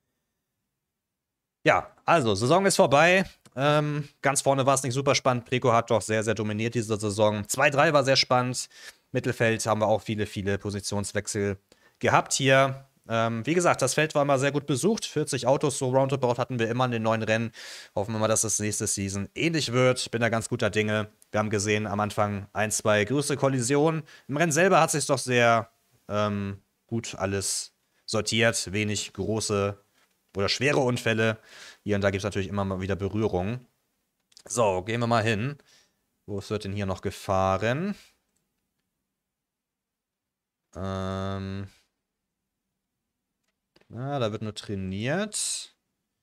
Ja, also, Saison ist vorbei. Ganz vorne war es nicht super spannend. Preco hat doch sehr, sehr dominiert diese Saison. 2-3 war sehr spannend. Mittelfeld haben wir auch viele, viele Positionswechsel gehabt hier. Wie gesagt, das Feld war mal sehr gut besucht. 40 Autos so roundabout hatten wir immer in den neuen Rennen. Hoffen wir mal, dass das nächste Season ähnlich wird. Bin da ganz guter Dinge. Wir haben gesehen, am Anfang 1, 2 größere Kollisionen. Im Rennen selber hat sich doch sehr gut alles sortiert. Wenig große oder schwere Unfälle. Hier und da gibt es natürlich immer mal wieder Berührungen. So, gehen wir mal hin. Wo wird denn hier noch gefahren? Na, da wird nur trainiert.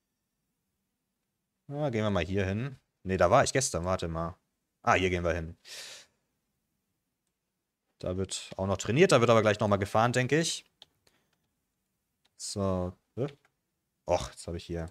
Na, gehen wir mal hier hin. Ne, da war ich gestern, warte mal. Ah, hier gehen wir hin. Da wird auch noch trainiert, da wird aber gleich nochmal gefahren, denke ich. So. Och, jetzt habe ich hier.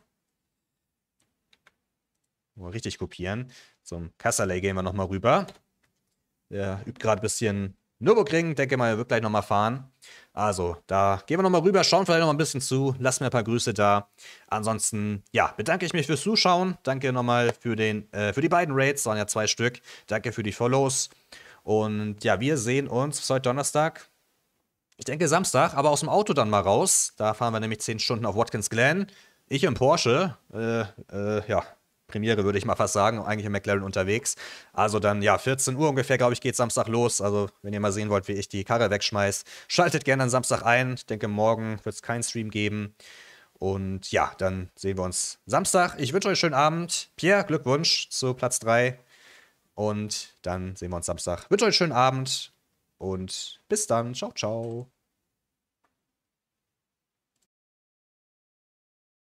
Mal richtig kopieren. Zum Casserley gehen wir nochmal rüber. Der übt gerade ein bisschen Nürburgring. Denke mal, er wird gleich nochmal fahren. Also, da gehen wir nochmal rüber, schauen vielleicht nochmal ein bisschen zu. Lasst mir ein paar Grüße da. Ansonsten, ja, bedanke ich mich fürs Zuschauen. Danke nochmal für die beiden Raids. Das waren ja 2 Stück. Danke für die Follows. Und ja, wir sehen uns heute Donnerstag. Ich denke Samstag, aber aus dem Auto dann mal raus. Da fahren wir nämlich 10 Stunden auf Watkins Glen. Ich im Porsche. Ja, Premiere würde ich mal fast sagen. Eigentlich im McLaren unterwegs. Also dann, ja, 14 Uhr ungefähr, glaube ich, geht Samstag los. Also, wenn ihr mal sehen wollt, wie ich die Karre wegschmeiß, schaltet gerne am Samstag ein. Ich denke, morgen wird es keinen Stream geben. Und ja, dann sehen wir uns Samstag. Ich wünsche euch einen schönen Abend. Pierre, Glückwunsch zu Platz 3. Und dann sehen wir uns Samstag. Ich wünsche euch einen schönen Abend. Und bis dann. Ciao, ciao.